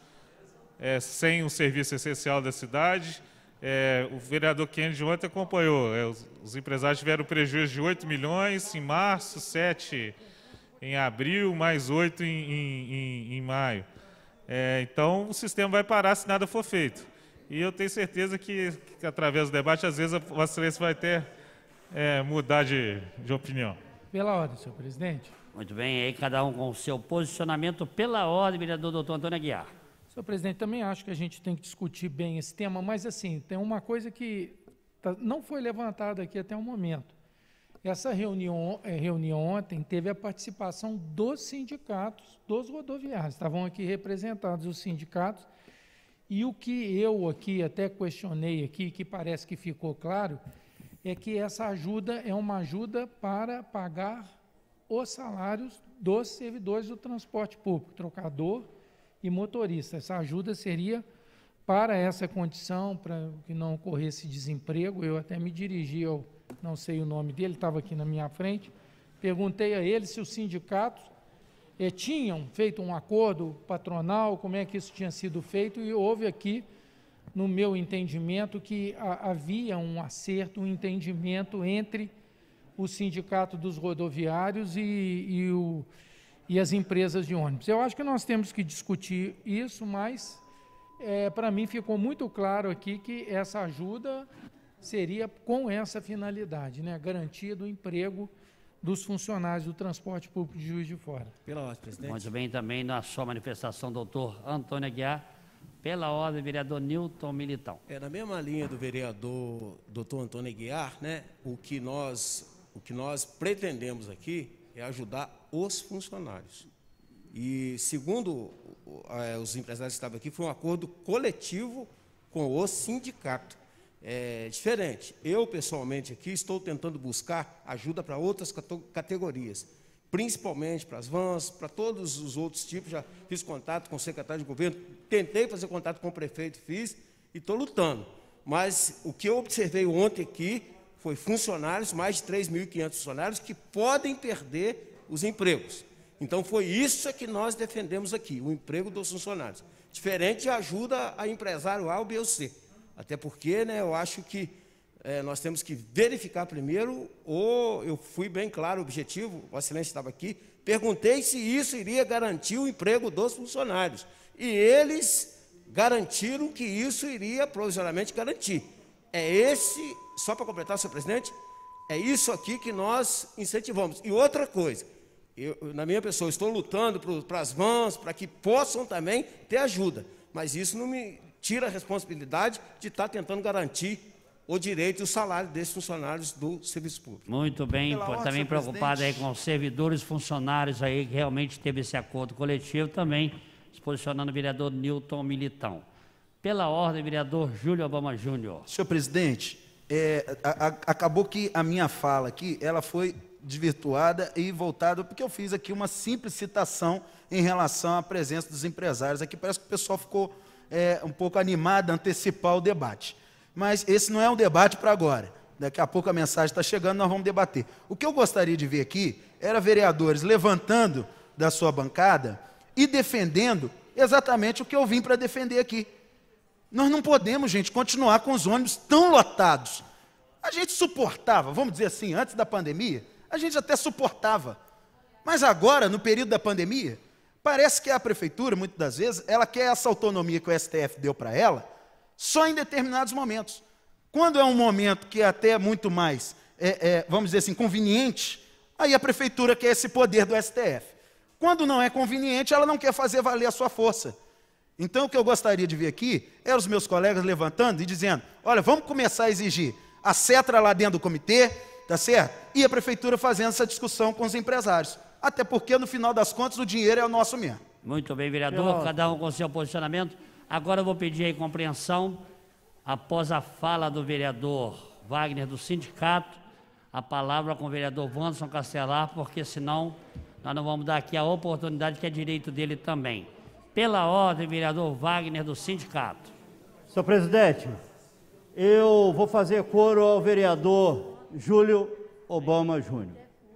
sem um serviço essencial da cidade. O vereador Kennedy ontem acompanhou. Os empresários tiveram prejuízo de 8 milhões em março, 7 em abril, mais 8 em maio. Então, o sistema vai parar se nada for feito. E eu tenho certeza que através do debate, às vezes, a Vossa Excelência vai até mudar de opinião. Pela ordem, senhor presidente. Muito bem, aí cada um com o seu posicionamento. Pela ordem, vereador doutor Antônio Aguiar. Senhor presidente, também acho que a gente tem que discutir bem esse tema, mas, assim, tem uma coisa que não foi levantada aqui até o momento. Essa reunião ontem teve a participação dos sindicatos, dos rodoviários. Estavam aqui representados os sindicatos. E o que eu aqui até questionei aqui, que parece que ficou claro, é que essa ajuda é uma ajuda para pagar os salários dos servidores do transporte público, trocador e motorista. Essa ajuda seria para essa condição, para que não ocorresse desemprego. Eu até me dirigi ao, não sei o nome dele, estava aqui na minha frente, perguntei a eles se os sindicatos tinham feito um acordo patronal, como é que isso tinha sido feito, e houve aqui, no meu entendimento, que havia um acerto, um entendimento entre o sindicato dos rodoviários e as empresas de ônibus. Eu acho que nós temos que discutir isso, mas para mim ficou muito claro aqui que essa ajuda seria com essa finalidade, né? A garantia do emprego dos funcionários do transporte público de Juiz de Fora. Pela ordem, presidente. Muito bem, também na sua manifestação, doutor Antônio Aguiar. Pela ordem, vereador Newton Militão. Na mesma linha do vereador doutor Antônio Aguiar, né, o que nós pretendemos aqui é ajudar os funcionários. E, segundo os empresários que estavam aqui, foi um acordo coletivo com o sindicato. É diferente. Eu, pessoalmente, aqui estou tentando buscar ajuda para outras categorias, principalmente para as vans, para todos os outros tipos. Já fiz contato com o secretário de governo, tentei fazer contato com o prefeito, fiz, e estou lutando. Mas o que eu observei ontem aqui foi funcionários, mais de 3.500 funcionários, que podem perder os empregos. Então, foi isso que nós defendemos aqui, o emprego dos funcionários. Diferente de ajuda a empresário A ou B ou C. Até porque, né, eu acho que nós temos que verificar primeiro, ou eu fui bem claro o objetivo, o Excelência estava aqui, perguntei se isso iria garantir o emprego dos funcionários. E eles garantiram que isso iria provisoriamente garantir. Só para completar, senhor presidente, é isso aqui que nós incentivamos. E outra coisa, na minha pessoa, estou lutando para as vans, para que possam também ter ajuda, mas isso não me tira a responsabilidade de estar tentando garantir o direito e o salário desses funcionários do serviço público. Muito bem, também preocupado aí com os servidores funcionários aí, que realmente teve esse acordo coletivo, também se posicionando o vereador Newton Militão. Pela ordem, vereador Júlio Obama Júnior. Senhor presidente, acabou que a minha fala aqui, ela foi desvirtuada e voltada, porque eu fiz aqui uma simples citação em relação à presença dos empresários. Aqui parece que o pessoal ficou um pouco animado a antecipar o debate. Mas esse não é um debate para agora. Daqui a pouco a mensagem está chegando, nós vamos debater. O que eu gostaria de ver aqui era vereadores levantando da sua bancada e defendendo exatamente o que eu vim para defender aqui. Nós não podemos, gente, continuar com os ônibus tão lotados. A gente suportava, vamos dizer assim, antes da pandemia, a gente até suportava. Mas agora, no período da pandemia, parece que a prefeitura, muitas das vezes, ela quer essa autonomia que o STF deu para ela, só em determinados momentos. Quando é um momento que é até muito mais, vamos dizer assim, conveniente, aí a prefeitura quer esse poder do STF. Quando não é conveniente, ela não quer fazer valer a sua força. Então, o que eu gostaria de ver aqui é os meus colegas levantando e dizendo, olha, vamos começar a exigir a CETRA lá dentro do comitê, tá certo? E a prefeitura fazendo essa discussão com os empresários. Até porque, no final das contas, o dinheiro é o nosso mesmo. Muito bem, vereador, cada um com o seu posicionamento. Agora eu vou pedir aí compreensão, após a fala do vereador Wagner do sindicato, a palavra com o vereador Wanderson Castelar, porque senão nós não vamos dar aqui a oportunidade que é direito dele também. Pela ordem, vereador Wagner do sindicato. Senhor presidente, eu vou fazer coro ao vereador Júlio Obama Júnior.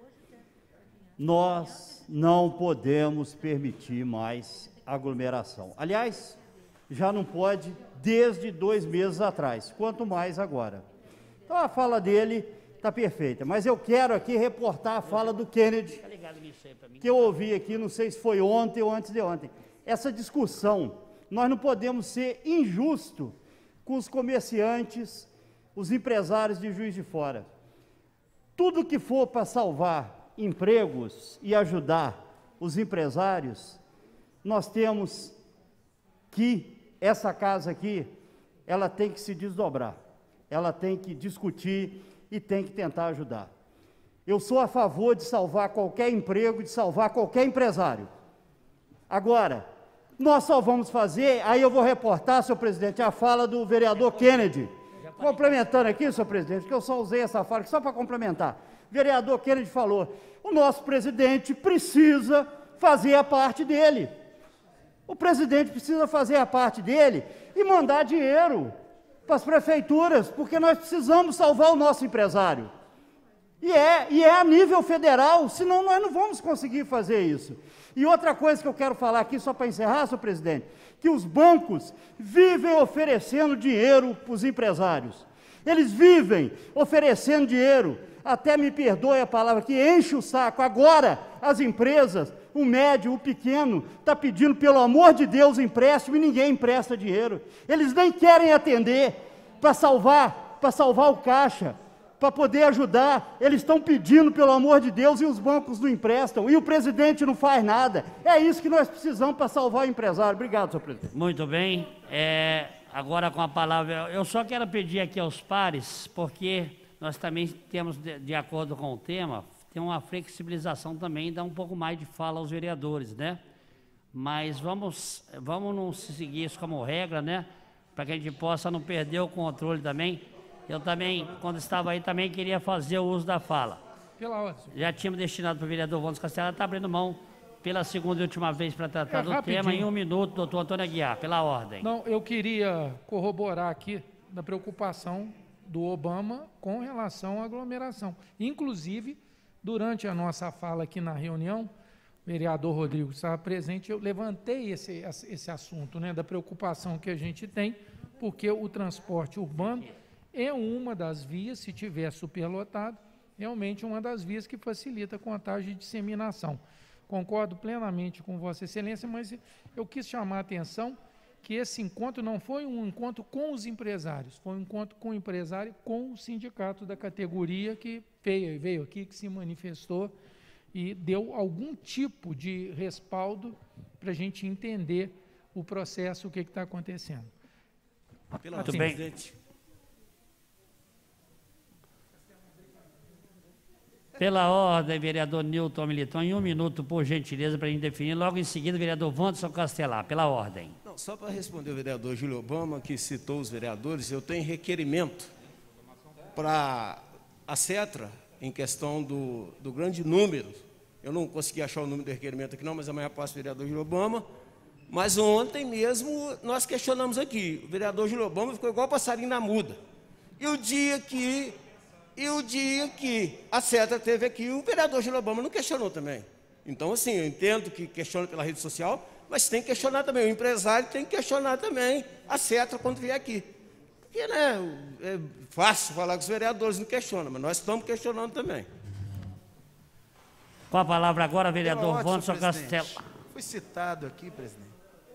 Nós não podemos permitir mais aglomeração. Aliás, já não pode desde 2 meses atrás, quanto mais agora. Então a fala dele está perfeita, mas eu quero aqui reportar a fala do Kennedy, que eu ouvi aqui, não sei se foi ontem ou antes de ontem. Essa discussão, nós não podemos ser injustos com os comerciantes, os empresários de Juiz de Fora. Tudo que for para salvar empregos e ajudar os empresários, nós temos que, essa casa aqui, ela tem que se desdobrar, ela tem que discutir e tem que tentar ajudar. Eu sou a favor de salvar qualquer emprego, de salvar qualquer empresário. Agora, nós só vamos fazer, aí eu vou reportar, senhor presidente, a fala do vereador Kennedy. Complementando aqui, senhor presidente, porque eu só usei essa fala só para complementar. O vereador Kennedy falou, o nosso presidente precisa fazer a parte dele. O presidente precisa fazer a parte dele e mandar dinheiro para as prefeituras, porque nós precisamos salvar o nosso empresário. E é a nível federal, senão nós não vamos conseguir fazer isso. E outra coisa que eu quero falar aqui, só para encerrar, senhor presidente, que os bancos vivem oferecendo dinheiro para os empresários. Eles vivem oferecendo dinheiro, até me perdoe a palavra, que enche o saco. Agora, as empresas, o médio, o pequeno, está pedindo, pelo amor de Deus, empréstimo e ninguém empresta dinheiro. Eles nem querem atender para salvar o caixa, para poder ajudar. Eles estão pedindo, pelo amor de Deus, e os bancos não emprestam, e o presidente não faz nada. É isso que nós precisamos para salvar o empresário. Obrigado, senhor presidente. Muito bem. Agora com a palavra, eu só quero pedir aqui aos pares, porque nós também temos, de acordo com o tema, tem uma flexibilização também, dá um pouco mais de fala aos vereadores, né? Mas vamos não seguir isso como regra, né? Para que a gente possa não perder o controle também. Eu também, quando estava aí, também queria fazer o uso da fala. Pela ordem. Já tínhamos destinado para o vereador Wanderson Castelar, está abrindo mão pela segunda e última vez para tratar do tema. Em 1 minuto, doutor Antônio Aguiar, pela ordem. Não, eu queria corroborar aqui da preocupação do Obama com relação à aglomeração. Inclusive, durante a nossa fala aqui na reunião, o vereador Rodrigo estava presente, eu levantei esse assunto, né, da preocupação que a gente tem, porque o transporte urbano é uma das vias, se tiver superlotado, realmente uma das vias que facilita a contagem e disseminação. Concordo plenamente com Vossa Excelência, mas eu quis chamar a atenção que esse encontro não foi um encontro com os empresários, foi um encontro com o empresário, com o sindicato da categoria que veio aqui, que se manifestou e deu algum tipo de respaldo para a gente entender o processo, o que está acontecendo. Muito bem. Pela ordem, vereador Newton Militão, em 1 minuto, por gentileza, para a gente definir. Logo em seguida, vereador Wanderson Castelar, pela ordem. Não, só para responder o vereador Júlio Obama, que citou os vereadores, eu tenho requerimento para a CETRA, em questão do grande número. Eu não consegui achar o número do requerimento aqui não, mas amanhã passo o vereador Júlio Obama. Mas ontem mesmo nós questionamos aqui. O vereador Júlio Obama ficou igual passarinho na muda. E o dia que a CETRA teve aqui, o vereador Júlio Obama não questionou também. Então, assim, eu entendo que questiona pela rede social, mas tem que questionar também. O empresário tem que questionar também a CETRA quando vier aqui. Porque, né, é fácil falar que os vereadores não questionam, mas nós estamos questionando também. Com a palavra agora, vereador Wanderson Castelar. Foi citado aqui, presidente.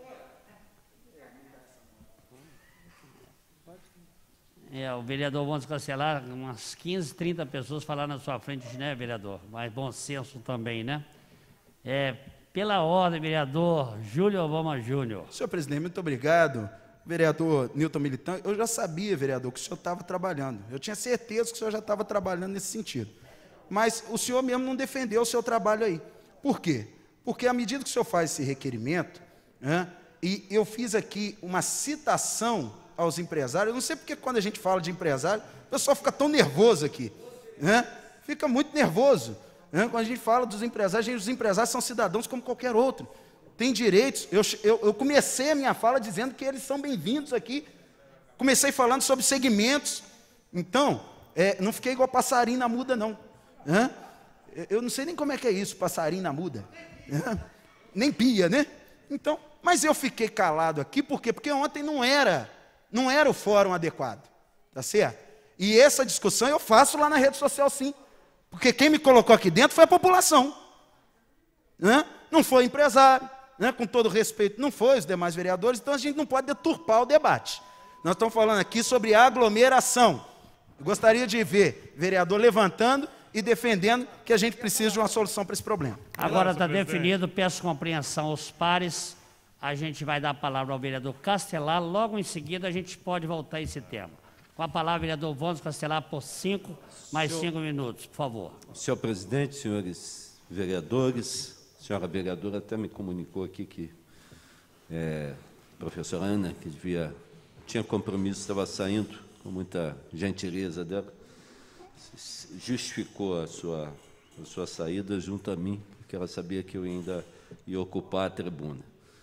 O vereador Wanderson Castelar, umas 15, 30 pessoas falaram na sua frente, né, vereador? Mas bom senso também, né? Pela ordem, vereador Júlio Obama Júnior. Senhor presidente, muito obrigado. Vereador Newton Militão, eu já sabia, vereador, que o senhor estava trabalhando. Eu tinha certeza que o senhor já estava trabalhando nesse sentido. Mas o senhor mesmo não defendeu o seu trabalho aí. Por quê? Porque à medida que o senhor faz esse requerimento, né, e eu fiz aqui uma citação aos empresários, eu não sei porque quando a gente fala de empresário, o pessoal fica tão nervoso aqui, né? Fica muito nervoso, né? Quando a gente fala dos empresários, os empresários são cidadãos como qualquer outro, têm direitos. Eu comecei a minha fala dizendo que eles são bem-vindos aqui, comecei falando sobre segmentos, então, não fiquei igual passarinho na muda, não, né? Eu não sei nem como é que é isso, passarinho na muda, né? Nem pia, né? Então, mas eu fiquei calado aqui, por quê? Porque ontem não era o fórum adequado, tá certo? E essa discussão eu faço lá na rede social, sim, porque quem me colocou aqui dentro foi a população, né? Não foi empresário, né? Com todo respeito, não foi os demais vereadores, então a gente não pode deturpar o debate. Nós estamos falando aqui sobre aglomeração. Eu gostaria de ver vereador levantando e defendendo que a gente precisa de uma solução para esse problema. Agora está definido, peço compreensão aos pares. A gente vai dar a palavra ao vereador Castelar, logo em seguida a gente pode voltar a esse tema. Com a palavra, vereador Wanderson Castelar, por 5 minutos, por favor. Senhor presidente, senhores vereadores, a senhora vereadora até me comunicou aqui que a professora Ana, que tinha compromisso, estava saindo, com muita gentileza dela, justificou a sua saída junto a mim, porque ela sabia que eu ainda ia ocupar a tribuna.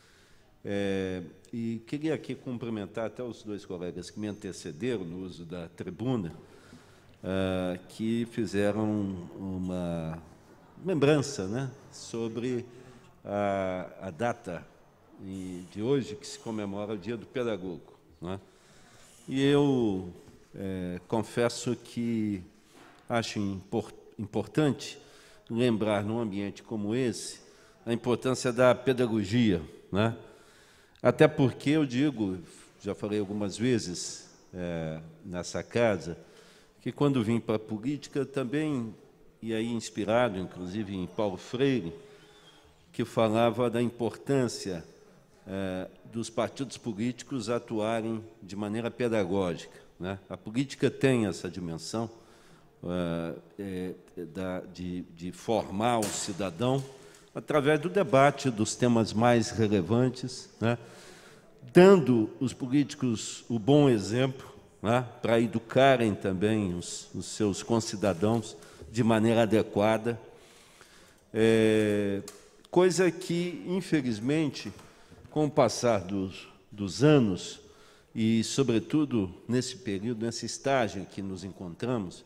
E queria aqui cumprimentar até os dois colegas que me antecederam no uso da tribuna, que fizeram uma lembrança, né, sobre a data de hoje, que se comemora o Dia do Pedagogo, né? E eu confesso que acho importante lembrar, num ambiente como esse, a importância da pedagogia, né? Até porque eu digo, já falei algumas vezes nessa casa, que quando vim para a política também, e aí inspirado, inclusive, em Paulo Freire, que falava da importância dos partidos políticos atuarem de maneira pedagógica, né? A política tem essa dimensão de formar o cidadão através do debate dos temas mais relevantes, né? Dando os políticos o bom exemplo, né? Para educarem também os seus concidadãos de maneira adequada, coisa que, infelizmente, com o passar dos anos, e, sobretudo, nesse período, nesse estágio em que nos encontramos,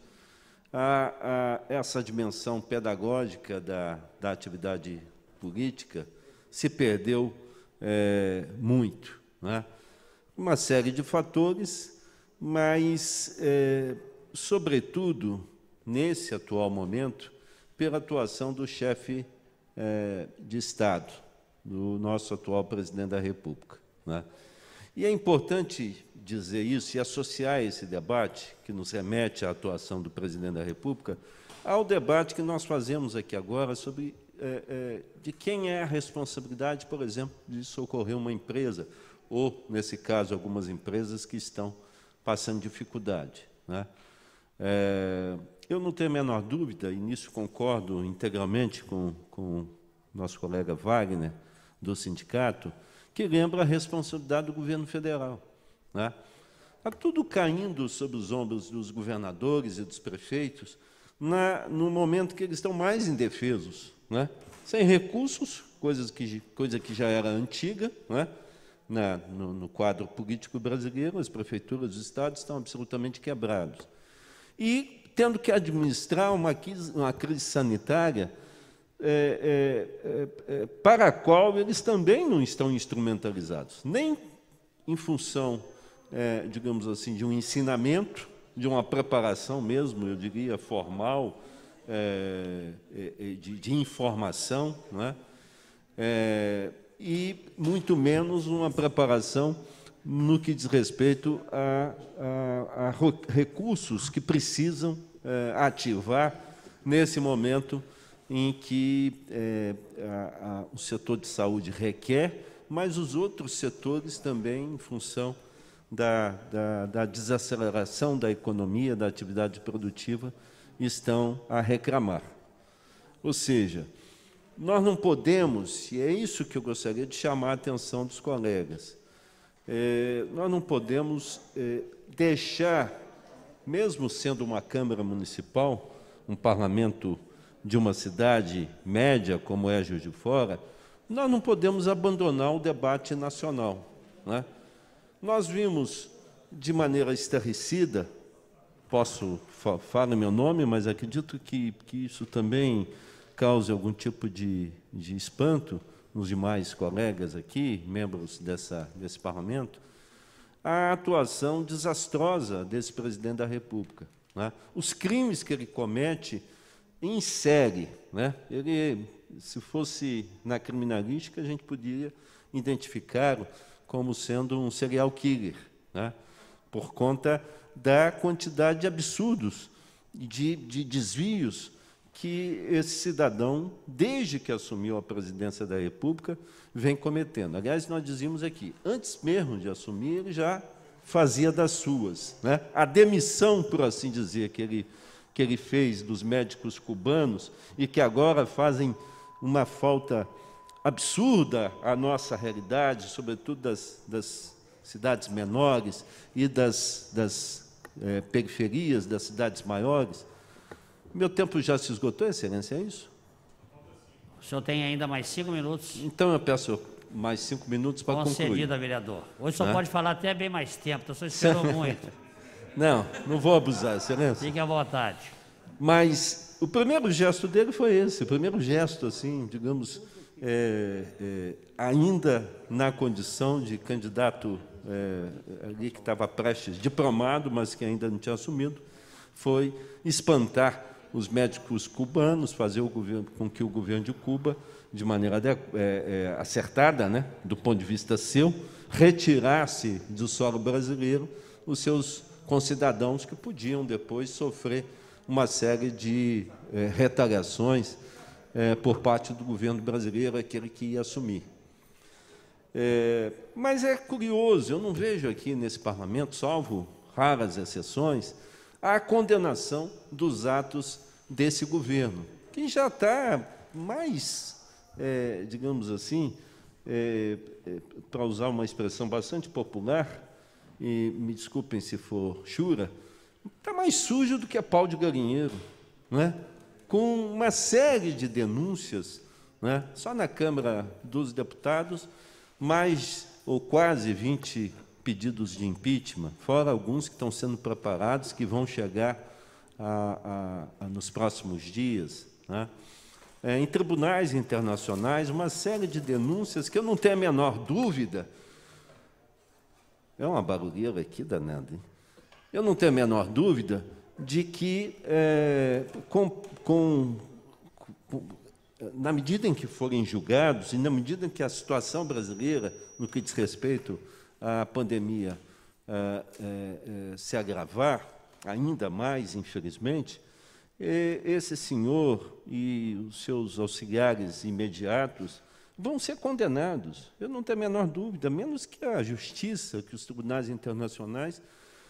essa dimensão pedagógica da atividade política se perdeu muito, né? Uma série de fatores, mas, sobretudo, nesse atual momento, pela atuação do chefe de Estado, do nosso atual presidente da República, né? E é importante dizer isso e associar esse debate, que nos remete à atuação do presidente da República, ao debate que nós fazemos aqui agora sobre de quem é a responsabilidade, por exemplo, de socorrer uma empresa, ou, nesse caso, algumas empresas que estão passando dificuldade, né? Eu não tenho a menor dúvida, e nisso concordo integralmente com o nosso colega Wagner, do sindicato, que lembra a responsabilidade do governo federal, né? Está tudo caindo sobre os ombros dos governadores e dos prefeitos no momento que eles estão mais indefesos, né? Sem recursos, coisa que já era antiga, né? No quadro político brasileiro, as prefeituras dos estados estão absolutamente quebrados. E tendo que administrar uma crise sanitária para a qual eles também não estão instrumentalizados, nem em função, digamos assim, de um ensinamento, de uma preparação mesmo, eu diria, formal, de informação, né? E muito menos uma preparação no que diz respeito a recursos que precisam ativar nesse momento em que o setor de saúde requer, mas os outros setores também, em função da desaceleração da economia, da atividade produtiva, estão a reclamar. Ou seja, nós não podemos, e é isso que eu gostaria de chamar a atenção dos colegas, nós não podemos deixar, mesmo sendo uma Câmara Municipal, um parlamento de uma cidade média, como é Juiz de Fora, nós não podemos abandonar o debate nacional, né? Nós vimos, de maneira estarrecida, posso falar meu nome, mas acredito que isso também cause algum tipo de espanto nos demais colegas aqui, membros desse parlamento, a atuação desastrosa desse presidente da República, né? Os crimes que ele comete em série, né? Ele, se fosse na criminalística, a gente poderia identificá-lo como sendo um serial killer, né? Por conta da quantidade de absurdos, de desvios que esse cidadão, desde que assumiu a presidência da República, vem cometendo. Aliás, nós dizíamos aqui, antes mesmo de assumir, ele já fazia das suas, né? A demissão, por assim dizer, que ele fez dos médicos cubanos e que agora fazem uma falta absurda à nossa realidade, sobretudo das cidades menores e das periferias das cidades maiores. Meu tempo já se esgotou, Excelência, é isso? O senhor tem ainda mais 5 minutos. Então, eu peço mais 5 minutos para concluir. Concedido, vereador. Hoje só pode falar até bem mais tempo, então o senhor esperou muito. Não vou abusar, Excelência. Fique à vontade. Mas o primeiro gesto dele foi esse, o primeiro gesto, assim, digamos, ainda na condição de candidato ali que estava prestes, diplomado, mas que ainda não tinha assumido, foi espantar os médicos cubanos, fazer com que o governo de Cuba, de maneira acertada, né, do ponto de vista seu, retirasse do solo brasileiro os seus concidadãos que podiam depois sofrer uma série de retaliações por parte do governo brasileiro, aquele que ia assumir. Mas é curioso, eu não vejo aqui nesse parlamento, salvo raras exceções, a condenação dos atos desse governo, que já está mais, digamos assim, para usar uma expressão bastante popular, e me desculpem se for chura, está mais sujo do que a pau de galinheiro, não é? Com uma série de denúncias, né? Só na Câmara dos Deputados, mais ou quase 20 pedidos de impeachment, fora alguns que estão sendo preparados, que vão chegar nos próximos dias, né? Em tribunais internacionais, uma série de denúncias que eu não tenho a menor dúvida. É uma barulheira aqui danada, hein? Eu não tenho a menor dúvida de que, na medida em que forem julgados e na medida em que a situação brasileira, no que diz respeito à pandemia, se agravar ainda mais, infelizmente, esse senhor e os seus auxiliares imediatos vão ser condenados. Eu não tenho a menor dúvida, menos que a justiça, que os tribunais internacionais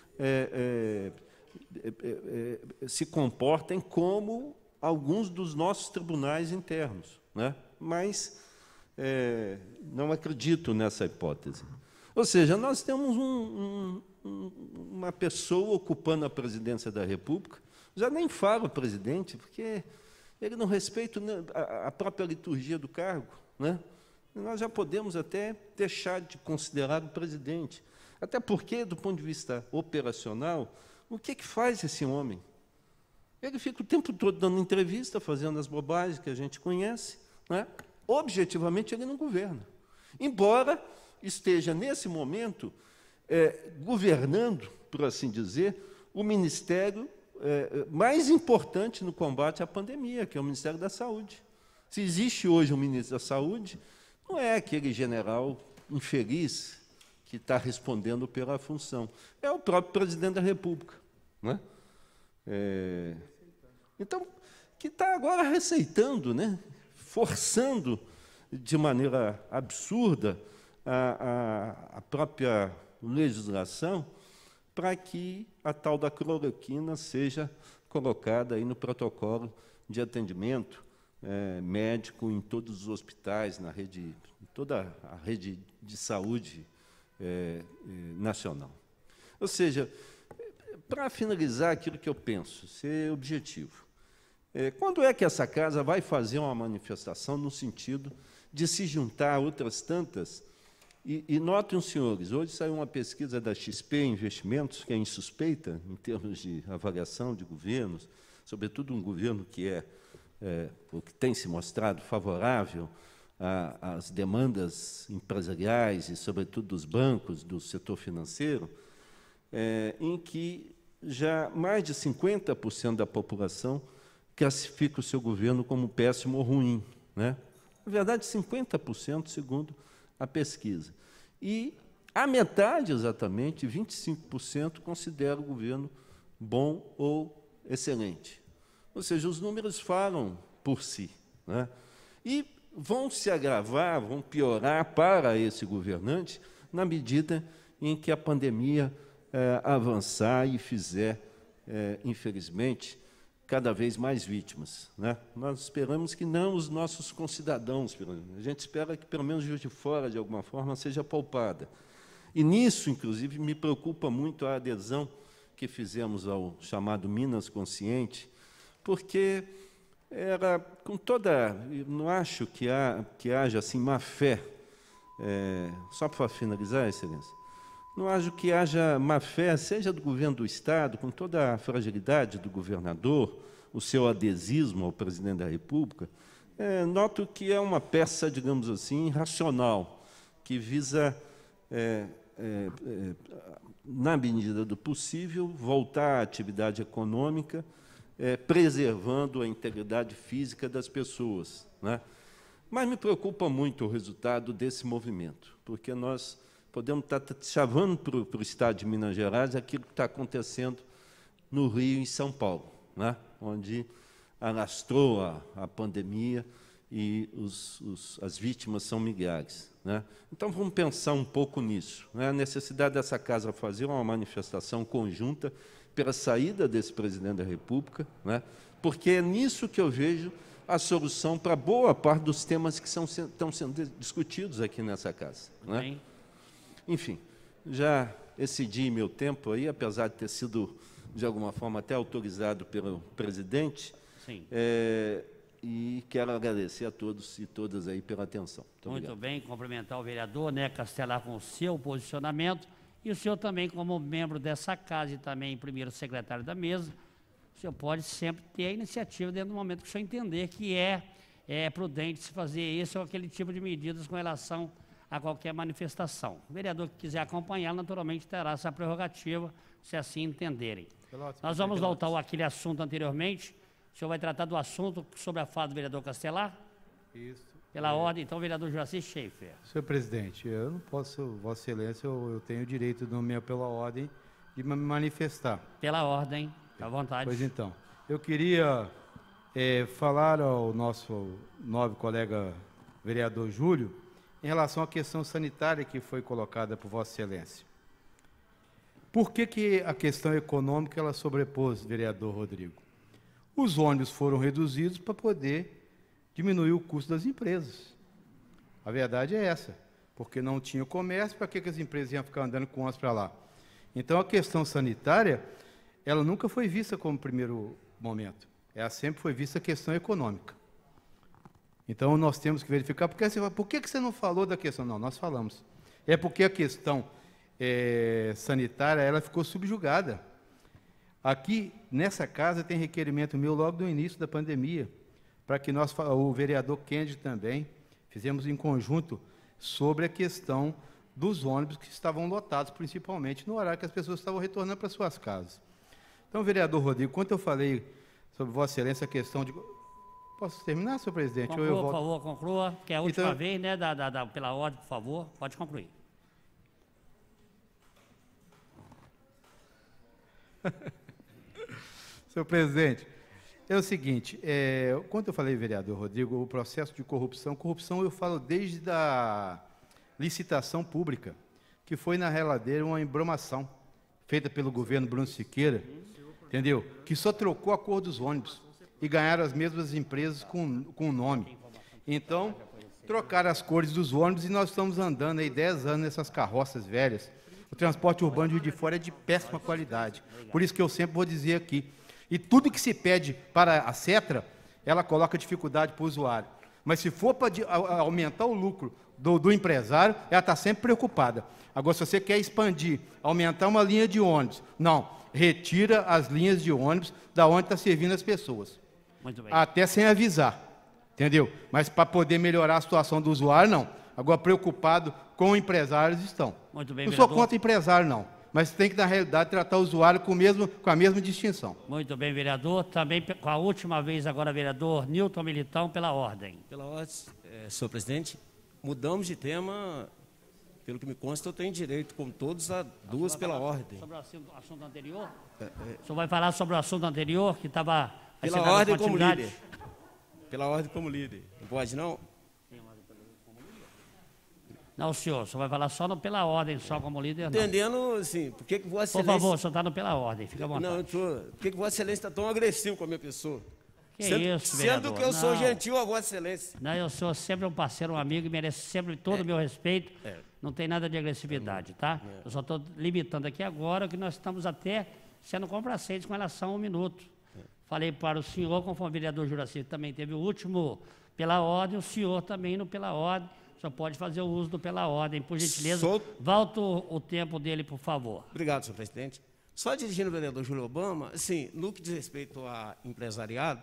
se comportem como alguns dos nossos tribunais internos, né? Mas não acredito nessa hipótese. Ou seja, nós temos uma pessoa ocupando a presidência da República, já nem falo presidente, porque ele não respeita a própria liturgia do cargo, né? Nós já podemos até deixar de considerar o presidente. Até porque, do ponto de vista operacional, o que faz esse homem? Ele fica o tempo todo dando entrevista, fazendo as bobagens que a gente conhece, né? Objetivamente, ele não governa. Embora esteja, nesse momento, governando, por assim dizer, o ministério mais importante no combate à pandemia, que é o Ministério da Saúde. Se existe hoje um ministro da Saúde, não é aquele general infeliz que está respondendo pela função. É o próprio presidente da República, né? Então, que está agora receitando, né? Forçando de maneira absurda a própria legislação para que a tal da cloroquina seja colocada aí no protocolo de atendimento médico em todos os hospitais, na rede, em toda a rede de saúde nacional. Ou seja, para finalizar aquilo que eu penso, ser objetivo, quando é que essa casa vai fazer uma manifestação no sentido de se juntar a outras tantas? E notem os senhores, hoje saiu uma pesquisa da XP Investimentos, que é insuspeita em termos de avaliação de governos, sobretudo um governo que o que tem se mostrado favorável às demandas empresariais e, sobretudo, dos bancos, do setor financeiro, em que já mais de 50% da população classifica o seu governo como péssimo ou ruim, né? Na verdade, 50%, segundo a pesquisa. E a metade, exatamente, 25%, considera o governo bom ou excelente. Ou seja, os números falam por si, né? E vão se agravar, vão piorar para esse governante na medida em que a pandemia avançar e fizer, infelizmente, cada vez mais vítimas, né? Nós esperamos que não os nossos concidadãos, a gente espera que, pelo menos, Juiz de Fora, de alguma forma, seja poupada. E nisso, inclusive, me preocupa muito a adesão que fizemos ao chamado Minas Consciente, porque era com toda... Eu não acho que haja assim, má fé. Só para finalizar, Excelência, não acho que haja má-fé, seja do governo do Estado, com toda a fragilidade do governador, o seu adesismo ao presidente da República, noto que é uma peça, digamos assim, racional, que visa, na medida do possível, voltar à atividade econômica, preservando a integridade física das pessoas, né? Mas me preocupa muito o resultado desse movimento, porque nós podemos estar chavando para o Estado de Minas Gerais aquilo que está acontecendo no Rio e em São Paulo, né? Onde alastrou a pandemia e as vítimas são milhares, né? Então, vamos pensar um pouco nisso, né? A necessidade dessa casa fazer uma manifestação conjunta pela saída desse presidente da República, né? Porque é nisso que eu vejo a solução para boa parte dos temas que estão sendo discutidos aqui nessa casa, né? Enfim, já excedi meu tempo aí, apesar de ter sido, de alguma forma, até autorizado pelo presidente. Sim. E quero agradecer a todos e todas aí pela atenção. Muito bem, cumprimentar o vereador, né, Castelar, com o seu posicionamento, e o senhor também, como membro dessa casa e também primeiro secretário da mesa, o senhor pode sempre ter a iniciativa dentro do momento que o senhor entender que é prudente se fazer esse ou aquele tipo de medidas com relação a qualquer manifestação. O vereador que quiser acompanhar, naturalmente, terá essa prerrogativa, se assim entenderem. Nós vamos voltar àquele assunto anteriormente. O senhor vai tratar do assunto sobre a fala do vereador Castelar? Isso. Pela ordem, então, vereador Juraci Schaefer. Senhor presidente, eu não posso, Vossa Excelência, eu tenho o direito, pela ordem, de me manifestar. Pela ordem, à vontade. Pois então, eu queria falar ao nosso nobre colega vereador Júlio em relação à questão sanitária que foi colocada por Vossa Excelência. Por que a questão econômica ela sobrepôs, vereador Rodrigo? Os ônibus foram reduzidos para poder diminuir o custo das empresas. A verdade é essa, porque não tinha comércio, para que as empresas iam ficar andando com ônibus para lá? Então, a questão sanitária, ela nunca foi vista como primeiro momento. Ela sempre foi vista a questão econômica. Então, nós temos que verificar, porque você fala, por que você não falou da questão? Não, nós falamos. É porque a questão sanitária, ela ficou subjugada. Aqui, nessa casa, tem requerimento meu logo do início da pandemia, para que nós, o vereador Kennedy também, fizemos em conjunto sobre a questão dos ônibus que estavam lotados, principalmente no horário que as pessoas estavam retornando para suas casas. Então, vereador Rodrigo, quando eu falei sobre Vossa Excelência a questão de... Posso terminar, senhor presidente? Conclua, por favor, conclua, que é a última vez, né, pela ordem, por favor, pode concluir. Senhor presidente, é o seguinte, quando eu falei, vereador Rodrigo, o processo de corrupção eu falo desde a licitação pública, que foi, na reladeira, uma embromação feita pelo governo Bruno Siqueira, entendeu? Que só trocou a cor dos ônibus e ganharam as mesmas empresas com o nome. Então, trocaram as cores dos ônibus e nós estamos andando aí 10 anos nessas carroças velhas. O transporte urbano de Juiz de Fora é de péssima qualidade. Por isso que eu sempre vou dizer aqui. E tudo que se pede para a Cetra, ela coloca dificuldade para o usuário. Mas se for para aumentar o lucro do empresário, ela está sempre preocupada. Agora, se você quer expandir, aumentar uma linha de ônibus, não, retira as linhas de ônibus da onde está servindo as pessoas. Muito bem. Até sem avisar, entendeu? Mas para poder melhorar a situação do usuário, não. Agora, preocupado com empresários estão. Muito bem, não vereador. sou contra empresário, não. Mas tem que, na realidade, tratar o usuário com a mesma distinção. Muito bem, vereador. Também, com a última vez agora, vereador Nilton Militão, pela ordem. Pela ordem, senhor presidente, mudamos de tema. Pelo que me consta, eu tenho direito, como todos, a duas pela ordem. Sobre o assunto anterior? O senhor vai falar sobre o assunto anterior, que estava... Pela ordem como líder. Pela ordem como líder. Não pode, não? Não, senhor vai falar só pela ordem, só como líder, não. Entendendo, assim, por que Vossa Excelência... Por favor, o senhor está no pela ordem, fica à vontade. Não, por que Vossa Excelência está tão agressivo com a minha pessoa? Que isso, vereador? Sendo que eu sou gentil a Vossa Excelência. Não, eu sou sempre um parceiro, um amigo, e merece sempre todo o meu respeito. Não tem nada de agressividade, tá? Eu só estou limitando aqui agora que nós estamos até sendo complacentes com relação a 1 minuto. Falei para o senhor, conforme o vereador Juraci também teve o último pela ordem, o senhor também indo pela ordem. o senhor pode fazer o uso do pela ordem. Por gentileza, volta o tempo dele, por favor. Obrigado, senhor presidente. Só dirigindo ao vereador Júlio Obama, assim, no que diz respeito a empresariado,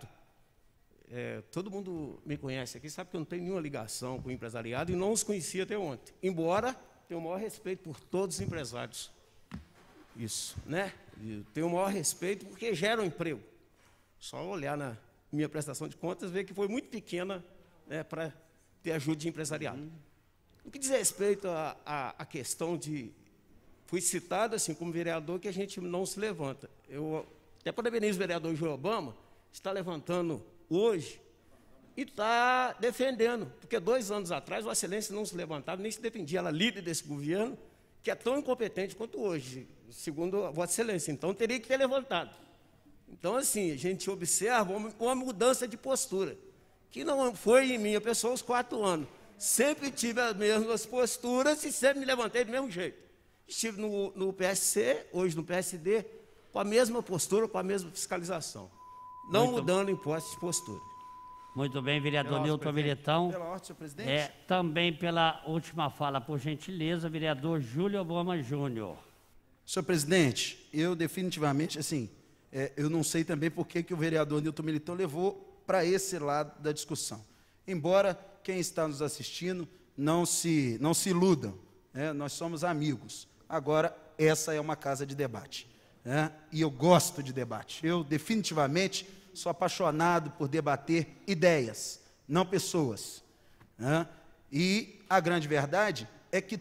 todo mundo me conhece aqui, sabe que eu não tenho nenhuma ligação com o empresariado e não os conhecia até ontem, embora tenha o maior respeito por todos os empresários. Isso, né? Eu tenho o maior respeito porque geram emprego. Só olhar na minha prestação de contas, ver que foi muito pequena, né, para ter ajuda de empresariado. No que diz respeito à questão de... Fui citado, assim, como vereador, que a gente não se levanta. Eu até parabenizo o vereador Júlio Obama, está levantando hoje e está defendendo, porque 2 anos atrás o Excelência não se levantava, nem se defendia, ela líder desse governo, que é tão incompetente quanto hoje, segundo a Vossa Excelência. Então, teria que ter levantado. Então, assim, a gente observa uma mudança de postura, que não foi em minha pessoa os 4 anos. Sempre tive as mesmas posturas e sempre me levantei do mesmo jeito. Estive no PSC, hoje no PSD, com a mesma postura, com a mesma fiscalização. Não mudando em posse de postura. Muito bem, vereador Nilton Militão. Pela ordem, senhor presidente. Também pela última fala, por gentileza, vereador Júlio Obama Júnior. Senhor presidente, eu definitivamente, assim, eu não sei também por que o vereador Nilton Militão levou para esse lado da discussão. Embora quem está nos assistindo não se iludam, né? Nós somos amigos. Agora, essa é uma casa de debate, né? E eu gosto de debate. Eu definitivamente sou apaixonado por debater ideias, não pessoas, né? E a grande verdade é que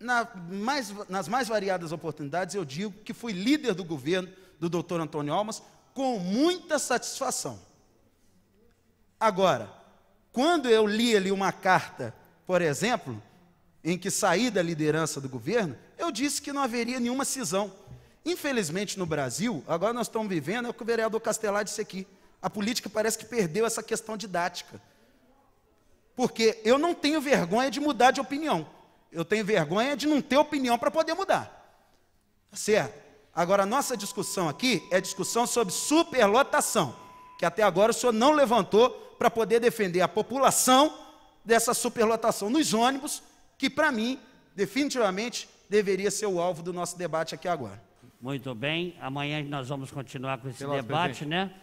nas mais variadas oportunidades eu digo que fui líder do governo do doutor Antônio Almas com muita satisfação. Agora, quando eu li ali uma carta, por exemplo, em que saí da liderança do governo, eu disse que não haveria nenhuma cisão. Infelizmente, no Brasil, agora nós estamos vivendo, é o que o vereador Castelar disse aqui, a política parece que perdeu essa questão didática. Porque eu não tenho vergonha de mudar de opinião. Eu tenho vergonha de não ter opinião para poder mudar. Certo? Agora, a nossa discussão aqui é discussão sobre superlotação, que até agora o senhor não levantou para poder defender a população dessa superlotação nos ônibus, que, para mim, definitivamente, deveria ser o alvo do nosso debate aqui agora. Muito bem. Amanhã nós vamos continuar com esse debate, né?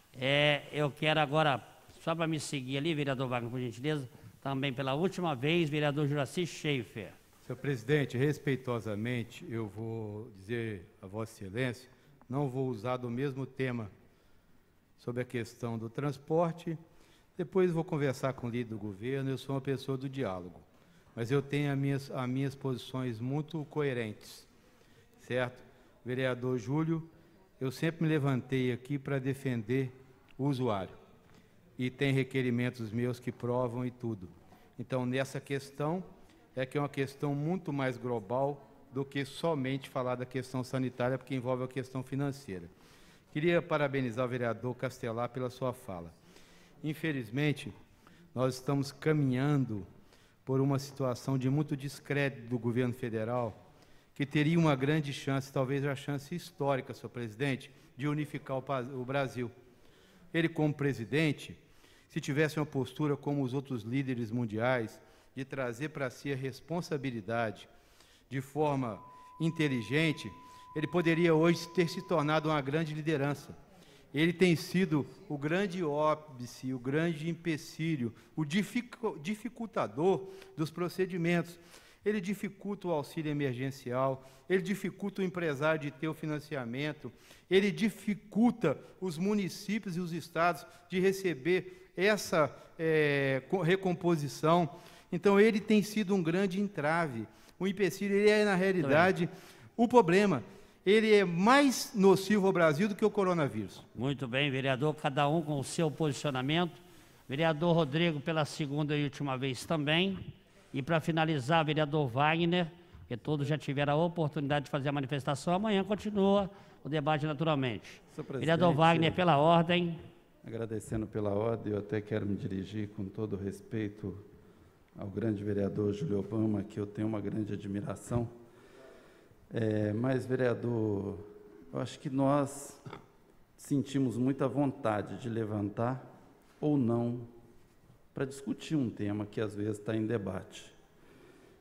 Eu quero agora, só para me seguir ali, vereador Wagner, por gentileza, também pela última vez, vereador Juraci Schaefer. Senhor presidente, respeitosamente, eu vou dizer a Vossa Excelência, não vou usar do mesmo tema sobre a questão do transporte, depois vou conversar com o líder do governo, eu sou uma pessoa do diálogo, mas eu tenho as minhas posições muito coerentes, certo? Vereador Júlio, eu sempre me levantei aqui para defender o usuário, e tem requerimentos meus que provam e tudo. Então, nessa questão, é que é uma questão muito mais global do que somente falar da questão sanitária, porque envolve a questão financeira. Queria parabenizar o vereador Castelar pela sua fala. Infelizmente, nós estamos caminhando por uma situação de muito descrédito do governo federal, que teria uma grande chance, talvez a chance histórica, senhor presidente, de unificar o Brasil. Ele, como presidente, se tivesse uma postura como os outros líderes mundiais, de trazer para si a responsabilidade de forma inteligente, ele poderia hoje ter se tornado uma grande liderança. Ele tem sido o grande óbice, o grande empecilho, o dificultador dos procedimentos. Ele dificulta o auxílio emergencial, ele dificulta o empresário de ter o financiamento, ele dificulta os municípios e os estados de receber essa recomposição. Então, ele tem sido um grande entrave. O empecilho, ele é, na realidade, o problema. Ele é mais nocivo ao Brasil do que o coronavírus. Muito bem, vereador, cada um com o seu posicionamento. Vereador Rodrigo, pela segunda e última vez também. E, para finalizar, vereador Wagner, que todos já tiveram a oportunidade de fazer a manifestação. Amanhã continua o debate naturalmente. Vereador Wagner, pela ordem. Agradecendo pela ordem, eu até quero me dirigir com todo o respeito ao grande vereador Júlio Obama, que eu tenho uma grande admiração. Mas, vereador, eu acho que nós sentimos muita vontade de levantar ou não para discutir um tema que às vezes está em debate.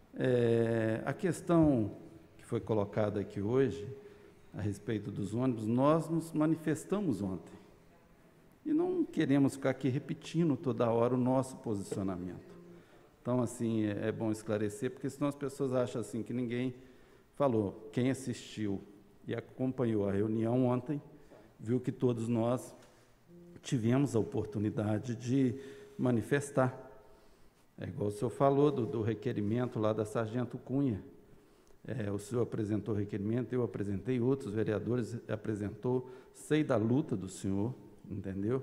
A questão que foi colocada aqui hoje, a respeito dos ônibus, nós nos manifestamos ontem. E não queremos ficar aqui repetindo toda hora o nosso posicionamento. Então, assim, é bom esclarecer, porque senão as pessoas acham assim que ninguém falou. Quem assistiu e acompanhou a reunião ontem, viu que todos nós tivemos a oportunidade de manifestar. É igual o senhor falou do requerimento lá da Sargento Cunha. O senhor apresentou o requerimento, eu apresentei, outros vereadores apresentou, sei da luta do senhor, entendeu?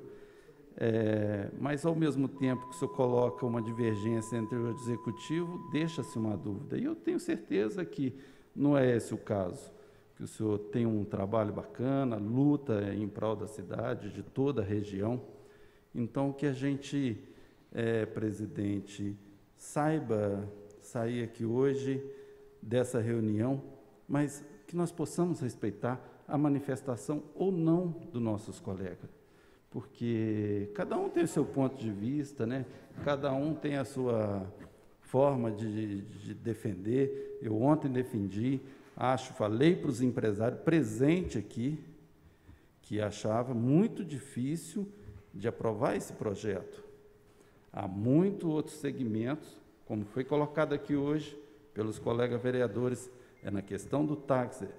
Mas, ao mesmo tempo que o senhor coloca uma divergência entre o executivo, deixa-se uma dúvida. E eu tenho certeza que não é esse o caso, que o senhor tem um trabalho bacana, luta em prol da cidade, de toda a região. Então, que a gente, presidente, saiba sair aqui hoje dessa reunião, mas que nós possamos respeitar a manifestação ou não dos nossos colegas, porque cada um tem o seu ponto de vista, né? Cada um tem a sua forma de defender. Eu ontem defendi, falei para os empresários presentes aqui, que achava muito difícil de aprovar esse projeto. Há muitos outros segmentos, como foi colocado aqui hoje pelos colegas vereadores, na questão do táxi,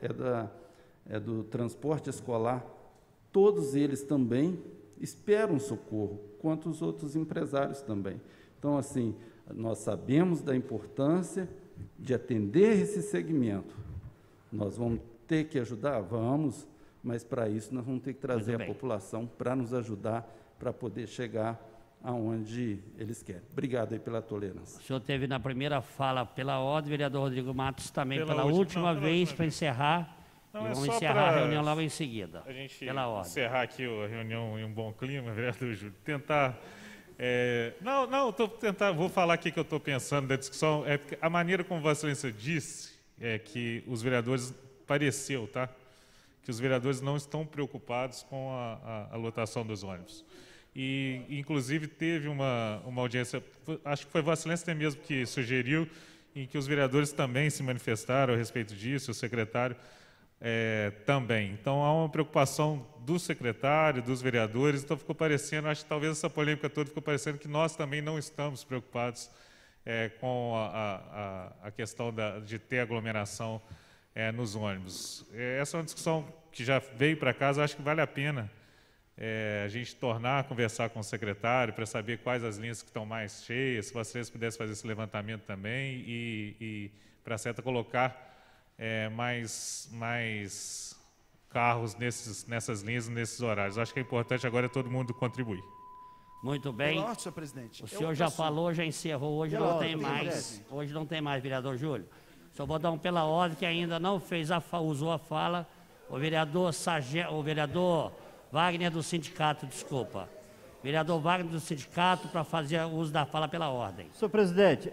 do transporte escolar, todos eles também esperam socorro, quanto os outros empresários também. Então, assim, nós sabemos da importância de atender esse segmento. Nós vamos ter que ajudar? Vamos, mas para isso nós vamos ter que trazer a população para nos ajudar, para poder chegar aonde eles querem. Obrigado aí pela tolerância. O senhor teve na primeira fala pela ordem, vereador Rodrigo Matos também pela última vez para encerrar. Não, e vamos encerrar a reunião logo em seguida. A gente pela ordem. Encerrar aqui a reunião em um bom clima, vereador Júlio. Tentar. Vou falar aqui que eu estou pensando da discussão. A maneira como Vossa Excelência disse que os vereadores pareceu, tá? Que os vereadores não estão preocupados com a lotação dos ônibus. E, inclusive, teve uma audiência, acho que foi Vossa Excelência mesmo que sugeriu, em que os vereadores também se manifestaram a respeito disso, o secretário também. Então, há uma preocupação do secretário, dos vereadores, então ficou parecendo, acho que talvez essa polêmica toda ficou parecendo que nós também não estamos preocupados com a questão de ter aglomeração nos ônibus. Essa é uma discussão que já veio para casa, acho que vale a pena a gente tornar a conversar com o secretário para saber quais as linhas que estão mais cheias, se vocês pudessem fazer esse levantamento também e para certo colocar mais carros nessas linhas, nesses horários. Acho que é importante agora todo mundo contribuir. Muito bem. Pela ordem, senhor presidente. O senhor já falou, já encerrou. Hoje não tem mais. Hoje não tem mais, vereador Júlio. Só vou dar um pela ordem que ainda não usou a fala. O vereador Wagner do sindicato, desculpa. Vereador Wagner do sindicato para fazer uso da fala pela ordem. Senhor presidente,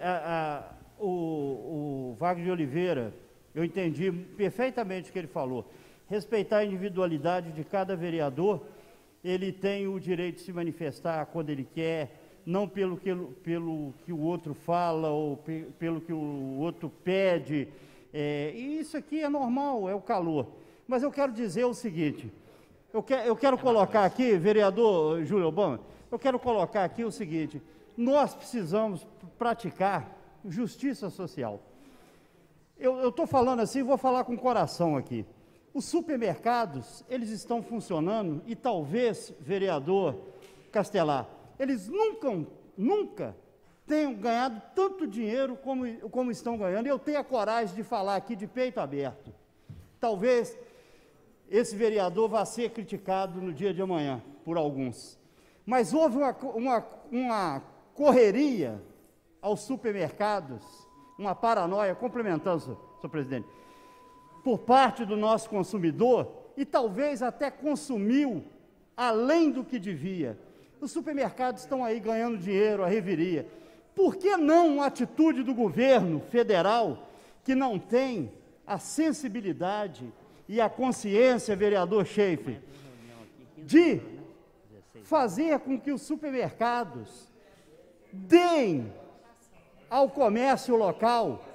o Wagner de Oliveira, eu entendi perfeitamente o que ele falou. Respeitar a individualidade de cada vereador, ele tem o direito de se manifestar quando ele quer, não pelo que o outro fala ou pelo que o outro pede. E isso aqui é normal, é o calor. Mas eu quero dizer o seguinte, eu quero colocar aqui, vereador Júlio Obama, eu quero colocar aqui o seguinte, nós precisamos praticar justiça social. Eu estou falando assim, vou falar com o coração aqui. Os supermercados, eles estão funcionando e talvez, vereador Castelar, eles nunca tenham ganhado tanto dinheiro como estão ganhando. Eu tenho a coragem de falar aqui de peito aberto. Talvez esse vereador vá ser criticado no dia de amanhã por alguns. Mas houve uma correria aos supermercados, uma paranoia, complementando, senhor presidente, por parte do nosso consumidor e talvez até consumiu além do que devia. Os supermercados estão aí ganhando dinheiro, a reviria. Por que não uma atitude do governo federal que não tem a sensibilidade e a consciência, vereador Schaefer, de fazer com que os supermercados deem ao comércio local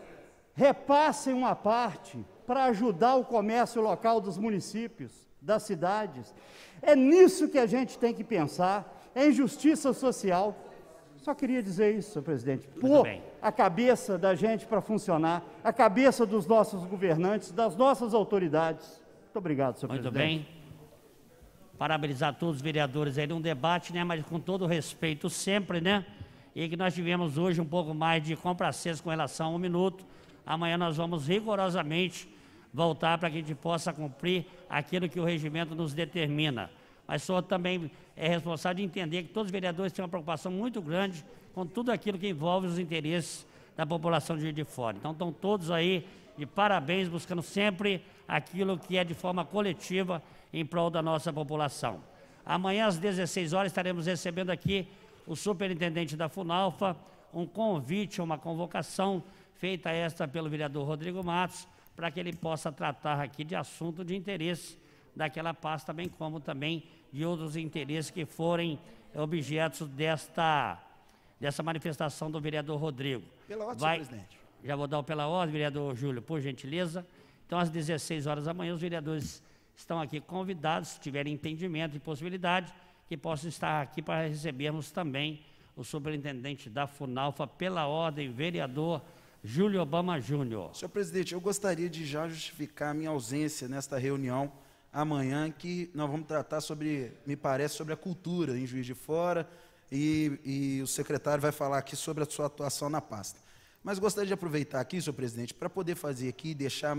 repassem uma parte para ajudar o comércio local dos municípios, das cidades. É nisso que a gente tem que pensar, em justiça social. Só queria dizer isso, senhor presidente. Pôr a cabeça da gente para funcionar, a cabeça dos nossos governantes, das nossas autoridades. Muito obrigado, senhor presidente. Muito bem. Parabenizar todos os vereadores aí num debate, né, mas com todo o respeito sempre, né, e que nós tivemos hoje um pouco mais de complacência com relação a 1 minuto. Amanhã nós vamos rigorosamente voltar para que a gente possa cumprir aquilo que o regimento nos determina. Mas o senhor também é responsável de entender que todos os vereadores têm uma preocupação muito grande com tudo aquilo que envolve os interesses da população de Juiz de Fora. Então estão todos aí de parabéns, buscando sempre aquilo que é de forma coletiva em prol da nossa população. Amanhã às 16 horas estaremos recebendo aqui o superintendente da Funalfa, um convite, uma convocação feita esta pelo vereador Rodrigo Matos, para que ele possa tratar aqui de assunto de interesse daquela pasta, bem como também de outros interesses que forem objetos dessa manifestação do vereador Rodrigo. Pela ordem, senhor presidente. Já vou dar pela ordem, vereador Júlio, por gentileza. Então, às 16 horas da manhã, os vereadores estão aqui convidados, se tiverem entendimento e possibilidade, que possam estar aqui para recebermos também o superintendente da Funalfa, pela ordem, vereador Júlio Obama Júnior. Senhor presidente, eu gostaria de já justificar a minha ausência nesta reunião amanhã, que nós vamos tratar sobre, me parece, sobre a cultura em Juiz de Fora, e o secretário vai falar aqui sobre a sua atuação na pasta. Mas gostaria de aproveitar aqui, senhor presidente, para poder fazer aqui, deixar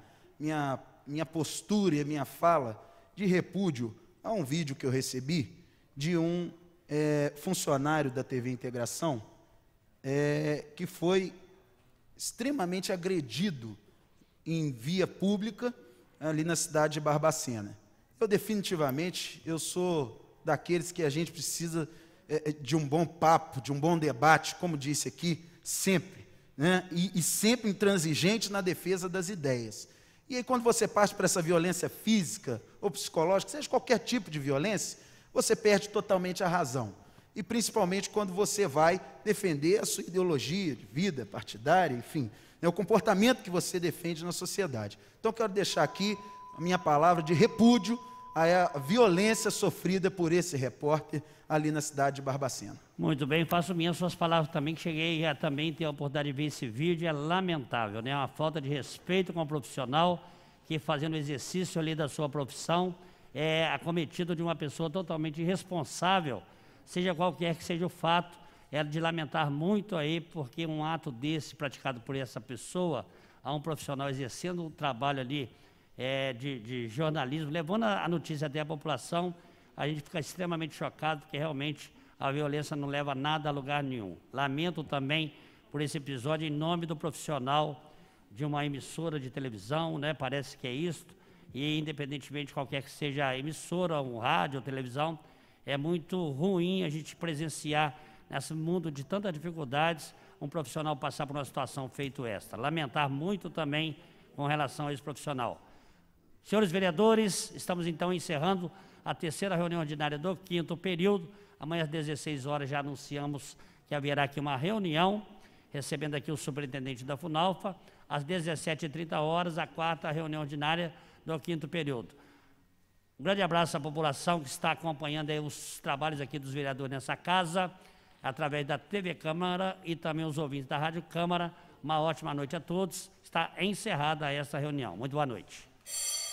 minha postura e a minha fala de repúdio a um vídeo que eu recebi de um funcionário da TV Integração que foi extremamente agredido em via pública ali na cidade de Barbacena. Eu sou daqueles que a gente precisa de um bom papo, de um bom debate, como disse aqui, sempre, né? E sempre intransigente na defesa das ideias. E aí, quando você parte para essa violência física ou psicológica, seja qualquer tipo de violência, você perde totalmente a razão. E principalmente quando você vai defender a sua ideologia de vida partidária, enfim, né, o comportamento que você defende na sociedade. Então, eu quero deixar aqui a minha palavra de repúdio à violência sofrida por esse repórter ali na cidade de Barbacena. Muito bem, faço minhas suas palavras também, que cheguei a também ter a oportunidade de ver esse vídeo, é lamentável, né? Uma falta de respeito com o profissional que, fazendo o exercício ali da sua profissão, é acometido de uma pessoa totalmente irresponsável, seja qualquer que seja o fato. É de lamentar muito aí, porque um ato desse praticado por essa pessoa, a um profissional exercendo um trabalho ali de jornalismo, levando a notícia até a população, a gente fica extremamente chocado, porque realmente a violência não leva nada a lugar nenhum. Lamento também por esse episódio, em nome do profissional de uma emissora de televisão, né? Parece que é isso, e independentemente de qualquer que seja a emissora, um rádio ou televisão, é muito ruim a gente presenciar, nesse mundo de tantas dificuldades, um profissional passar por uma situação feito esta. Lamentar muito também com relação a esse profissional. Senhores vereadores, estamos então encerrando a terceira reunião ordinária do 5º período. Amanhã às 16 horas já anunciamos que haverá aqui uma reunião, recebendo aqui o superintendente da Funalfa. Às 17h30, a 4ª reunião ordinária do 5º período. Um grande abraço à população que está acompanhando aí os trabalhos aqui dos vereadores nessa casa, através da TV Câmara e também os ouvintes da Rádio Câmara. Uma ótima noite a todos. Está encerrada essa reunião. Muito boa noite.